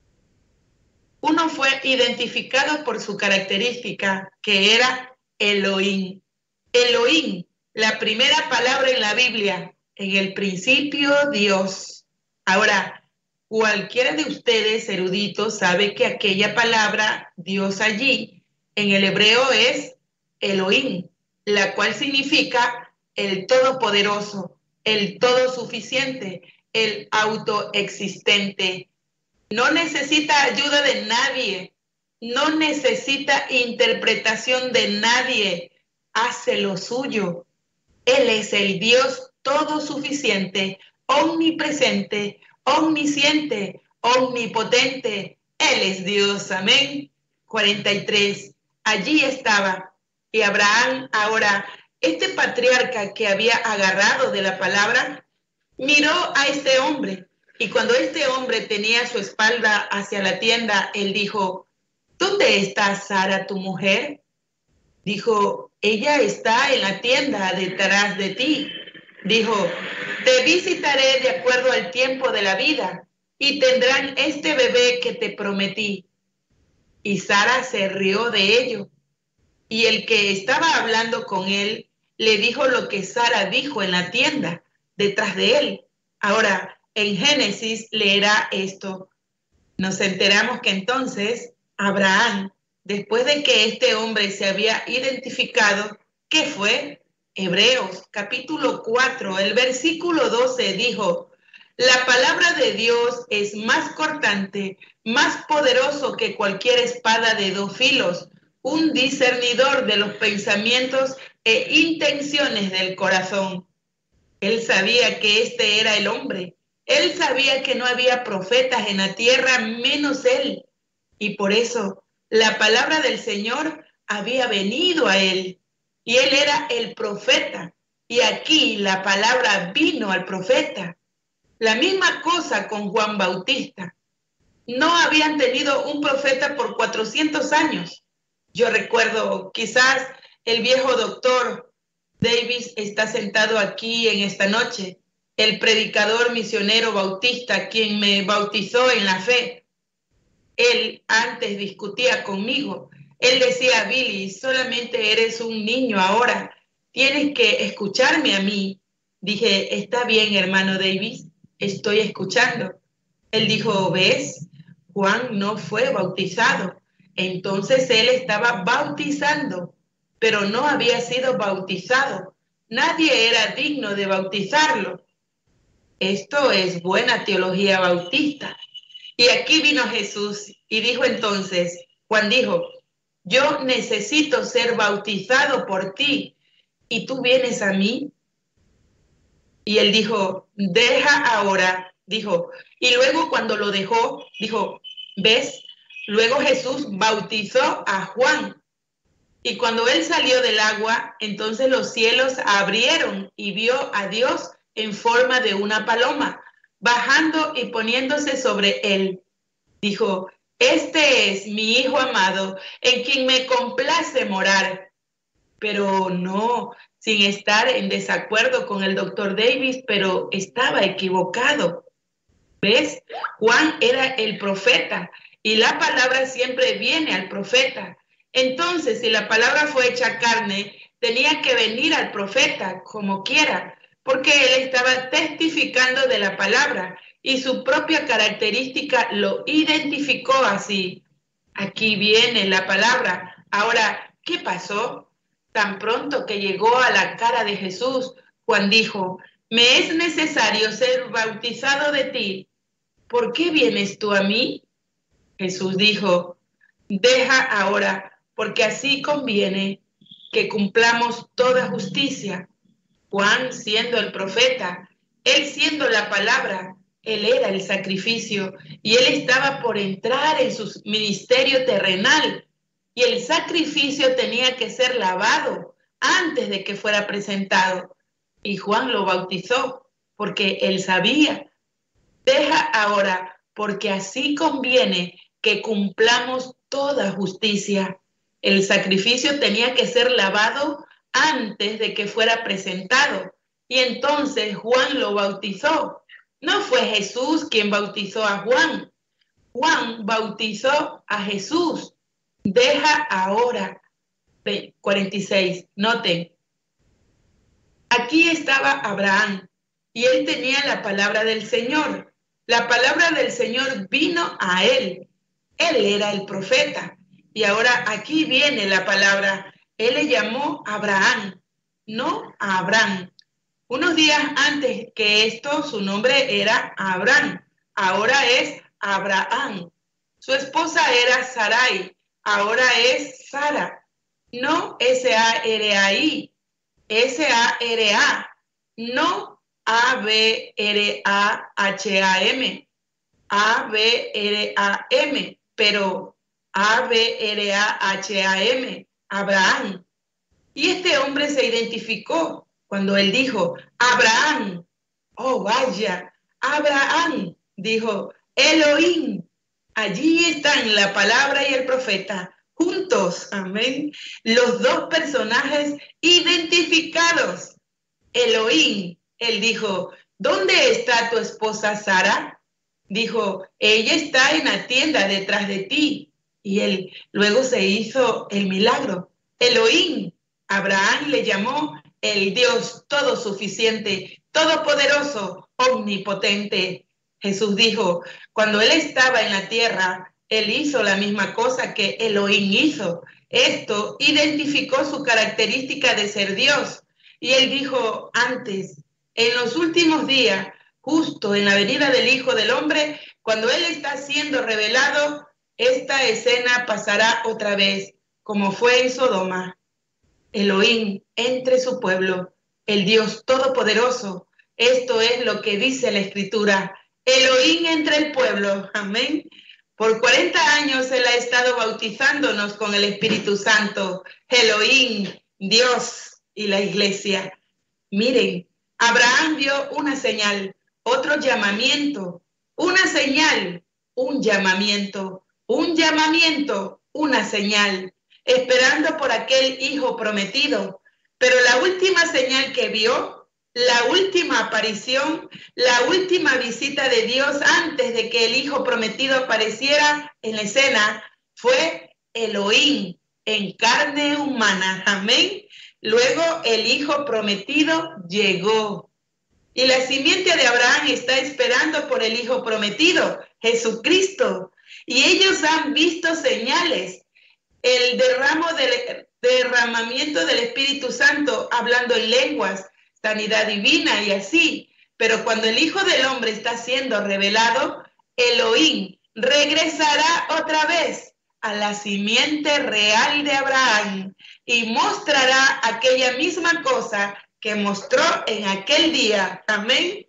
Uno fue identificado por su característica, que era Elohim. Elohim, la primera palabra en la Biblia, en el principio Dios. Ahora, cualquiera de ustedes eruditos sabe que aquella palabra Dios allí, en el hebreo es Elohim, la cual significa el todopoderoso, el todosuficiente, el autoexistente. No necesita ayuda de nadie, no necesita interpretación de nadie, hace lo suyo. Él es el Dios todosuficiente, omnipresente, omnisciente, omnipotente. Él es Dios, amén. 43. Allí estaba. Y Abraham, ahora, este patriarca que había agarrado de la palabra, miró a este hombre. Y cuando este hombre tenía su espalda hacia la tienda, él dijo, ¿dónde está Sara, tu mujer? Dijo, ella está en la tienda detrás de ti. Dijo, te visitaré de acuerdo al tiempo de la vida y tendrán este bebé que te prometí. Y Sara se rió de ello. Y el que estaba hablando con él le dijo lo que Sara dijo en la tienda detrás de él. Ahora, en Génesis leerá esto. Nos enteramos que entonces Abraham, después de que este hombre se había identificado, ¿qué fue? Hebreos capítulo 4, el versículo 12 dijo, la palabra de Dios es más cortante, más poderoso que cualquier espada de 2 filos, un discernidor de los pensamientos e intenciones del corazón. Él sabía que este era el hombre. Él sabía que no había profetas en la tierra menos él. Y por eso la palabra del Señor había venido a él. Y él era el profeta. Y aquí la palabra vino al profeta. La misma cosa con Juan Bautista. No habían tenido un profeta por 400 años. Yo recuerdo, quizás el viejo doctor Davis está sentado aquí en esta noche, el predicador misionero bautista, quien me bautizó en la fe. Él antes discutía conmigo. Él decía, Billy, solamente eres un niño ahora. Tienes que escucharme a mí. Dije, está bien, hermano Davis, estoy escuchando. Él dijo, ¿ves? Juan no fue bautizado. Entonces él estaba bautizando, pero no había sido bautizado. Nadie era digno de bautizarlo. Esto es buena teología bautista. Y aquí vino Jesús y dijo entonces, Juan dijo, yo necesito ser bautizado por ti y tú vienes a mí. Y él dijo, deja ahora, dijo. Y luego cuando lo dejó, dijo, ¿ves? Luego Jesús bautizó a Juan. Y cuando él salió del agua, entonces los cielos abrieron y vio a Dios en forma de una paloma, bajando y poniéndose sobre él. Dijo, este es mi Hijo amado, en quien me complace morar. Pero no, sin estar en desacuerdo con el doctor Davis, pero estaba equivocado. ¿Ves? Juan era el profeta y la palabra siempre viene al profeta. Entonces, si la palabra fue hecha carne, tenía que venir al profeta como quiera, porque él estaba testificando de la palabra y su propia característica lo identificó así. Aquí viene la palabra. Ahora, ¿qué pasó? Tan pronto que llegó a la cara de Jesús, Juan dijo, me es necesario ser bautizado de ti. ¿Por qué vienes tú a mí? Jesús dijo, deja ahora, porque así conviene que cumplamos toda justicia. Juan siendo el profeta, él siendo la palabra, él era el sacrificio y él estaba por entrar en su ministerio terrenal y el sacrificio tenía que ser lavado antes de que fuera presentado. Y Juan lo bautizó porque él sabía. Deja ahora, porque así conviene que cumplamos toda justicia. El sacrificio tenía que ser lavado antes de que fuera presentado. Y entonces Juan lo bautizó. No fue Jesús quien bautizó a Juan. Juan bautizó a Jesús. Deja ahora. 46. Noten. Aquí estaba Abraham y él tenía la palabra del Señor. La palabra del Señor vino a él. Él era el profeta. Y ahora aquí viene la palabra. Él le llamó Abraham, no a Abraham. Unos días antes que esto, su nombre era Abraham. Ahora es Abraham. Su esposa era Sarai. Ahora es Sara. No S-A-R-A-I. S-A-R-A. No A-B-R-A-H-A-M. A-B-R-A-M. Pero A-B-R-A-H-A-M. Abraham. Y este hombre se identificó cuando él dijo, Abraham. Oh, vaya, Abraham, dijo, Elohim. Allí están la palabra y el profeta, juntos, amén. Los dos personajes identificados. Elohim, él dijo, ¿dónde está tu esposa Sara? Dijo, ella está en la tienda detrás de ti. Y él luego se hizo el milagro. Elohim, Abraham le llamó el Dios todo suficiente, todopoderoso, omnipotente. Jesús dijo, cuando él estaba en la tierra, él hizo la misma cosa que Elohim hizo. Esto identificó su característica de ser Dios. Y él dijo antes, en los últimos días, justo en la venida del Hijo del Hombre, cuando él está siendo revelado, esta escena pasará otra vez, como fue en Sodoma. Elohim entre su pueblo. el Dios Todopoderoso. Esto es lo que dice la Escritura. Elohim entre el pueblo. Amén. Por 40 años Él ha estado bautizándonos con el Espíritu Santo. Elohim, Dios y la iglesia. Miren, Abraham vio una señal, otro llamamiento, una señal, un llamamiento, una señal, esperando por aquel hijo prometido. Pero la última señal que vio, la última aparición, la última visita de Dios antes de que el hijo prometido apareciera en la escena fue Elohim en carne humana. Amén. Luego el hijo prometido llegó. Y la simiente de Abraham está esperando por el hijo prometido, Jesucristo. Y ellos han visto señales. El derramamiento del Espíritu Santo, hablando en lenguas, sanidad divina y así. Pero cuando el Hijo del Hombre está siendo revelado, Elohim regresará otra vez a la simiente real de Abraham y mostrará aquella misma cosa que mostró en aquel día. Amén.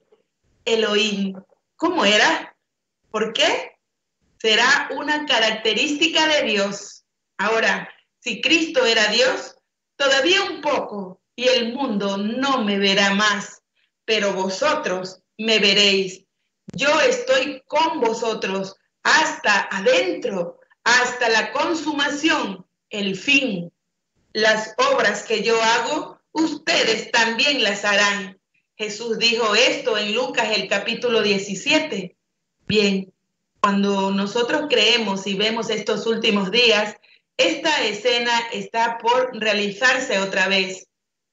Elohim. ¿Cómo era? ¿Por qué? Será una característica de Dios. Ahora, si Cristo era Dios, todavía un poco y el mundo no me verá más, pero vosotros me veréis. Yo estoy con vosotros hasta adentro, hasta la consumación, el fin. Las obras que yo hago, ustedes también las harán. Jesús dijo esto en Lucas el capítulo 17. Bien, cuando nosotros creemos y vemos estos últimos días, esta escena está por realizarse otra vez.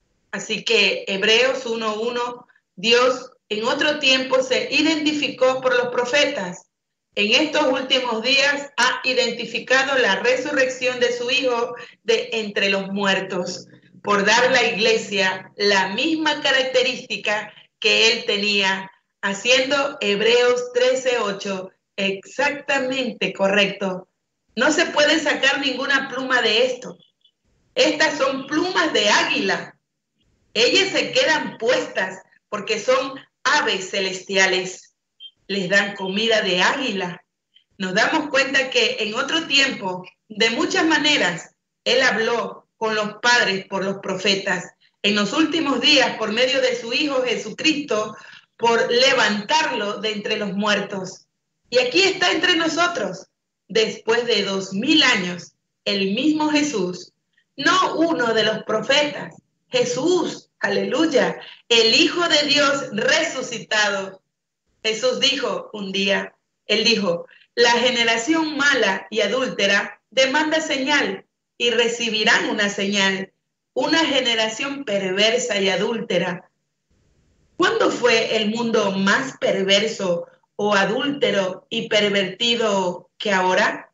Así que Hebreos 1:1, Dios en otro tiempo se identificó por los profetas. En estos últimos días ha identificado la resurrección de su Hijo de entre los muertos, por dar a la iglesia la misma característica que Él tenía, haciendo Hebreos 13:8 exactamente correcto. No se puede sacar ninguna pluma de esto. Estas son plumas de águila. Ellas se quedan puestas porque son aves celestiales. Les dan comida de águila. Nos damos cuenta que en otro tiempo, de muchas maneras, Él habló con los padres por los profetas. En los últimos días, por medio de su Hijo Jesucristo, por levantarlo de entre los muertos. Y aquí está entre nosotros. Después de 2000 años, el mismo Jesús, no uno de los profetas, Jesús, aleluya, el Hijo de Dios resucitado. Jesús dijo un día, Él dijo, la generación mala y adúltera demanda señal y recibirán una señal. Una generación perversa y adúltera. ¿Cuándo fue el mundo más perverso o adúltero y pervertido que ahora?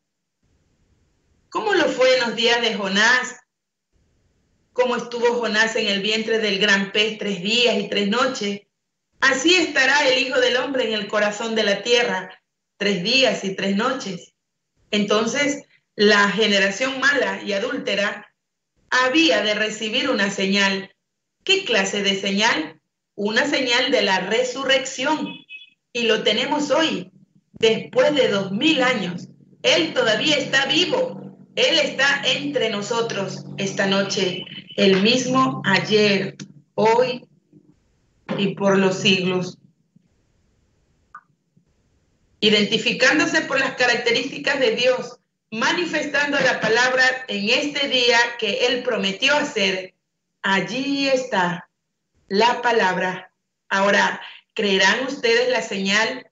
¿Cómo lo fue en los días de Jonás? ¿Cómo estuvo Jonás en el vientre del gran pez 3 días y 3 noches? Así estará el Hijo del Hombre en el corazón de la tierra 3 días y 3 noches. Entonces, la generación mala y adúltera había de recibir una señal. ¿Qué clase de señal? Una señal de la resurrección. Y lo tenemos hoy, después de 2000 años. Él todavía está vivo. Él está entre nosotros esta noche. El mismo ayer, hoy y por los siglos. Identificándose por las características de Dios, manifestando la palabra en este día que Él prometió hacer. Allí está la palabra. Ahora, ¿creerán ustedes la señal?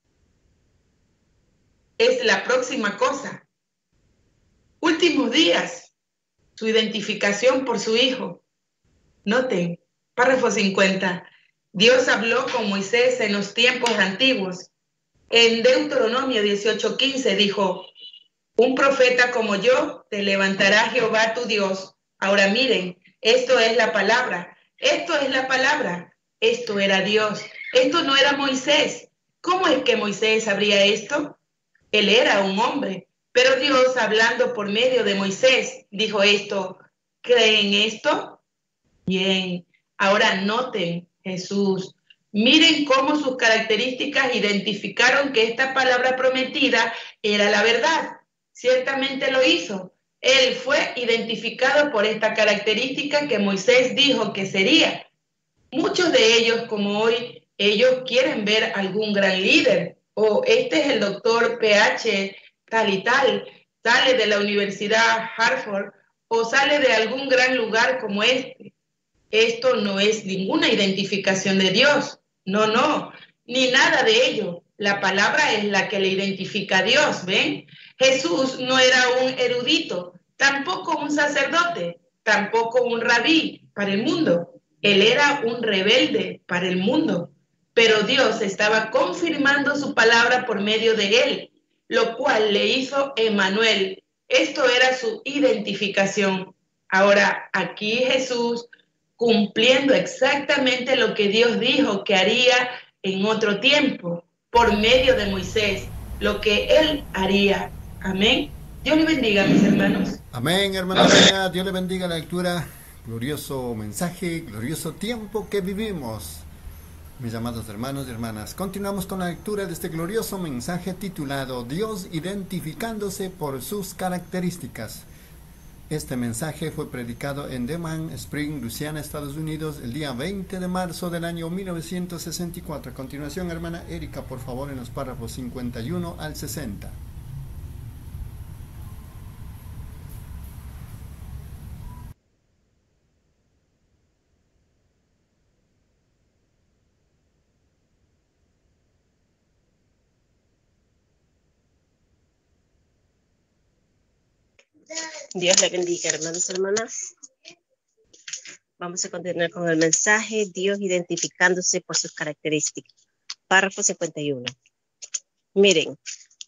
Es la próxima cosa. Últimos días, su identificación por su Hijo. Noten, párrafo 50. Dios habló con Moisés en los tiempos antiguos. En Deuteronomio 18:15 dijo, un profeta como yo te levantará Jehová tu Dios. Ahora miren, esto es la palabra. Esto es la palabra. Esto era Dios. Esto no era Moisés. ¿Cómo es que Moisés sabría esto? Él era un hombre, pero Dios, hablando por medio de Moisés, dijo esto. ¿Creen esto? Bien. Ahora noten Jesús. Miren cómo sus características identificaron que esta palabra prometida era la verdad. Ciertamente lo hizo. Él fue identificado por esta característica que Moisés dijo que sería. Muchos de ellos, como hoy, ellos quieren ver algún gran líder. O este es el doctor PH tal y tal, sale de la Universidad Harvard o sale de algún gran lugar como este. Esto no es ninguna identificación de Dios. No, no, ni nada de ello. La palabra es la que le identifica a Dios, ¿ven? Jesús no era un erudito, tampoco un sacerdote, tampoco un rabí para el mundo. Él era un rebelde para el mundo. Pero Dios estaba confirmando su palabra por medio de él, lo cual le hizo Emmanuel. Esto era su identificación. Ahora, aquí Jesús, cumpliendo exactamente lo que Dios dijo que haría en otro tiempo, por medio de Moisés, lo que él haría. Amén. Dios le bendiga, mis hermanos. Amén, hermana Reina. Dios le bendiga la lectura. Glorioso mensaje, glorioso tiempo que vivimos. Mis amados hermanos y hermanas, continuamos con la lectura de este glorioso mensaje titulado Dios identificándose por sus características. Este mensaje fue predicado en Denham Springs, Luisiana, Estados Unidos, el día 20 de marzo del año 1964. A continuación, hermana Erika, por favor, en los párrafos 51 al 60. Dios le bendiga, hermanos y hermanas. Vamos a continuar con el mensaje, Dios identificándose por sus características. Párrafo 51. Miren,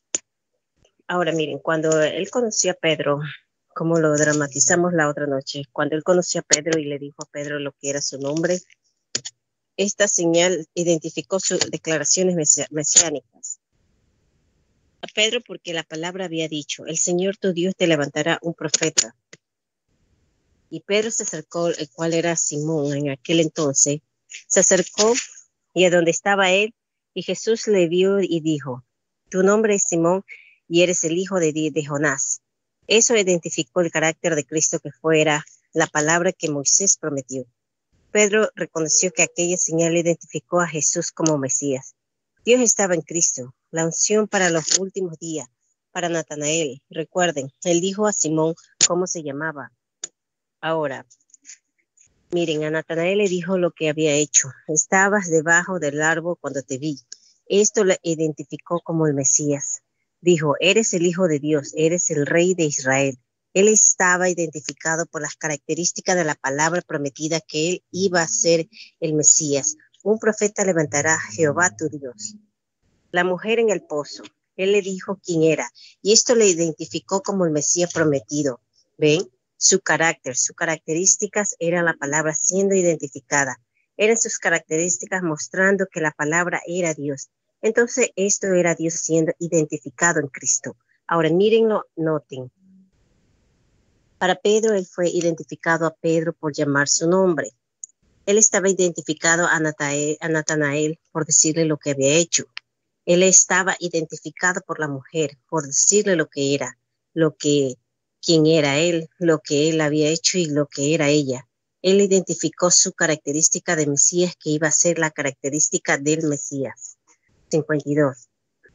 cuando él conoció a Pedro, como lo dramatizamos la otra noche, cuando él conoció a Pedro y le dijo a Pedro lo que era su nombre, esta señal identificó sus declaraciones mesiánicas. A Pedro porque la palabra había dicho, el Señor tu Dios te levantará un profeta. Y Pedro se acercó, el cual era Simón en aquel entonces, se acercó y a donde estaba él, y Jesús le vio y dijo, tu nombre es Simón y eres el hijo de Jonás. Eso identificó el carácter de Cristo que fuera la palabra que Moisés prometió. Pedro reconoció que aquella señal identificó a Jesús como Mesías. Dios estaba en Cristo, la unción para los últimos días, para Natanael. Recuerden, él dijo a Simón cómo se llamaba. Ahora, miren, a Natanael le dijo lo que había hecho. Estabas debajo del árbol cuando te vi. Esto le identificó como el Mesías. Dijo, eres el Hijo de Dios, eres el Rey de Israel. Él estaba identificado por las características de la palabra prometida que él iba a ser el Mesías. Un profeta levantará a Jehová tu Dios. La mujer en el pozo, él le dijo quién era, y esto le identificó como el Mesías prometido. ¿Ven? Su carácter, sus características eran la palabra siendo identificada. Eran sus características mostrando que la palabra era Dios. Entonces esto era Dios siendo identificado en Cristo. Ahora mírenlo, noten. Para Pedro, él fue identificado a Pedro por llamar su nombre. Él estaba identificado a Natanael por decirle lo que había hecho. Él estaba identificado por la mujer por decirle lo que era, quién era él, lo que él había hecho y lo que era ella. Él identificó su característica de Mesías que iba a ser la característica del Mesías. 52.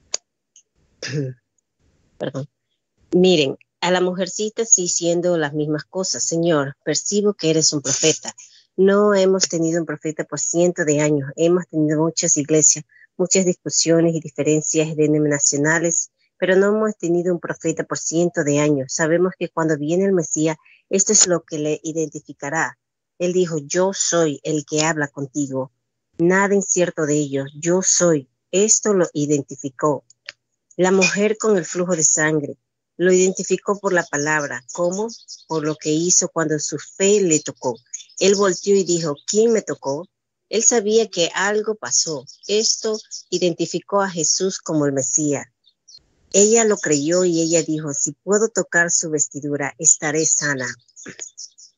Perdón. Miren, a la mujercita sí siendo las mismas cosas. Señor, percibo que eres un profeta. No hemos tenido un profeta por cientos de años. Hemos tenido muchas iglesias, muchas discusiones y diferencias denominacionales, pero no hemos tenido un profeta por cientos de años. Sabemos que cuando viene el Mesías, esto es lo que le identificará. Él dijo, yo soy el que habla contigo. Nada incierto de ellos, yo soy. Esto lo identificó. La mujer con el flujo de sangre lo identificó por la palabra. ¿Cómo? Por lo que hizo cuando su fe le tocó. Él volteó y dijo, ¿quién me tocó? Él sabía que algo pasó. Esto identificó a Jesús como el Mesías. Ella lo creyó y ella dijo, si puedo tocar su vestidura, estaré sana.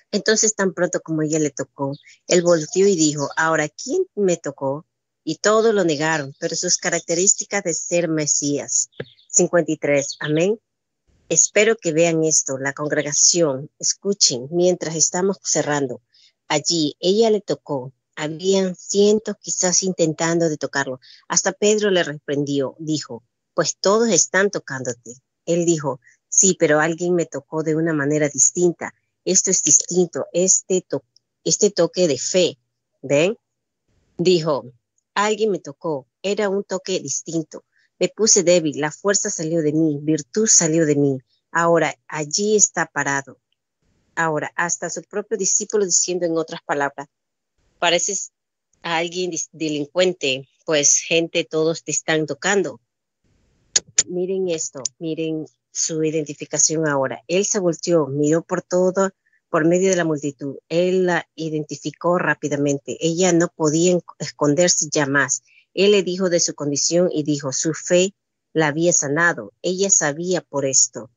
Entonces, tan pronto como ella le tocó, él volteó y dijo, ahora, ¿quién me tocó? Y todos lo negaron, pero sus características de ser Mesías. 53. Amén. Espero que vean esto, la congregación, escuchen, mientras estamos cerrando. Allí, ella le tocó. Habían cientos quizás intentando de tocarlo. Hasta Pedro le reprendió, dijo, pues todos están tocándote. Él dijo, sí, pero alguien me tocó de una manera distinta. Esto es distinto, este toque de fe. ¿Ven? Dijo, alguien me tocó, era un toque distinto. Me puse débil, la fuerza salió de mí, virtud salió de mí. Ahora, allí está parado. Ahora, hasta su propio discípulo diciendo en otras palabras, pareces a alguien delincuente, pues gente, todos te están tocando. Miren esto, miren su identificación ahora. Él se volteó, miró por medio de la multitud. Él la identificó rápidamente. Ella no podía esconderse ya más. Él le dijo de su condición y dijo, su fe la había sanado. Ella sabía por esto.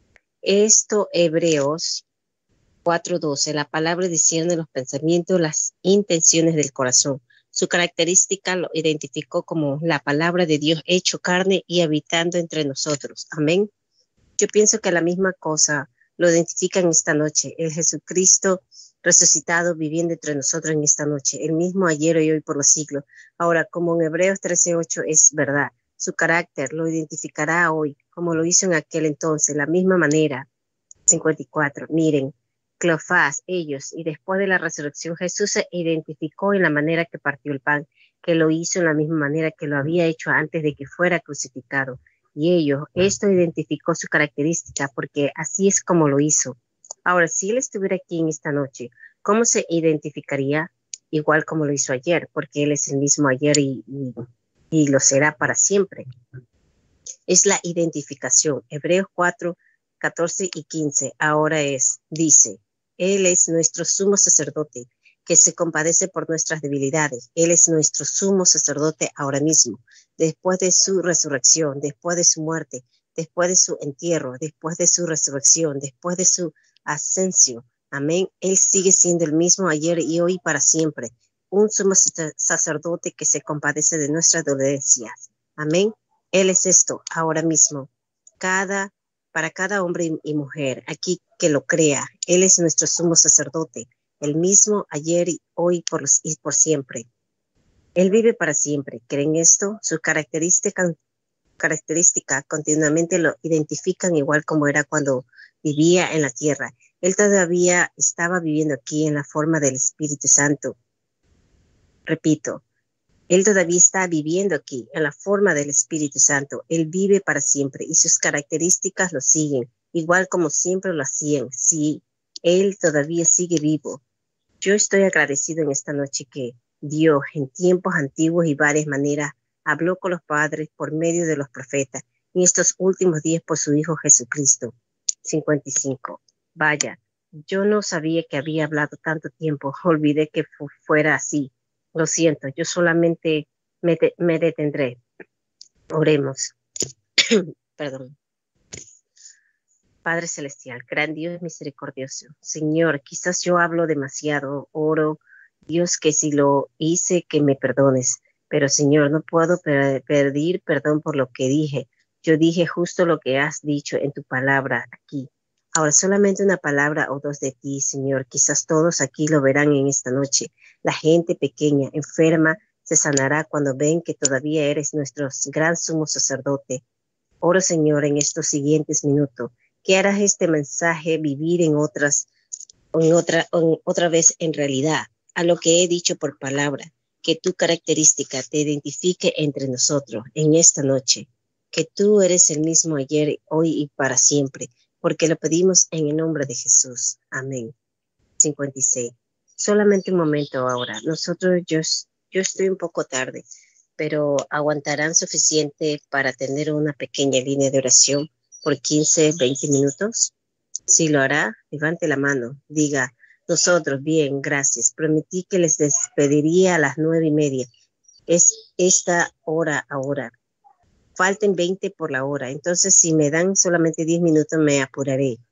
Hebreos 4:12, la palabra discierne los pensamientos, las intenciones del corazón. Su característica lo identificó como la palabra de Dios hecho carne y habitando entre nosotros. Amén. Yo pienso que la misma cosa lo identifican esta noche. El Jesucristo resucitado viviendo entre nosotros en esta noche. El mismo ayer y hoy por los siglos. Ahora, como en Hebreos 13:8 es verdad, su carácter lo identificará hoy, como lo hizo en aquel entonces, la misma manera. 54. Miren, Cleofás, ellos, y después de la resurrección, Jesús se identificó en la manera que partió el pan, que lo hizo en la misma manera que lo había hecho antes de que fuera crucificado. Y ellos, esto identificó su característica, porque así es como lo hizo. Ahora, si él estuviera aquí en esta noche, ¿cómo se identificaría? Igual como lo hizo ayer, porque él es el mismo ayer y lo será para siempre. Es la identificación. Hebreos 4:14 y 15. Ahora dice, Él es nuestro sumo sacerdote, que se compadece por nuestras debilidades. Él es nuestro sumo sacerdote ahora mismo, después de su resurrección, después de su muerte, después de su entierro, después de su resurrección, después de su ascensión. Amén. Él sigue siendo el mismo ayer y hoy para siempre. Un sumo sacerdote que se compadece de nuestras dolencias. Amén. Él es esto ahora mismo. Para cada hombre y mujer aquí que lo crea, Él es nuestro sumo sacerdote, el mismo ayer y hoy y por siempre. Él vive para siempre. ¿Creen esto? Sus características continuamente lo identifican igual como era cuando vivía en la tierra. Él todavía estaba viviendo aquí en la forma del Espíritu Santo. Repito, Él todavía está viviendo aquí en la forma del Espíritu Santo. Él vive para siempre y sus características lo siguen, igual como siempre lo hacían. Sí, Él todavía sigue vivo. Yo estoy agradecido en esta noche que Dios, en tiempos antiguos y varias maneras, habló con los padres por medio de los profetas, en estos últimos días por su Hijo Jesucristo. 55. Vaya, yo no sabía que había hablado tanto tiempo. Olvidé que fuera así. Lo siento, yo solamente me detendré. Oremos. Perdón. Padre Celestial, gran Dios misericordioso. Señor, quizás yo hablo demasiado, oro, Dios, que si lo hice, que me perdones. Pero Señor, no puedo pedir perdón por lo que dije. Yo dije justo lo que has dicho en tu palabra aquí. Ahora solamente una palabra o dos de ti, Señor. Quizás todos aquí lo verán en esta noche. La gente pequeña, enferma, se sanará cuando ven que todavía eres nuestro gran sumo sacerdote. Oro, Señor, en estos siguientes minutos, que harás este mensaje vivir otra vez en realidad, a lo que he dicho por palabra, que tu característica te identifique entre nosotros en esta noche, que tú eres el mismo ayer, hoy y para siempre, porque lo pedimos en el nombre de Jesús. Amén. 56. Solamente un momento ahora. Yo estoy un poco tarde, pero aguantarán suficiente para tener una pequeña línea de oración por 15, 20 minutos. Si lo hará, levante la mano, diga, nosotros, bien, gracias. Prometí que les despediría a las 9:30. Es esta hora ahora. Falten 20 por la hora. Entonces, si me dan solamente 10 minutos, me apuraré.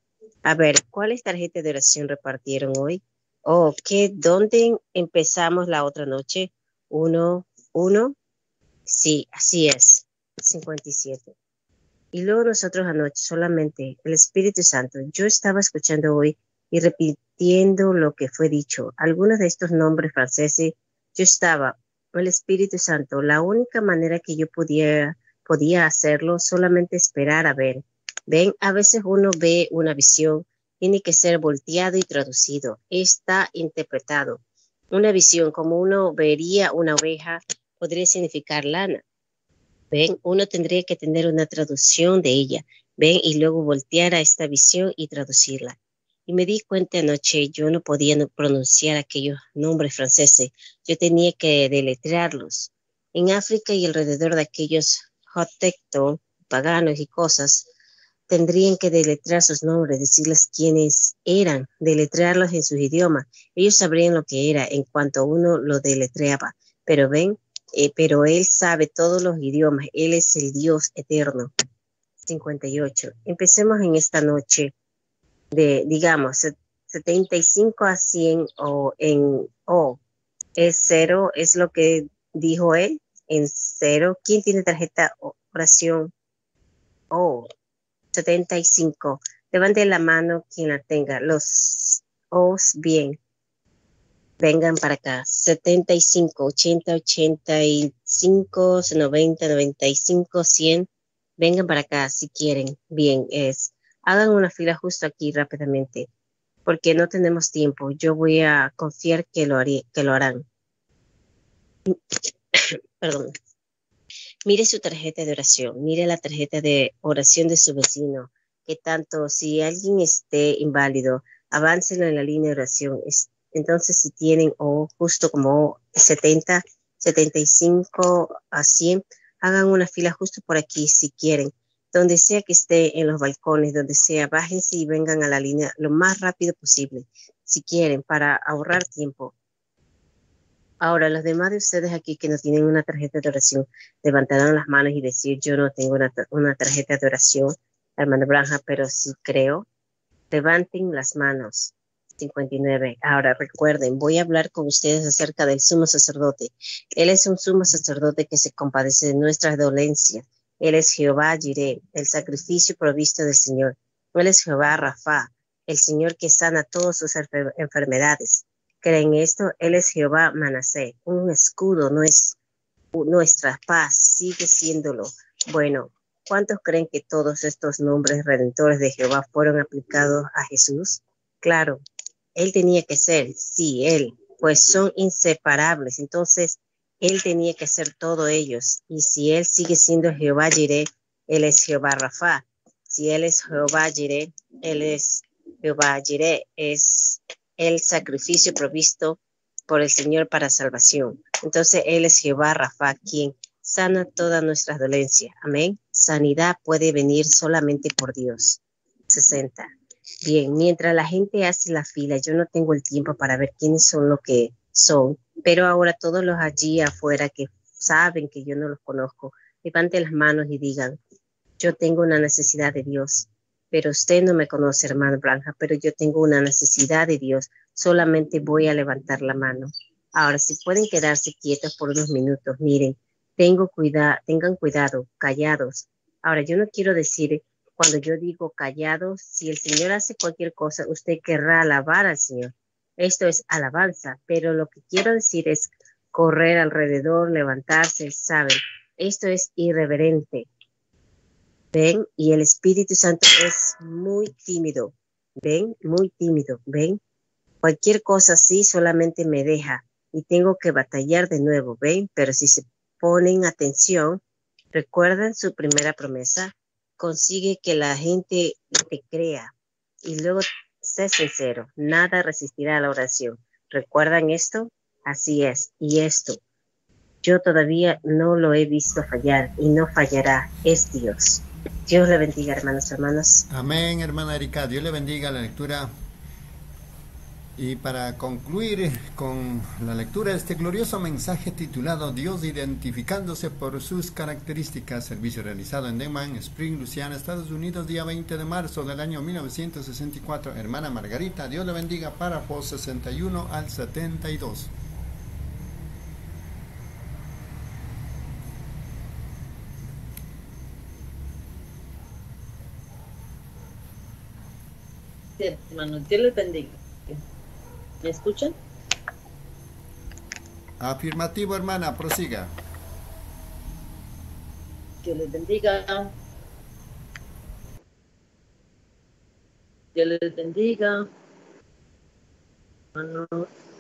A ver, ¿cuáles tarjetas de oración repartieron hoy? ¿Dónde empezamos la otra noche? 1. Sí, así es. 57. Y luego nosotros anoche solamente el Espíritu Santo. Yo estaba escuchando hoy y repitiendo lo que fue dicho. Algunos de estos nombres franceses, yo estaba, el Espíritu Santo, la única manera que yo podía hacerlo, solamente esperar a ver. Ven, a veces uno ve una visión, tiene que ser volteado y traducido. Está interpretado. Una visión, como uno vería una oveja, podría significar lana. Ven, uno tendría que tener una traducción de ella. Ven, y luego voltear a esta visión y traducirla. Y me di cuenta anoche, yo no podía pronunciar aquellos nombres franceses. Yo tenía que deletrearlos. En África y alrededor de aquellos hotecto, paganos y cosas, tendrían que deletrear sus nombres, decirles quiénes eran, deletrearlos en sus idiomas. Ellos sabrían lo que era en cuanto uno lo deletreaba. Pero ven, pero Él sabe todos los idiomas. Él es el Dios eterno. 58. Empecemos en esta noche de, digamos, 75 a 100 o en O. Es 0, es lo que dijo Él, en 0. ¿Quién tiene tarjeta oración? O. 75. Levante la mano quien la tenga. Los O's bien. Vengan para acá. 75, 80, 85, 90, 95, 100. Vengan para acá si quieren. Bien, hagan una fila justo aquí rápidamente, porque no tenemos tiempo. Yo voy a confiar que lo harán. Perdón. Mire su tarjeta de oración, mire la tarjeta de oración de su vecino, que tanto si alguien esté inválido, aváncelo en la línea de oración. Entonces, si tienen justo como 70, 75 a 100, hagan una fila justo por aquí si quieren. Donde sea que esté, en los balcones, donde sea, bájense y vengan a la línea lo más rápido posible, si quieren, para ahorrar tiempo. Ahora, los demás de ustedes aquí que no tienen una tarjeta de oración, levantarán las manos y decir, yo no tengo una tarjeta de oración, hermana Branja, pero sí creo. Levanten las manos. 59. Ahora, recuerden, voy a hablar con ustedes acerca del sumo sacerdote. Él es un sumo sacerdote que se compadece de nuestras dolencias. Él es Jehová Jireh, el sacrificio provisto del Señor. Él es Jehová Rafa, el Señor que sana todas sus enfermedades. ¿Creen esto? Él es Jehová Manasé, un escudo, no es nuestra paz, sigue siéndolo. Bueno, ¿cuántos creen que todos estos nombres redentores de Jehová fueron aplicados a Jesús? Claro, Él tenía que ser, sí, Él, pues son inseparables. Entonces, Él tenía que ser todos ellos. Y si Él sigue siendo Jehová Jireh, Él es Jehová Rafa. Si Él es Jehová Jireh, Él es Jehová Jireh, es el sacrificio provisto por el Señor para salvación. Entonces, Él es Jehová Rafa, quien sana todas nuestras dolencias. Amén. Sanidad puede venir solamente por Dios. 60. Bien, mientras la gente hace la fila, yo no tengo el tiempo para ver quiénes son lo que son, pero ahora todos los allí afuera que saben que yo no los conozco, levanten las manos y digan, yo tengo una necesidad de Dios, pero usted no me conoce, hermana Blanca, pero yo tengo una necesidad de Dios, solamente voy a levantar la mano. Ahora, si pueden quedarse quietos por unos minutos, miren, tengan cuidado, callados. Ahora, yo no quiero decir, cuando yo digo callados, si el Señor hace cualquier cosa, usted querrá alabar al Señor. Esto es alabanza, pero lo que quiero decir es correr alrededor, levantarse, ¿saben? Esto es irreverente. ¿Ven? Y el Espíritu Santo es muy tímido. ¿Ven? Muy tímido. ¿Ven? Cualquier cosa así solamente me deja y tengo que batallar de nuevo. ¿Ven? Pero si se ponen atención, recuerden su primera promesa, consigue que la gente te crea y luego sé sincero, nada resistirá a la oración. ¿Recuerdan esto? Así es. Y esto, yo todavía no lo he visto fallar y no fallará. Es Dios. Dios le bendiga, hermanos, hermanos. Amén, hermana Erika. Dios le bendiga la lectura Y para concluir con la lectura de este glorioso mensaje titulado Dios identificándose por sus características, servicio realizado en Denman Spring, Luisiana, Estados Unidos, día 20 de marzo del año 1964. Hermana Margarita, Dios le bendiga, párrafos 61 al 72. Hermanos, Dios les bendiga. ¿Me escuchan? Afirmativo, hermana, prosiga. Dios les bendiga. Dios les bendiga. Hermanos.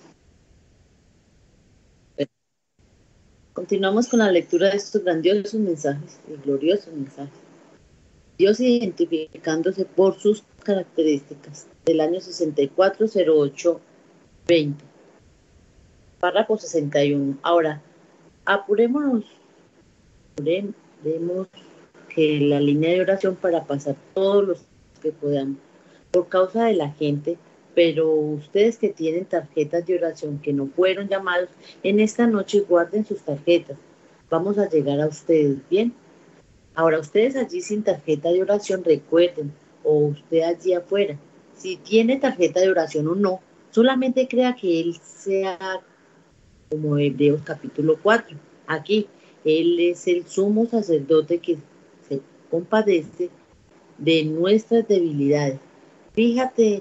Continuamos con la lectura de estos grandiosos mensajes y gloriosos mensajes. Dios identificándose por sus características, del año 6408-20, párrafo 61. Ahora, apurémonos que la línea de oración para pasar todos los que podamos, por causa de la gente, pero ustedes que tienen tarjetas de oración que no fueron llamados, en esta noche guarden sus tarjetas. Vamos a llegar a ustedes, ¿bien? Ahora, ustedes allí sin tarjeta de oración, recuerden, o usted allí afuera, si tiene tarjeta de oración o no, solamente crea que Él sea como Hebreos capítulo 4. Aquí, Él es el sumo sacerdote que se compadece de nuestras debilidades. Fíjese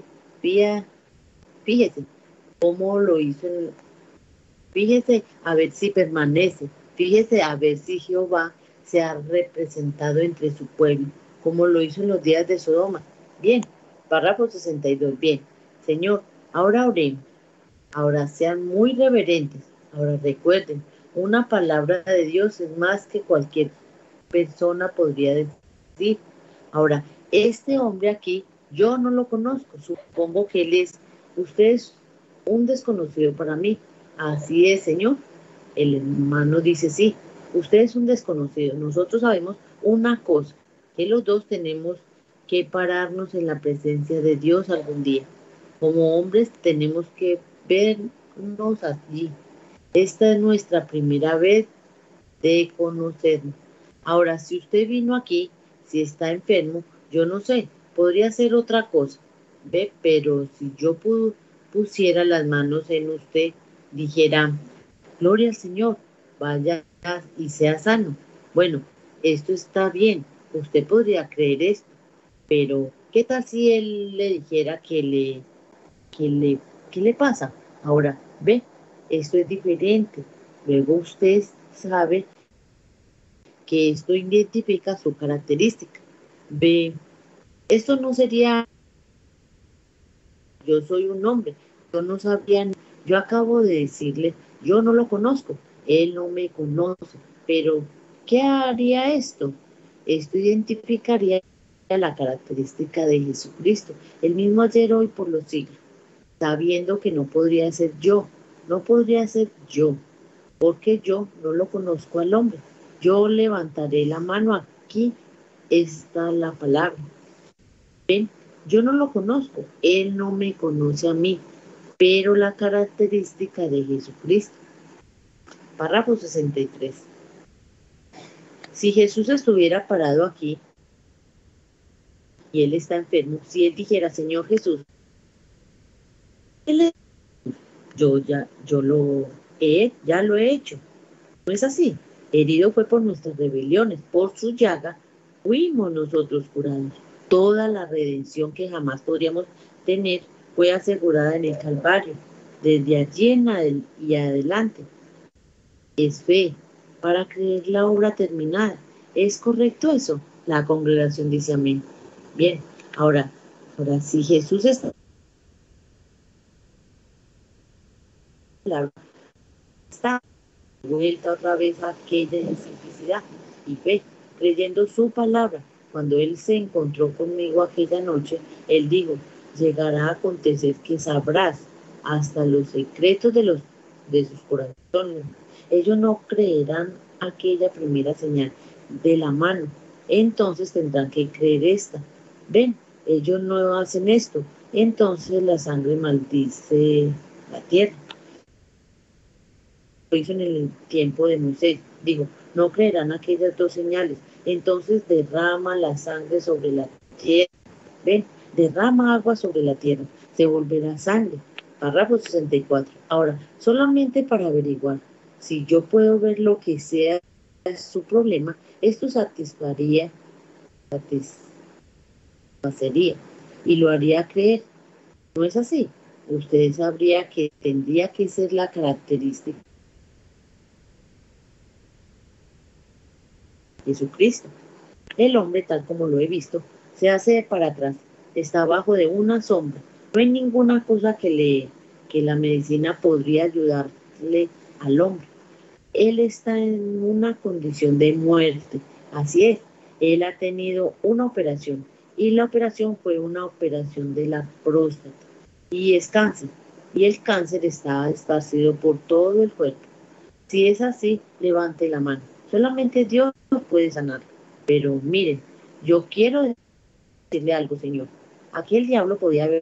cómo lo hizo, fíjese a ver si permanece, fíjese a ver si Jehová se ha representado entre su pueblo, como lo hizo en los días de Sodoma. Bien, párrafo 62. Bien, Señor, ahora oremos. Ahora sean muy reverentes. Ahora recuerden, una palabra de Dios es más que cualquier persona podría decir. Ahora, este hombre aquí, yo no lo conozco. Supongo que usted es un desconocido para mí. Así es, Señor. El hermano dice, sí, usted es un desconocido. Nosotros sabemos una cosa, que los dos tenemos que pararnos en la presencia de Dios algún día. Como hombres tenemos que vernos allí. Esta es nuestra primera vez de conocernos. Ahora, si usted vino aquí, si está enfermo, yo no sé, podría ser otra cosa, ¿ve? Pero si yo pusiera las manos en usted, dijera, gloria al Señor, vaya y sea sano. Bueno, esto está bien, usted podría creer esto, pero ¿qué tal si él le dijera ¿qué le pasa? Ahora, ve, esto es diferente. Luego usted sabe que esto identifica su característica. Ve, esto no sería, yo soy un hombre, yo no sabía, yo acabo de decirle, yo no lo conozco, él no me conoce, pero ¿qué haría esto? Esto identificaría la característica de Jesucristo, el mismo ayer, hoy, por los siglos, sabiendo que no podría ser yo, porque yo no lo conozco al hombre. Yo levantaré la mano, aquí está la palabra. Ven, yo no lo conozco, él no me conoce a mí, pero la característica de Jesucristo. Párrafo 63. Si Jesús estuviera parado aquí y él está enfermo, si él dijera, Señor Jesús, ya lo he hecho. No es así. Herido fue por nuestras rebeliones, por su llaga fuimos nosotros curados. Toda la redención que jamás podríamos tener fue asegurada en el Calvario. Desde allí y adelante es fe para creer la obra terminada. ¿Es correcto eso? La congregación dice amén. Bien, ahora si Jesús está vuelta otra vez a aquella simplicidad y fe, creyendo su palabra. Cuando él se encontró conmigo aquella noche, él dijo, llegará a acontecer que sabrás hasta los secretos de sus corazones. Ellos no creerán aquella primera señal de la mano, entonces tendrán que creer esta. Ven, ellos no hacen esto, Entonces la sangre maldice la tierra. Lo hizo en el tiempo de Moisés. Dijo, no creerán aquellas dos señales. Entonces derrama la sangre sobre la tierra. Ven, derrama agua sobre la tierra. Se volverá sangre. Párrafo 64. Ahora, solamente para averiguar si yo puedo ver lo que sea su problema, esto satisfacería y lo haría creer. ¿No es así? Usted sabría que tendría que ser la característica de Jesucristo. El hombre, tal como lo he visto, se hace para atrás, está abajo de una sombra. No hay ninguna cosa que la medicina podría ayudarle al hombre. Él está en una condición de muerte. Así es, él ha tenido una operación y la operación fue una operación de la próstata y es cáncer. Y el cáncer está esparcido por todo el cuerpo. Si es así, levante la mano. Solamente Dios puede sanarlo. Pero miren, yo quiero decirle algo, Señor. Aquí el diablo podía haber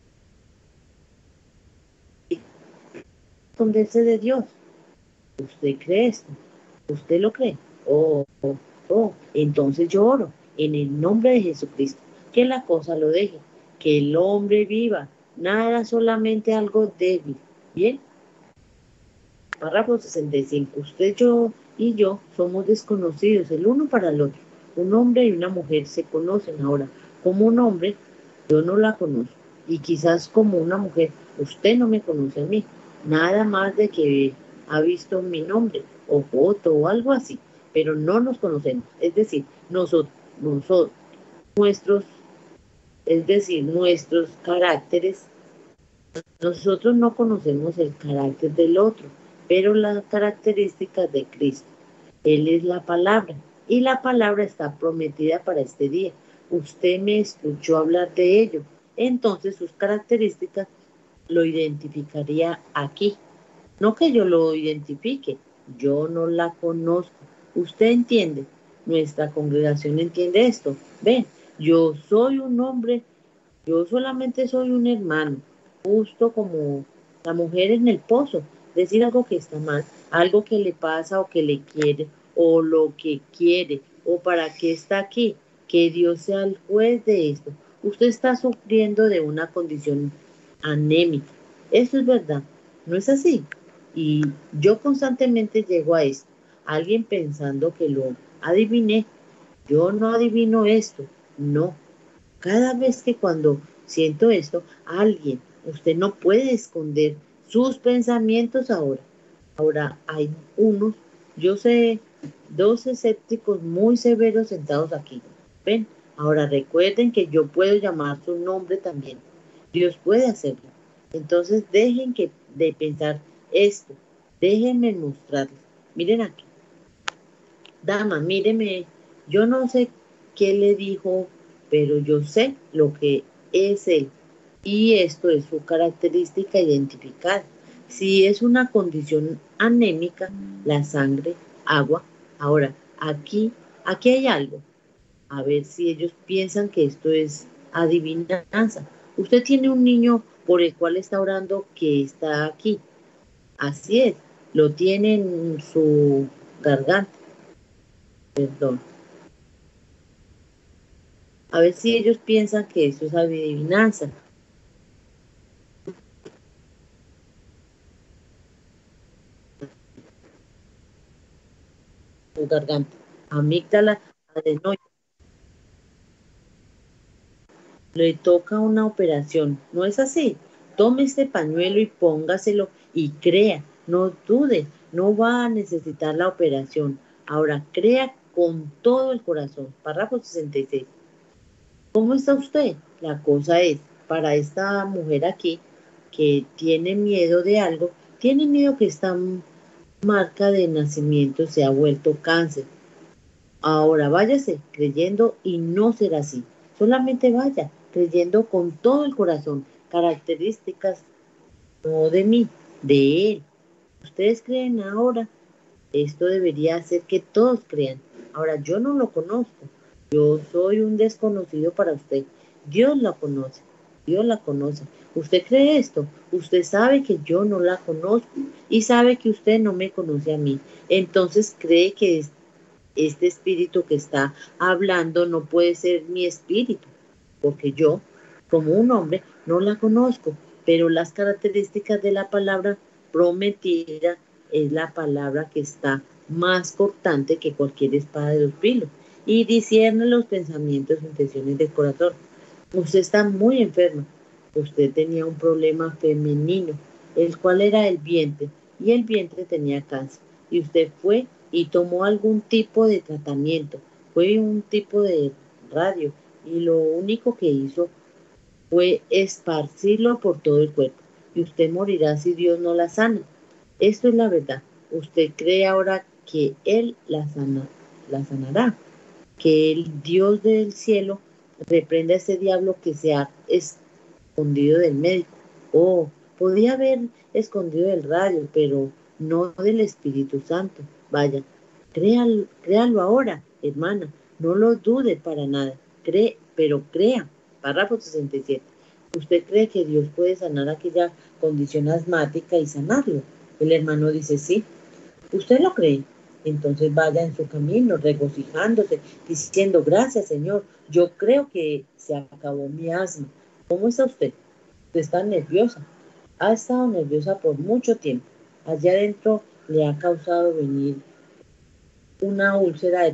esconderse de Dios. ¿Usted cree esto? ¿Usted lo cree? Entonces yo oro en el nombre de Jesucristo, que la cosa lo deje, que el hombre viva, nada solamente algo débil. Bien, párrafo 65. Usted y yo somos desconocidos el uno para el otro. Un hombre y una mujer se conocen ahora. Como un hombre, yo no la conozco. Y quizás como una mujer, usted no me conoce a mí. Nada más de que ha visto mi nombre o foto o algo así. Pero no nos conocemos. Es decir, nuestros, nuestros caracteres. Nosotros no conocemos el carácter del otro, pero las características de Cristo. Él es la palabra y la palabra está prometida para este día. Usted me escuchó hablar de ello, entonces sus características lo identificaría aquí. No que yo lo identifique, yo no la conozco. ¿Usted entiende? Nuestra congregación entiende esto. Ven, yo soy un hombre, yo solamente soy un hermano, justo como la mujer en el pozo. Decir algo que está mal, algo que le pasa o que le quiere, o lo que quiere, o para qué está aquí. Que Dios sea el juez de esto. Usted está sufriendo de una condición anémica. Eso es verdad, ¿no es así? Y yo constantemente llego a esto. Alguien pensando que lo adiviné. Yo no adivino esto. No. Cada vez que cuando siento esto, usted no puede esconder sus pensamientos ahora. Ahora hay yo sé, dos escépticos muy severos sentados aquí. Ven, ahora recuerden que yo puedo llamar su nombre también. Dios puede hacerlo. Entonces dejen de pensar esto. Déjenme mostrarles. Miren aquí. Dama, míreme. Yo no sé qué le dijo, pero yo sé lo que es él. Y esto es su característica identificada. Si es una condición anémica, la sangre, agua. Ahora, aquí hay algo. A ver si ellos piensan que esto es adivinanza. Usted tiene un niño por el cual está orando que está aquí. Así es, lo tiene en su garganta. Perdón. A ver si ellos piensan que eso es adivinanza. Su garganta, amígdala, adenoide. Le toca una operación, ¿no es así? Tome este pañuelo y póngaselo y crea, no dude, no va a necesitar la operación. Ahora crea con todo el corazón. Párrafo 66. ¿Cómo está usted? La cosa es, para esta mujer aquí que tiene miedo de algo, tiene miedo que esta marca de nacimiento se ha vuelto cáncer. Ahora váyase creyendo y no será así. Solamente vaya creyendo con todo el corazón. Características no de mí, de él. Ustedes creen ahora. Esto debería hacer que todos crean. Ahora yo no lo conozco. Yo soy un desconocido para usted. Dios lo conoce. Dios la conoce. ¿Usted cree esto? Usted sabe que yo no la conozco y sabe que usted no me conoce a mí. Entonces cree que este espíritu que está hablando no puede ser mi espíritu, porque yo, como un hombre, no la conozco, pero las características de la palabra prometida es la palabra que está más cortante que cualquier espada de 2 filos y discierne los pensamientos e intenciones del corazón. Usted está muy enferma. Usted tenía un problema femenino, el cual era el vientre, y el vientre tenía cáncer. Y usted fue y tomó algún tipo de tratamiento, fue un tipo de radio, y lo único que hizo fue esparcirlo por todo el cuerpo. Y usted morirá si Dios no la sana. Esto es la verdad. Usted cree ahora que Él la sanará, que el Dios del cielo reprenda a ese diablo que se ha escondido del médico. Oh, podía haber escondido del radio, pero no del Espíritu Santo. Vaya, créalo ahora, hermana. No lo dude para nada. Pero crea. Párrafo 67. ¿Usted cree que Dios puede sanar aquella condición asmática y sanarlo? El hermano dice sí. ¿Usted lo cree? Entonces vaya en su camino regocijándose, diciendo gracias Señor, yo creo que se acabó mi asma. ¿Cómo está usted? Usted está nerviosa. Ha estado nerviosa por mucho tiempo. Allá adentro le ha causado venir una úlcera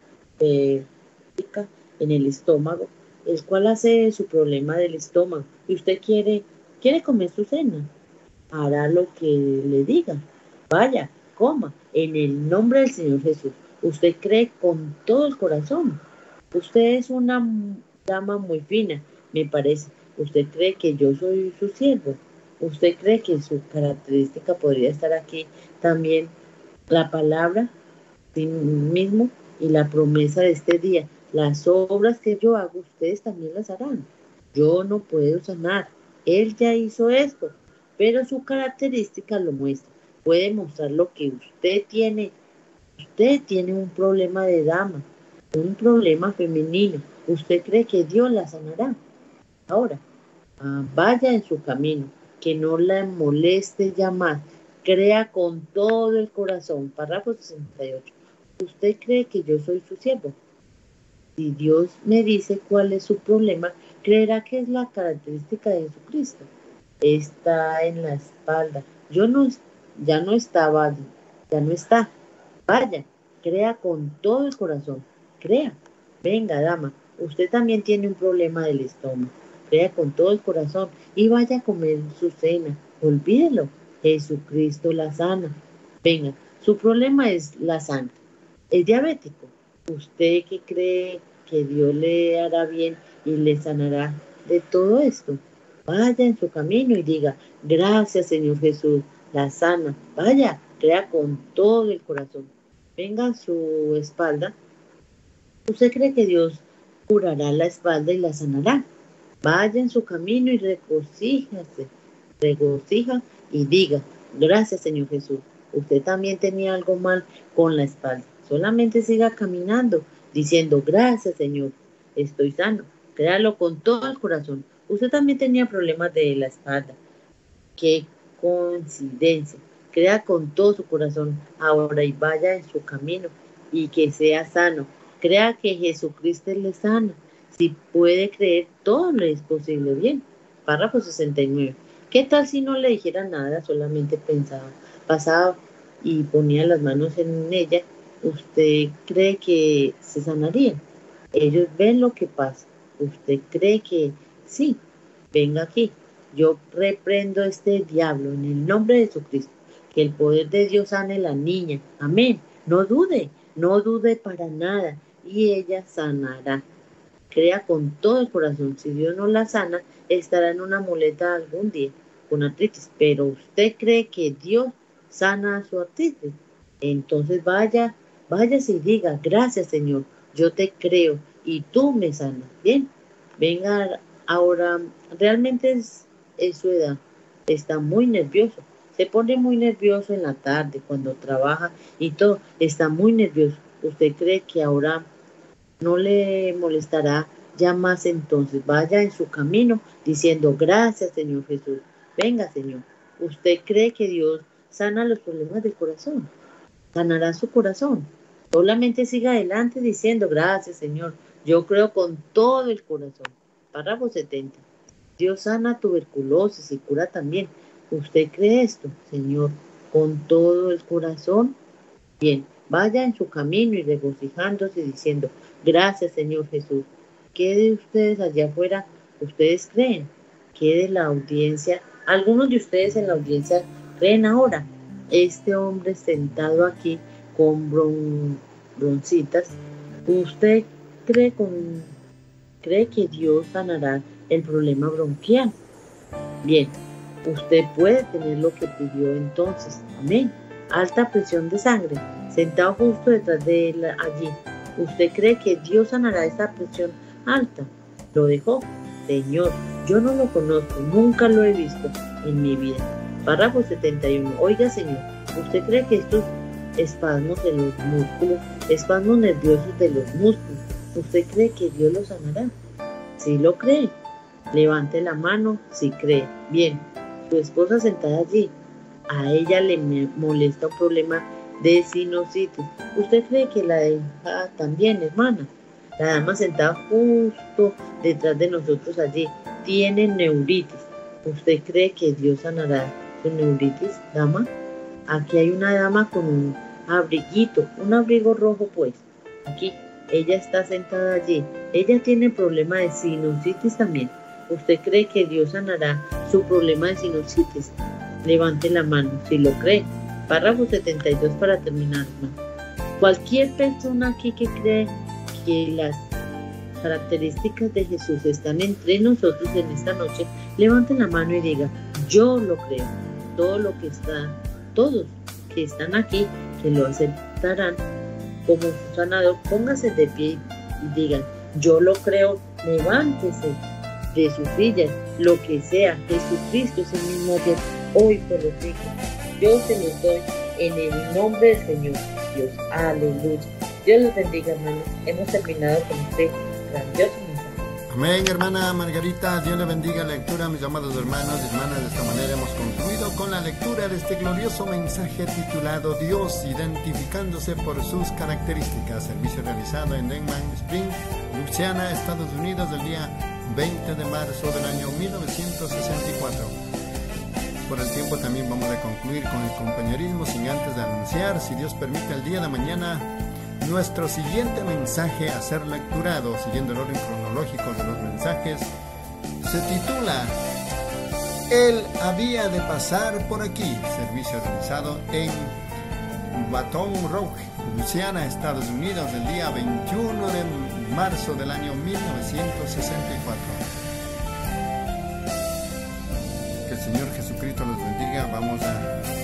en el estómago, el cual hace su problema del estómago. Y usted quiere comer su cena. Hará lo que le diga. Vaya, coma, en el nombre del Señor Jesús. Usted cree con todo el corazón. Usted es una dama muy fina, me parece. Usted cree que yo soy su siervo. Usted cree que su característica podría estar aquí también la palabra sí mismo y la promesa de este día. Las obras que yo hago, ustedes también las harán. Yo no puedo sanar. Él ya hizo esto, pero su característica lo muestra. Puede mostrar lo que usted tiene. Usted tiene un problema de dama, un problema femenino. ¿Usted cree que Dios la sanará? Ahora, vaya en su camino, que no la moleste llamar. Crea con todo el corazón. Párrafo 68. ¿Usted cree que yo soy su siervo? Si Dios me dice cuál es su problema, creerá que es la característica de Jesucristo. Está en la espalda. Ya no estaba, ya no está. Vaya, crea con todo el corazón. Crea. Venga, dama, usted también tiene un problema del estómago. Crea con todo el corazón y vaya a comer su cena. Olvídelo. Jesucristo la sana. Venga, su problema es la sangre. Es diabético. ¿Usted qué cree que Dios le hará bien y le sanará de todo esto? Vaya en su camino y diga, gracias Señor Jesús, la sana. Vaya, crea con todo el corazón. Venga a su espalda. ¿Usted cree que Dios curará la espalda y la sanará? Vaya en su camino y regocija y diga, gracias Señor Jesús. Usted también tenía algo mal con la espalda. Solamente siga caminando, diciendo, gracias Señor, estoy sano. Créalo con todo el corazón. Usted también tenía problemas de la espalda. Qué coincidencia. Crea con todo su corazón ahora y vaya en su camino y que sea sano. Crea que Jesucristo le sana. Si puede creer, todo le es posible. Bien. Párrafo 69. ¿Qué tal si no le dijera nada, solamente pensaba, pasaba y ponía las manos en ella? ¿Usted cree que se sanaría? Ellos ven lo que pasa. ¿Usted cree que sí? Venga aquí. Yo reprendo este diablo en el nombre de Jesucristo. Que el poder de Dios sane a la niña. Amén. No dude para nada. Y ella sanará. Crea con todo el corazón. Si Dios no la sana, estará en una muleta algún día con artritis. Pero usted cree que Dios sana su artritis. Entonces váyase y diga, gracias Señor, yo te creo y tú me sanas. Bien, venga ahora, realmente es su edad, está muy nervioso, se pone muy nervioso en la tarde cuando trabaja y todo, está muy nervioso. ¿Usted cree que ahora no le molestará ya más entonces vaya en su camino diciendo, gracias Señor Jesús. Venga Señor, ¿usted cree que Dios sana los problemas del corazón? Sanará su corazón. Solamente siga adelante diciendo, gracias Señor, yo creo con todo el corazón. Párrafo 70. Dios sana tuberculosis y cura también. ¿Usted cree esto, Señor, con todo el corazón? Bien, vaya en su camino y regocijándose diciendo, gracias Señor Jesús. ¿Qué de ustedes allá afuera ustedes creen? ¿Qué de la audiencia? Algunos de ustedes en la audiencia creen ahora. Este hombre sentado aquí con broncitas, ¿usted cree que Dios sanará el problema bronquial? Bien, usted puede tener lo que pidió entonces. Amén. Alta presión de sangre, sentado justo detrás de él allí. ¿Usted cree que Dios sanará esa presión alta? ¿Lo dejó? Señor, yo no lo conozco, nunca lo he visto en mi vida. Párrafo 71. Oiga, Señor, ¿usted cree que estos espasmos de los músculos, espasmos nerviosos de los músculos, ¿usted cree que Dios los sanará? ¿Sí lo cree? Levante la mano si cree. Bien, su esposa sentada allí, a ella le molesta un problema de sinusitis. ¿Usted cree que la deja también, hermana? La dama sentada justo detrás de nosotros allí tiene neuritis. ¿Usted cree que Dios sanará su neuritis, dama? Aquí hay una dama con un abriguito, un abrigo rojo pues. Aquí, ella está sentada allí. Ella tiene problema de sinusitis también. ¿Usted cree que Dios sanará su problema de sinusitis? Levante la mano si lo cree. Párrafo 72 para terminar, hermano. Cualquier persona aquí que cree que las características de Jesús están entre nosotros en esta noche, levante la mano y diga, yo lo creo. Todos que están aquí, que lo aceptarán como su sanador, póngase de pie y digan, yo lo creo, levántese de sus sillas, lo que sea, Jesucristo es el mismo ayer, hoy por los siglos. Yo se los doy en el nombre del Señor Dios. Aleluya. Dios los bendiga, hermanos. Hemos terminado con este grandioso mensaje. Amén, hermana Margarita. Dios le bendiga la lectura, mis amados hermanos y hermanas. De esta manera hemos concluido con la lectura de este glorioso mensaje titulado Dios identificándose por sus características. Servicio realizado en Denman Springs, Luisiana, Estados Unidos, el día 20 de marzo del año 1964. Por el tiempo también vamos a concluir con el compañerismo sin antes de anunciar, si Dios permite, el día de mañana nuestro siguiente mensaje a ser lecturado, siguiendo el orden cronológico de los mensajes, se titula Él había de pasar por aquí. Servicio realizado en Baton Rouge, Luisiana, Estados Unidos, el día 21 de marzo del año 1964. Que el Señor Jesucristo los bendiga. Vamos a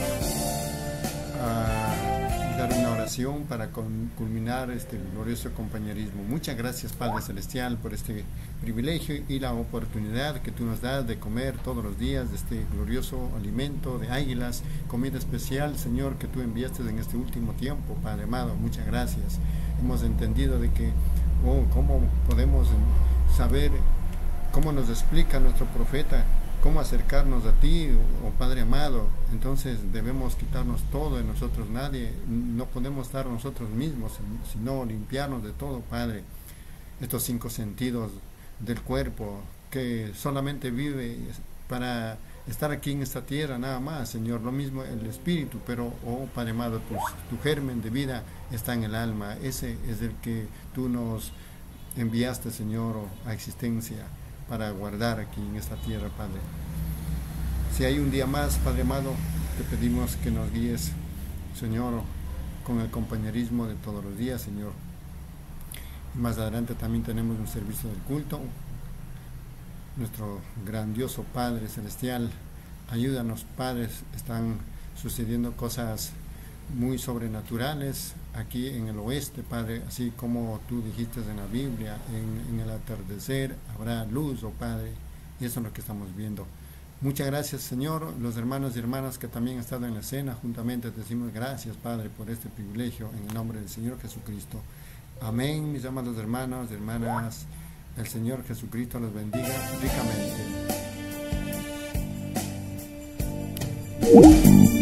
dar una oración para culminar este glorioso compañerismo. Muchas gracias, Padre Celestial, por este privilegio y la oportunidad que tú nos das de comer todos los días de este glorioso alimento de águilas, comida especial, Señor, que tú enviaste en este último tiempo, Padre amado. Muchas gracias. Hemos entendido de que cómo podemos saber, cómo nos explica nuestro profeta, cómo acercarnos a ti, oh Padre amado. Entonces debemos quitarnos todo de nosotros, no podemos estar nosotros mismos, sino limpiarnos de todo, Padre. Estos 5 sentidos del cuerpo que solamente vive para estar aquí en esta tierra nada más, Señor. Lo mismo el espíritu, pero, oh Padre amado, tu germen de vida está en el alma. Ese es el que tú nos enviaste, Señor, a existencia para guardar aquí en esta tierra, Padre. Si hay un día más, Padre amado, te pedimos que nos guíes, Señor, con el compañerismo de todos los días, Señor. Más adelante también tenemos un servicio del culto. Nuestro grandioso Padre Celestial, ayúdanos, Padre. Están sucediendo cosas muy sobrenaturales aquí en el oeste, Padre, así como tú dijiste en la Biblia, en el atardecer habrá luz, oh Padre, y eso es lo que estamos viendo. Muchas gracias, Señor. Los hermanos y hermanas que también han estado en la escena, juntamente te decimos gracias, Padre, por este privilegio, en el nombre del Señor Jesucristo. Amén, mis amados hermanos y hermanas. El Señor Jesucristo los bendiga ricamente.